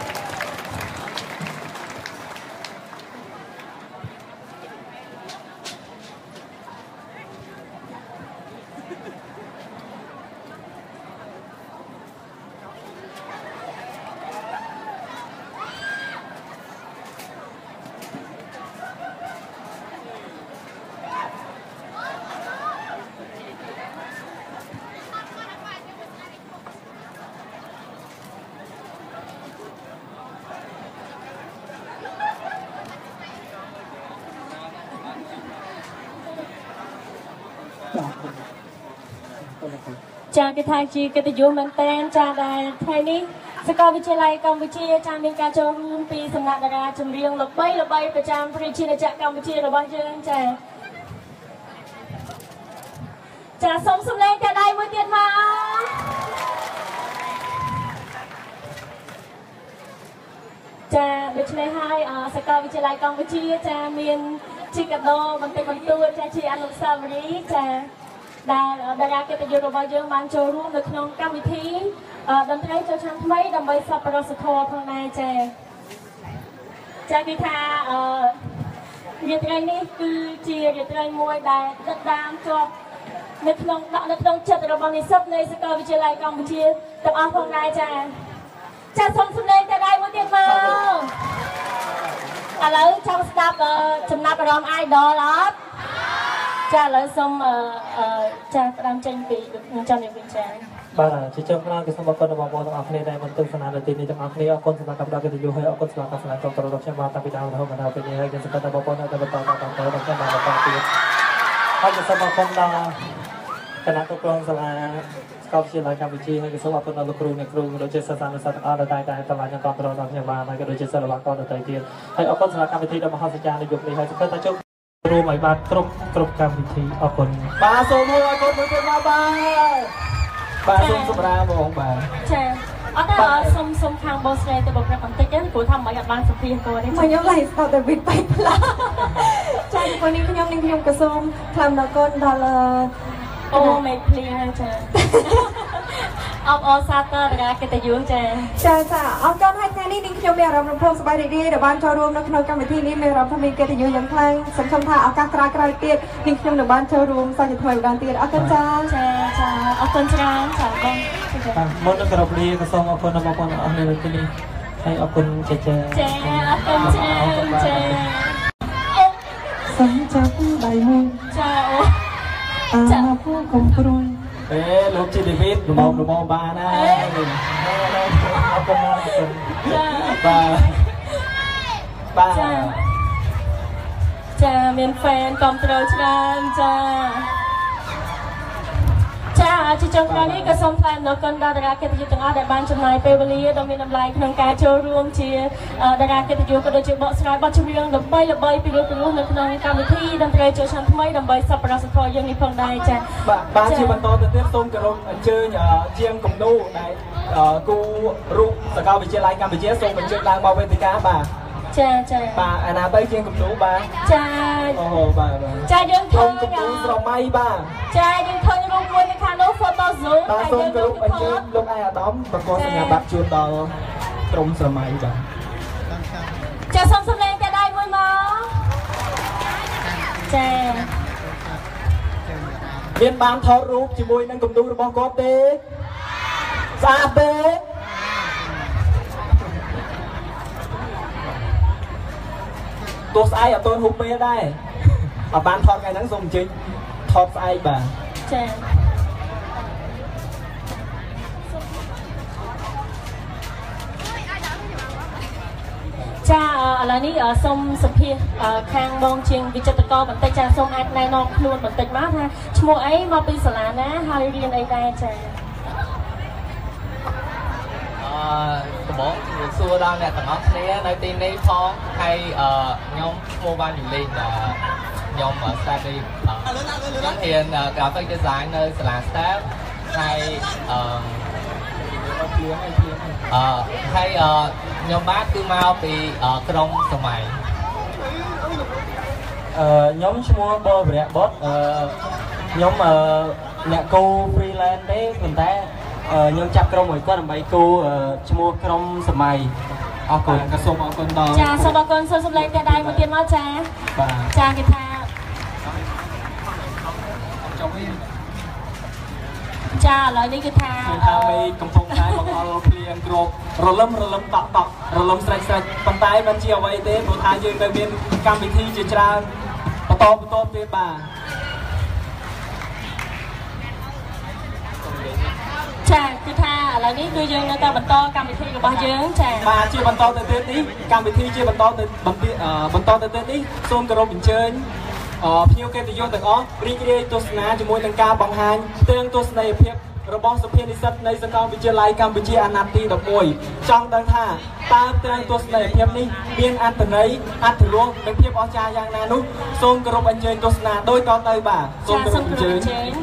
[SPEAKER 1] ចាគេថាជាកិត្តិយសមែនតើចាដែលថ្ងៃនេះសាកលវិទ្យាល័យកម្ពុជាចាមានការចូលរួមពីសំណាក់តារាចម្រៀងល្បីល្បីប្រចាំប្រជាជាតិកម្ពុជារបស់យើងចាចាសូមសំឡេងតែដៃមួយទៀតមកចាដូច្នេះហើយសាកលវិទ្យាល័យកម្ពុជាចាមានជាកាដូបន្តិចបន្តួចចាជាអនុស្សាវរីយ៍ចាដែលតារាកិត្តិយសរបស់យើងបានចូលរួមនៅក្នុងកម្មវិធីតន្ត្រីចូលឆ្នាំថ្មីដើម្បីសប្បុរសធម៌ផងដែរចាចាគេថាអឺរាត្រីនេះគឺជារាត្រីមួយដែលដិតដាមជាប់នៅក្នុងដាក់នៅក្នុងចិត្តរបស់និស្សិតនៃសាកលវិទ្យាល័យកម្ពុជាទាំងអស់ផងដែរចាចាសូមសម្ដែងតែដៃមួយទៀតមកឥឡូវចង់ស្ដាប់ចំណាប់អារម្មណ៍ idol អត់ចាឥឡូវសូមចាផ្ដើមចេញពីខ្ញុំចាំនិយាយវិញចា
[SPEAKER 15] បាទជាចុងក្រោយគឺសូមអរគុណដល់បងប្អូនទាំងអស់គ្នាដែលបានទស្សនានៅទីនេះទាំងអស់គ្នាអរគុណសម្រាប់ការផ្ដល់កិត្តិយសហើយអរគុណសម្រាប់ការស្ដាប់គ្រប់របស់ខ្ញុំបានតាំងពីដើមរហូតមកដល់ពេលនេះហើយយើងសូមដល់បងប្អូនដែលបន្តតាមតាមទៅដល់ខ្ញុំបានបន្តទៀតហើយសូមអរគុណដល់
[SPEAKER 8] គណៈគ្រប់គ្រងសាលាស្កបជាឡាយកម្ពុជាហើយក៏សូមអរគុណដល់លោកគ្រូអ្នកគ្រូដូចជាសិស្សានុសិស្សទាំងអស់ដែលតែតែតម្លៃនិងគ្រប់គ្រងដល់ខ្ញុំបានហើយក៏ដូចជាសិល្បករដទៃទៀតហើយអរគុណសម្រាប់កម្មវិធីដ៏មហស្ចារ្យនៅយប់នេះហើយសង្ឃឹមថាជោគរួមឲ្យបានគ្រប់គ្រប់កម្មវិធីអរគុណបាទសូមអរគុណមួយទៀតមកបាទបាទសូមសម្រាប់បងបាទ
[SPEAKER 16] ចាអត់តែសុំសុំខាងបងស្រីទៅបប្រាប់បន្តិចទេព្រោះថាមិនអត់បានសម្ភាសគាត់ទេ
[SPEAKER 12] មកខ្ញុំឡៃស្ទើរតែវិតបែកផ្លាចាពេលនេះខ្ញុំនឹងខ្ញុំក៏សូមថ្លែងដល់កូនដល់
[SPEAKER 16] អូមេភ្លៀងចាអបអរសាទរដល់កិត្តិយសចា
[SPEAKER 12] ចាចាអរគុណហើយថ្ងៃនេះនាងខ្ញុំមានអារម្មណ៍រំភើបសប្បាយរីករាយដែលបានចូលរួមនៅក្នុងកម្មវិធីនេះមានអារម្មណ៍ថាមានកិត្តិយសយ៉ាងខ្លាំងសង្ឃឹមថាឱកាសក្រោយៗទៀតនាងខ្ញុំនឹងបានចូលរួមសាច់ថ្មីម្ដងទៀតអរគុណចា
[SPEAKER 16] ចាចាអរគុណច្រើនចាបង
[SPEAKER 8] បាទមុននឹងគោរពលាក៏សូមអរគុណដល់បងប្អូនអស់នៅទីនេះហើយអរគុណចាចា
[SPEAKER 16] ចាអរគុណច្រើនចា
[SPEAKER 8] សូមចាប់ដៃមួយ
[SPEAKER 16] ចា
[SPEAKER 8] អូអាពូកុំព្រួយអេលោកជីឌីវីតរបងរបងបានហើយអរគុណអរគុណបាទ
[SPEAKER 16] បាទចាចាមានហ្វេនគ្រប់ត្រូលច្រើនចាចាជាចុងក្រោយនេះក៏សូមថ្លែងអំណរគុណដល់តារាកិត្តិយសទាំងអស់ដែលបានចំណាយពេលវេលាដ៏មានតម្លៃក្នុងការចូលរួមជាតារាកិត្តិយសក៏ដូចជាបកស្រាយបទចម្រៀងល្បីល្បីពីរោះពីរោះនៅក្នុងកម្មវិធីតន្ត្រីចូលឆ្នាំថ្មីដើម្បីសប្បុរសធម៌យើងនេះផងដែរចា
[SPEAKER 8] បាទបាទជាបន្តទៅទៀតសូមគោរពអញ្ជើញជាងគំនូដែលគូរូបសាកលវិទ្យាល័យកម្ពុជាសូមអញ្ជើញឡើងមកវេទិកាបាទ
[SPEAKER 16] ចាចា
[SPEAKER 8] បាទអាណាទៅជាងគំនូបាទ
[SPEAKER 16] ចា
[SPEAKER 8] អូបាទ
[SPEAKER 16] ចាយើងឃើញ
[SPEAKER 8] គំនូស្រមៃបាទ
[SPEAKER 16] ចាយើងឃើញរូបមួយនៅខាងនោះ photo zoom
[SPEAKER 8] បាទសូមគោរពអញ្ជើញលោកឯកឧត្តមប្រកាសសញ្ញាបត្រជូនដល់ក្រុមស្រមៃបាទ
[SPEAKER 16] ចាសូមសម្លេងតែដៃមួយមកចា
[SPEAKER 8] មានបានថតរូបជាមួយនឹងគំនូរបស់គាត់ទេស្អាតទេទោះស្អែកអត់ទាន់ហូបពេលដែរអត់បានថតថ្ងៃហ្នឹងសូមអញ្ជើញថតស្អែកបាទ
[SPEAKER 16] ចាចាឥឡូវនេះសូមសម្ភាសខាងបងជាងវិចិត្រករបន្តិចចាសូមអាចណែនាំខ្លួនបន្តិចមកថាឈ្មោះអីមកពីសាលាណាហើយរៀនអីដែរចា
[SPEAKER 17] ដំបូងជំរាបសួរដល់អ្នកទាំងអស់គ្នានៅទីនេះផងហើយខ្ញុំឈ្មោះបានយូលីនខ្ញុំ study ខ្ញុំរៀន graphic design នៅសាលា Staff ហើយអឺអឺហើយខ្ញុំបាទគឺមកពីក្រុងសម័យ
[SPEAKER 8] អឺខ្ញុំឈ្មោះបលវរៈបុតអឺខ្ញុំអ្នកគូ freelance ទេប៉ុន្តែខ្ញុំចាប់ក្រុមមួយគាត់ដើម្បីគូឈ្មោះក្រុមសម័យអរគុណក៏សូមអរគុណដល់
[SPEAKER 16] ចាសូមអរគុណសូមសម្លេងតែដៃមួយទៀតមកចា
[SPEAKER 8] បាទ
[SPEAKER 16] ចាគេថាចាឥឡូវនេះគឺថា
[SPEAKER 8] ថាមេកំពុងតែបង្អល់ភ្លៀងគ្របរលឹមរលឹមតក់តក់រលឹមស្រេចស្រេចប៉ុន្តែមិនជាអ្វីទេព្រោះថាយើងនៅមានកម្មវិធីជាច្រើនបន្តបន្តទៀតបាទ
[SPEAKER 16] ចាគឺថាឥឡូវនេះគឺយើងនៅតែបន្តកម្មវិធីរបស់យើងចា
[SPEAKER 8] បាទជាបន្តទៅទៀតនេះកម្មវិធីជាបន្តទៅបន្តទៅទៀតនេះសូមគោរពអញ្ជើញភ្ញៀវកិត្តិយសទាំងអស់រីករាយទស្សនាជាមួយនឹងការបង្ហាញផ្ទាំងទស្សនីយភាពរបស់សភានិស្សិតនៃសាកលវិទ្យាល័យកម្ពុជាអាណត្តិទីដប់មួយចង់ដឹងថាតើផ្ទាំងទស្សនីយភាពនេះមានអត្ថន័យអត្ថរសនិងភាពអស្ចារ្យយ៉ាងណានោះសូមគោរពអញ្ជើញទស្សនាដោយតទៅបាទ
[SPEAKER 16] សូមគោរពអញ្ជើញ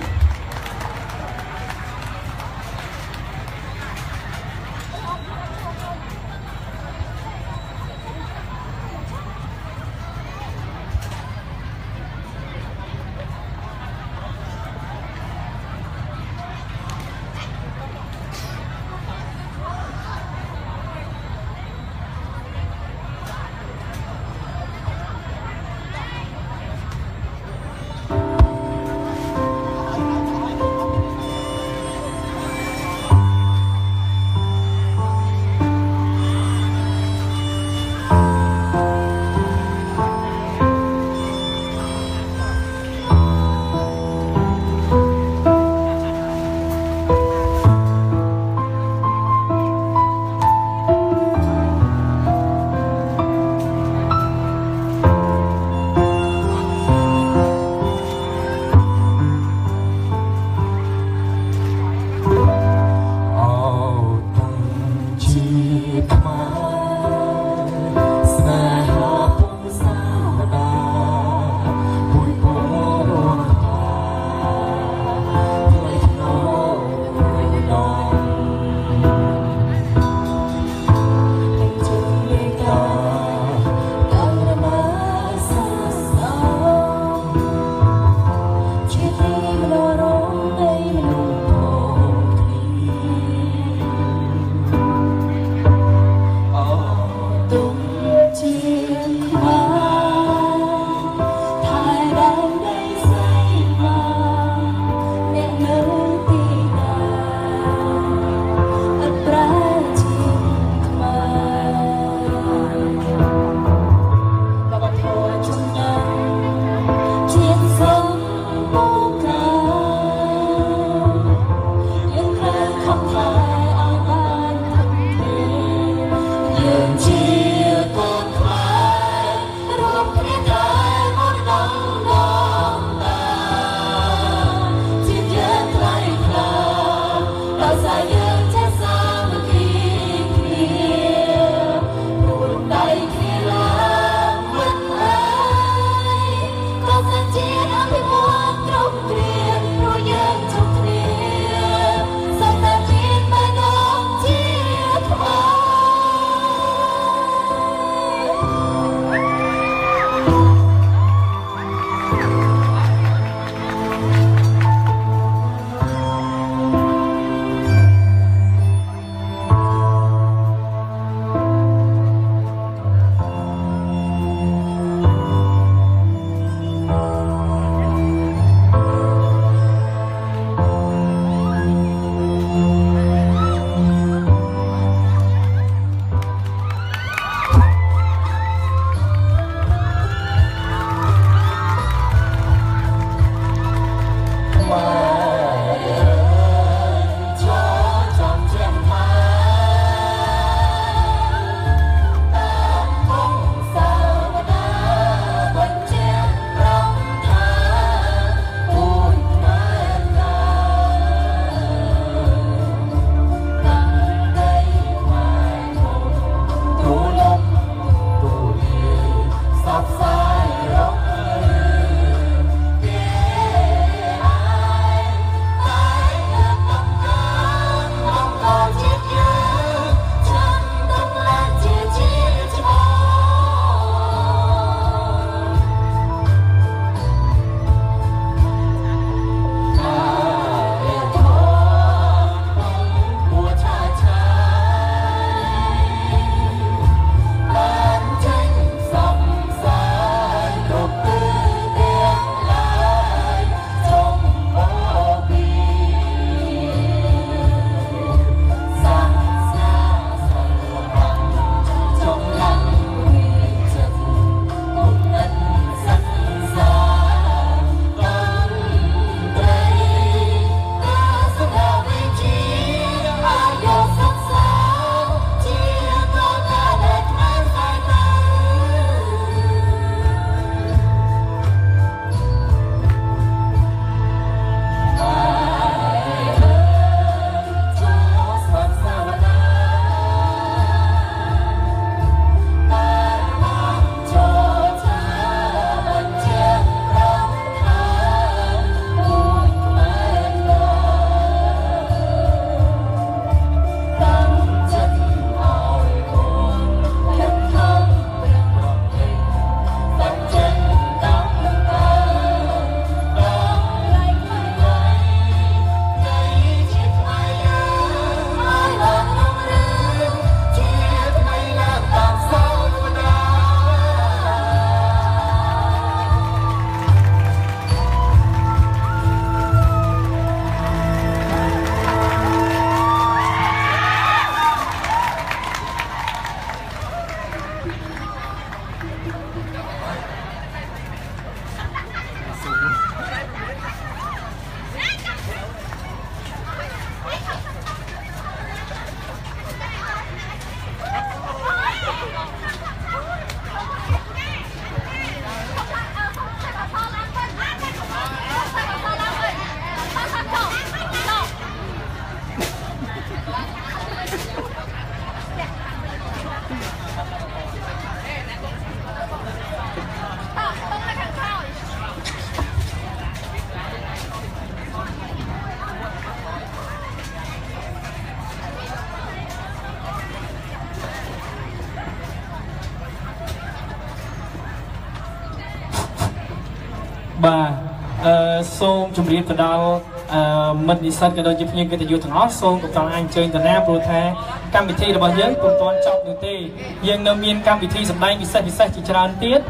[SPEAKER 3] សូមជម្រាបទៅដល់មិត្តនិស្សិតក៏ដូចជាភ្ញៀវកិត្តិយសទាំងអស់សូមកំដរអញ្ជើញតារាព្រោះថាកម្មវិធីរបស់យើងពុំទាន់ចប់នោះទេយើងនៅមានកម្មវិធីសម្ដែងពិសេសពិសេសជាច្រើនទៀត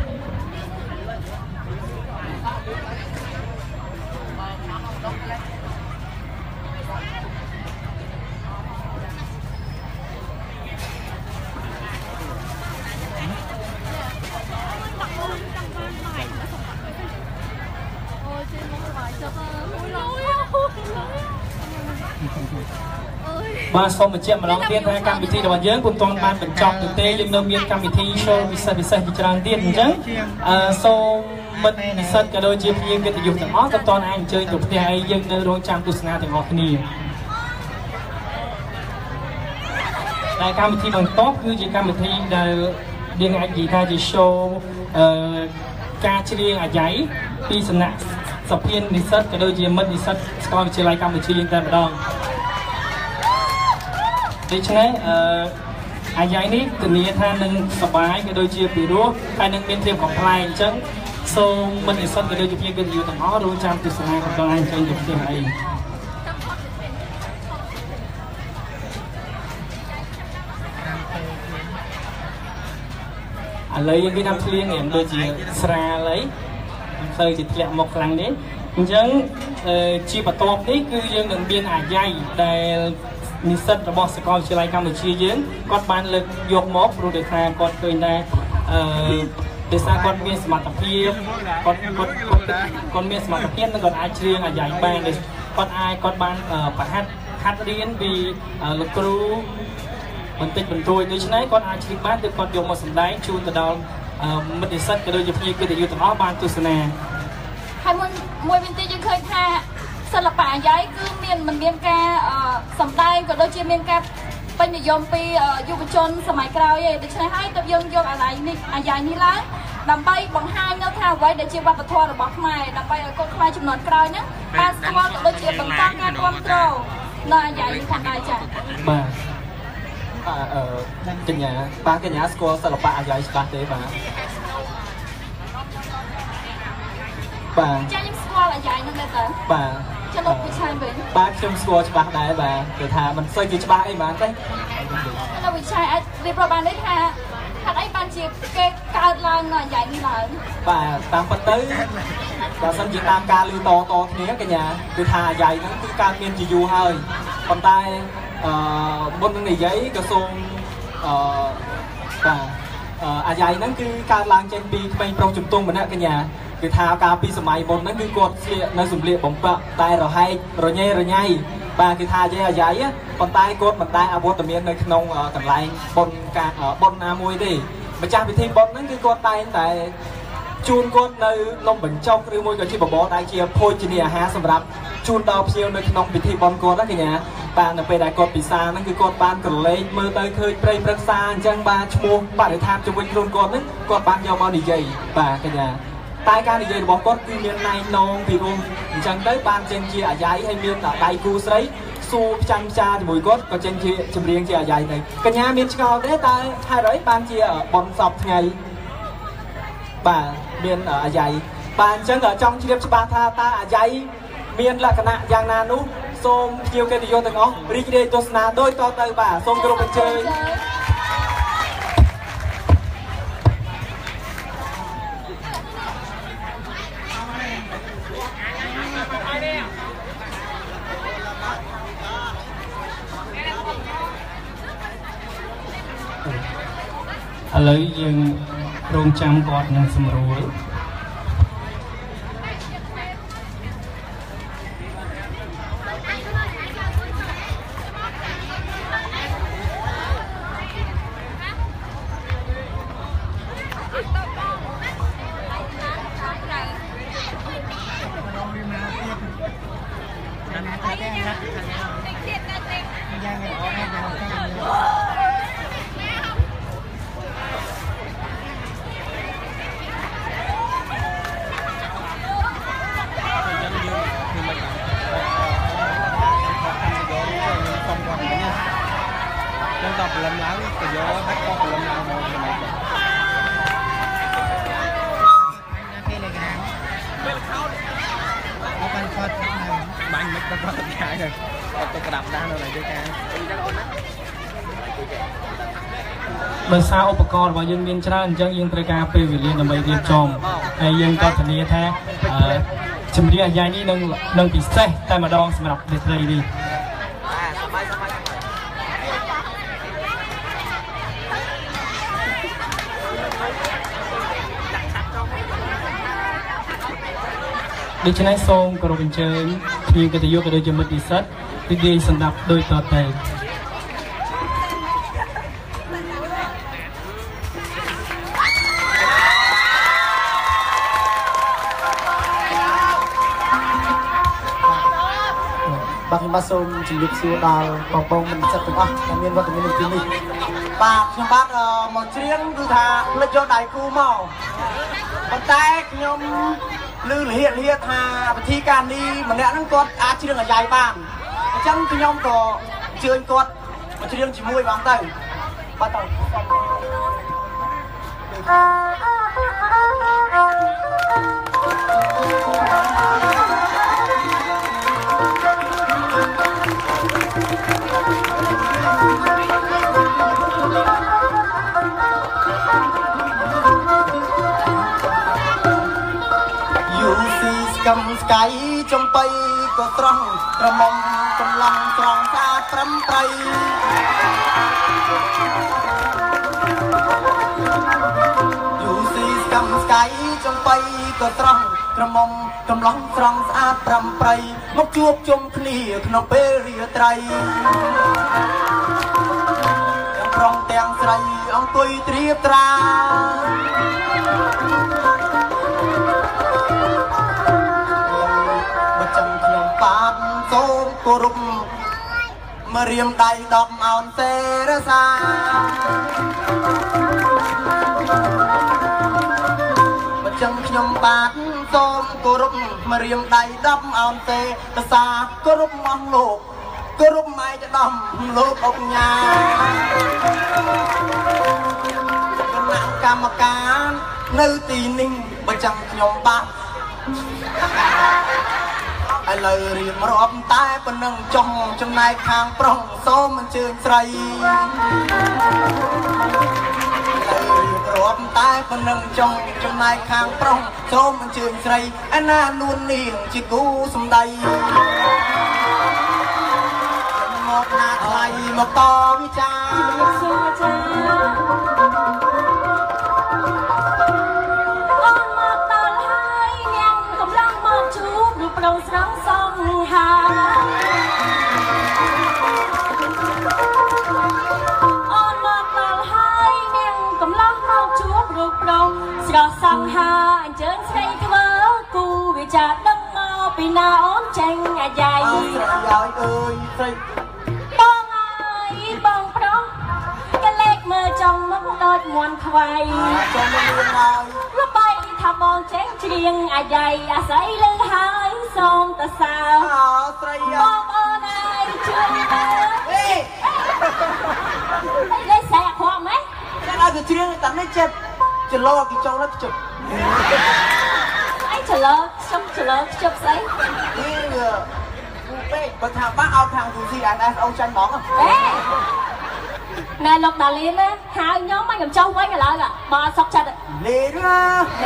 [SPEAKER 3] បាទសូមបញ្ជាក់ម្ដងទៀតថាកម្មវិធីរបស់យើងពុំទាន់បានបញ្ចប់នោះទេយើងនៅមានកម្មវិធី show ពិសេសពិសេសជាច្រើនទៀតអញ្ចឹងអឺសូមមិត្តនិស្សិតក៏ដូចជាភ្ញៀវកិត្តិយសទាំងអស់ក៏តន់អាចអញ្ជើញទៅផ្ទះអីយើងនៅរងចាំទស្សនាទាំងអស់គ្នាតែកម្មវិធីបន្តគឺជាកម្មវិធីដែលយើងអាចនិយាយថាជា show អឺការច្រៀងអាយ៉ៃពីសំណាក់សភានិស្សិតក៏ដូចជាមិត្តនិស្សិតសាកលវិទ្យាល័យកម្ពុជាយើងតែម្ដងដូច្នេះអឺអាយ៉ៃនេះធានាថានឹងសប្បាយក៏ដូចជាពីរោះហើយនឹងមានភាពកំ pl ែងអញ្ចឹងសូមមិត្តនិស្សិតក៏ដូចជាភ្ញៀវកិត្តិយសទាំងអស់រងចាំទស្សនាកំដរអញ្ជើញទៅផ្ទះអីឥឡូវយើងគេតាមភ្លៀងនេះដូចជាស្រាលអីមិនសូវជាធ្លាក់មកខ្លាំងទេអញ្ចឹងជាបន្ទាប់នេះគឺយើងនឹងមានអាយ៉ៃដែលនិស្សិតរបស់សាកលវិទ្យាល័យកម្ពុជាយើងគាត់បានលើកយកមកព្រោះដោយថាគាត់ឃើញថាអឺដោយសារគាត់មានសមត្ថភាពគាត់គាត់គាត់មានសមត្ថភាពនិងគាត់អាចច្រៀងអាយ៉ៃបានគាត់អាចគាត់បានប្រហាត់ហាត់រៀនពីលោកគ្រូបន្តិចបន្តួចដូច្នេះគាត់អាចច្រៀងបានទើបគាត់យកមកសម្ដែងជូនទៅដល់មិត្តនិស្សិតក៏ដូចជាភ្ញៀវកិត្តិយសទាំងអស់បានទស្សនា
[SPEAKER 1] ហើយមួយមួយវិញទៀតយើងឃើញថាសិល្បៈអាយ៉ៃគឺមានមិនមានការសម្ដែងក៏ដូចជាមានការពេញនិយមពីយុវជនសម័យក្រោយឯងដូច្នេះហើយទើបយើងយកអាឡៃនេះអាយ៉ៃនេះឡើងដើម្បីបង្ហាញនៅថាអ្វីដែលជាវប្បធម៌របស់ខ្មែរដើម្បីឲ្យកូនខ្មែរចំនួនក្រោយហ្នឹងបានស្គាល់ក៏ដូចជាបន្តការគ្រប់គ្រងនៅអាយ៉ៃនេះផងដែរចា៎
[SPEAKER 2] បាទអឺកញ្ញាបាទកញ្ញាស្គាល់សិល្បៈអាយ៉ៃច្បាស់ទេបាទបាទ
[SPEAKER 1] ចាខ្ញុំស្គាល់អាយ៉ៃហ្នឹងដែរតើ
[SPEAKER 2] បាទ
[SPEAKER 1] ចាំលោកវិឆ័យវិញ
[SPEAKER 2] បាទខ្ញុំស្គាល់ច្បាស់ដែរបាទគេថាមិនសូវជាច្បាស់អីបាទទេ
[SPEAKER 1] លោកវិឆ័យអាចរៀបរាប់បានទេថាហេតុអីបានជាគេកើតឡើងនៅអាយ៉ៃនេះឡើង
[SPEAKER 2] បាទតាមពិតទៅបើសិនជាតាមការឮតតគ្នាកញ្ញាគឺថាអាយ៉ៃហ្នឹងគឺកើតមានជាយូរហើយប៉ុន្តែអឺមុននឹងនិយាយក៏សូមអឺបាទអាយ៉ៃហ្នឹងគឺកើតឡើងចេញពីក្មេងប្រុសជំទង់ម្នាក់កញ្ញាគឺថាកាលពីសម័យមុនហ្នឹងគឺគាត់ស្លៀកនៅសម្លៀកបំពាក់តែរហែករញ៉េរញ៉ៃបាទគឺថាយាយអាយ៉ៃប៉ុន្តែគាត់មិនដែលអវត្តមាននៅក្នុងកន្លែងបុណ្យការបុណ្យណាមួយទេម្ចាស់ពិធីបុណ្យហ្នឹងគឺគាត់តែងតែជូនគាត់នៅនំបញ្ចុកឬមួយក៏ជាបបរដែលជាភោជនីយអាហារសម្រាប់ជូនដល់ភ្ញៀវនៅក្នុងពិធីបុណ្យគាត់ណាកញ្ញាបាទនៅពេលដែលគាត់ពិសាហ្នឹងគឺគាត់បានក្រឡេកមើលទៅឃើញព្រៃព្រឹក្សាអញ្ចឹងបាទឈ្មោះបរិស្ថានជុំវិញខ្លួនគាត់ហ្នឹងគាត់បានយកមកនិយាយបាទកញ្ញាតែការនិយាយរបស់គាត់គឺមានណៃណងពីរួមអញ្ចឹងទៅបានចេញជាអាយ៉ៃហើយមានដៃគូស្រីសួរផ្ចាំផ្សាជាមួយគាត់ក៏ចេញជាចម្រៀងជាអាយ៉ៃទៅកញ្ញាមានឆ្ងល់ទេតែហេតុអីបានជាប៉ុនសពថ្ងៃបាទមានអាយ៉ៃបាទអញ្ចឹងចង់ជ្រាបច្បាស់ថាតើអាយ៉ៃមានលក្ខណៈយ៉ាងណានោះសូមភ្ញៀវកិត្តិយសទាំងអស់រីករាយទស្សនាដោយតទៅបាទសូមគោរពអញ្ជើញ
[SPEAKER 3] ឥឡូវយើងរងចាំគាត់នឹងសម្រួល
[SPEAKER 18] ទៅក្តាប់ដាស់នៅឡើយទេចាអីចឹងអូនណា
[SPEAKER 3] ដោយសារឧបករណ៍របស់យើងមានច្រើនអញ្ចឹងយើងត្រូវការពេលវេលាដើម្បីរៀបចំហើយយើងក៏ធានាថាចម្រៀងអាយ៉ៃនេះនឹងនឹងពិសេសតែម្ដងសម្រាប់រាត្រីនេះដូច្នេះសូមគោរពអញ្ជើញភ្ញៀវកិត្តិយសក៏ដូចជាមិត្តពិសិដ្ឋរីករាយស្ដាប់ដោយតទៅ
[SPEAKER 18] បាទខ្ញុំបាទសូមជម្រាបសួរដល់បងប្អូនមិត្តសិទ្ធទាំងអស់ដែលមានវត្តមាននៅទីនេះបាទខ្ញុំបាទមកច្រៀងគឺថាផ្លិចយកដៃគូមកប៉ុន្តែខ្ញុំឮលហៀកលហៀកថាវិធីការនេះម្នាក់ហ្នឹងគាត់អាចច្រៀងអាយ៉ៃបានអញ្ចឹងខ្ញុំក៏អញ្ជើញគាត់មកច្រៀងជាមួយបងទៅបាទទៅកំស្កៃចំបៃក៏ត្រង់ក្រមុំកំឡងត្រង់ស្អាតត្រឹមត្រូវយូស៊ីកំស្កៃចំបៃក៏ត្រង់ក្រមុំកំឡងត្រង់ស្អាតត្រឹមប្រៃមកជួបជុំគ្នាក្នុងពេលរាត្រីទាំងប្រុងទាំងស្រីអង្គុយត្រៀបត្រាបាទសូមគោរពមករៀមដៃដប់អោនសេរសាមកចឹងខ្ញុំបាទសូមគោរពមករៀមដៃដប់អោនសេរសាគោរពមកលោកគោរពម៉ែចដំលោកអុកញ៉ាគណៈកម្មការនៅទីនេះបើចឹងខ្ញុំបាទឥឡូវរៀបរាប់តែប៉ុណ្ណឹងចុងចំណែកខាងប្រុសសូមអញ្ជើញស្រីឥឡូវរៀបរាប់តែប៉ុណ្ណឹងចុងចំណែកខាងប្រុសសូមអញ្ជើញស្រីឯណានួននាងជាគូសម្ដីមកណាថ្លៃមកតវិចាសូមចាប្រងស្រងសងហាអូនមកដល់ហើយនាងកំឡោះមកជួបរូបប្រងស្រស់សងហាអញ្ជើញស្រីធ្វើគូវិចារដឹងមកពីណាអូនចេញអាយ៉ៃស្រីអើយអើយស្រីបងអើយបងប្រុសកលេចមើលចង់មកដូចមន់ខ្វៃចាំមើលហើយលបាយថាបងចេញច្រៀងអាយ៉ៃអាស្រ័យលើហើយសូមតសើអូស្រីបងអូនអើយជួយមើលអេលេសែកខ្វក់ម៉េចចាំឲ្យទៅច្រៀងតាំងនេះចិត្តចលោគេចង់លើខ្ជិបអីចលោខ្ញុំចលោខ្ជិបស្អីនេះពេកបើថាបាក់ឲ្យខាងទូស៊ីអានអេសអូចាញ់ហ្មងអេណែលោកដាលីនណាហៅខ្ញុំមកខ្ញុំចុះវិញឥឡូវបើសុកចិត្តលេងណា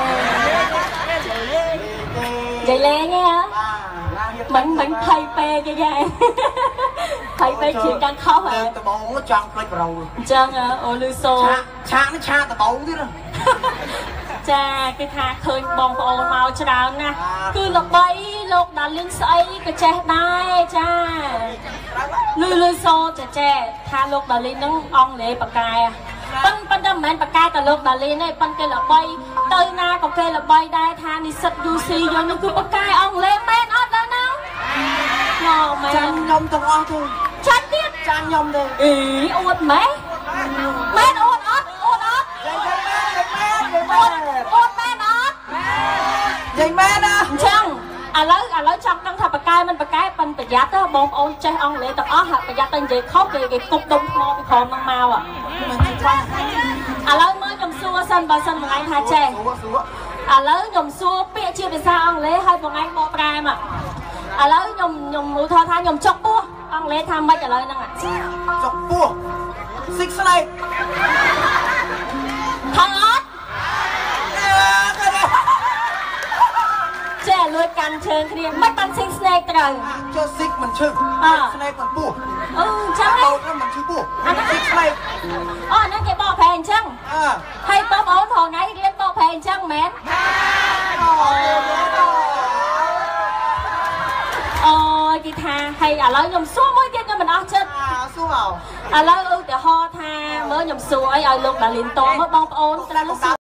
[SPEAKER 18] និយាយលេងហ៎មិនមិនភ័យពេកទេយ៉ាភ័យពេកជាការខុសហ៎ដបងចង់ផ្លេចប្រោអញ្ចឹងអូលឺសូឆាកនេះឆាកដបងទៀតចាគឺថាឃើញបងប្អូនមកច្រើនណាស់គឺល្បីលោកដាលីនស្អីក៏ចេះដែរចាលឺលឺសូចាចេះថាលោកដាលីនហ្នឹងអង់គ្លេសប៉ាកែប៉ុន្តែប៉ុន្តែមិនមែនប៉ាកែតែលោកដាលីនទេប៉ុន្តែគេល្បីទៅណាក៏គេល្បីដែរថានិស្សិត យូ ស៊ី យើងនេះគឺប៉ាកែអង់គ្លេសមែនអត់ដល់ហ្នឹងណ៎មែនចាញ់ខ្ញុំទាំងអស់ទេចាញ់ទៀតចាញ់ខ្ញុំទេអីអួតម៉េចមែនអួតអត់អួតអត់ចាញ់មែនមែនមែនអួតមែនអត់ចាញ់មែនណាអញ្ចឹងឥឡូវឥឡូវចង់ដឹងថាប៉ាកែមិនប៉ាកែប៉ិនប្រយ័ត្នទៅបងប្អូនចេះអង់គ្លេសទាំងអស់ហាក់ប្រយ័ត្នទៅនិយាយខុសគេគេគប់ដុំថ្មពីក្រោមនឹងមកឥឡូវមើលខ្ញុំសួរសិនបើសិនបងឯងថាចេះឥឡូវខ្ញុំសួរពាក្យជាភាសាអង់គ្លេសឲ្យបងឯងបកប្រែមក
[SPEAKER 16] ឥឡូវខ្ញុំខ្ញុំឧទាហរណ៍ថាខ្ញុំចុកពោះអង់គ្លេសថាម៉េចឥឡូវហ្នឹង
[SPEAKER 19] ចុកពោះ Six Snake
[SPEAKER 16] ថងអត់ចេះលួចកាន់ជើងគ្នាមិនបាន Six Snake ត្រូវ
[SPEAKER 19] ចូល Six មិនឈឹង Snake មិនពោះ
[SPEAKER 16] អូចឹងហ៎
[SPEAKER 19] មិនឈឺពោះ
[SPEAKER 16] Six Snake អូហ្នឹងគេបកប្រែអញ្ចឹងហើយបងប្អូនផងថ្ងៃរៀនបកប្រែអញ្ចឹងមែនអូគេថាហើយឥឡូវខ្ញុំសួរមួយទៀតខ្ញុំមិនអស់ចិត្ត
[SPEAKER 19] សួរមក
[SPEAKER 16] ឥឡូវឧទាហរណ៍ថាមើលខ្ញុំសួរអីឲ្យលោកដាលីនតមើលបងប្អូនត្រូវ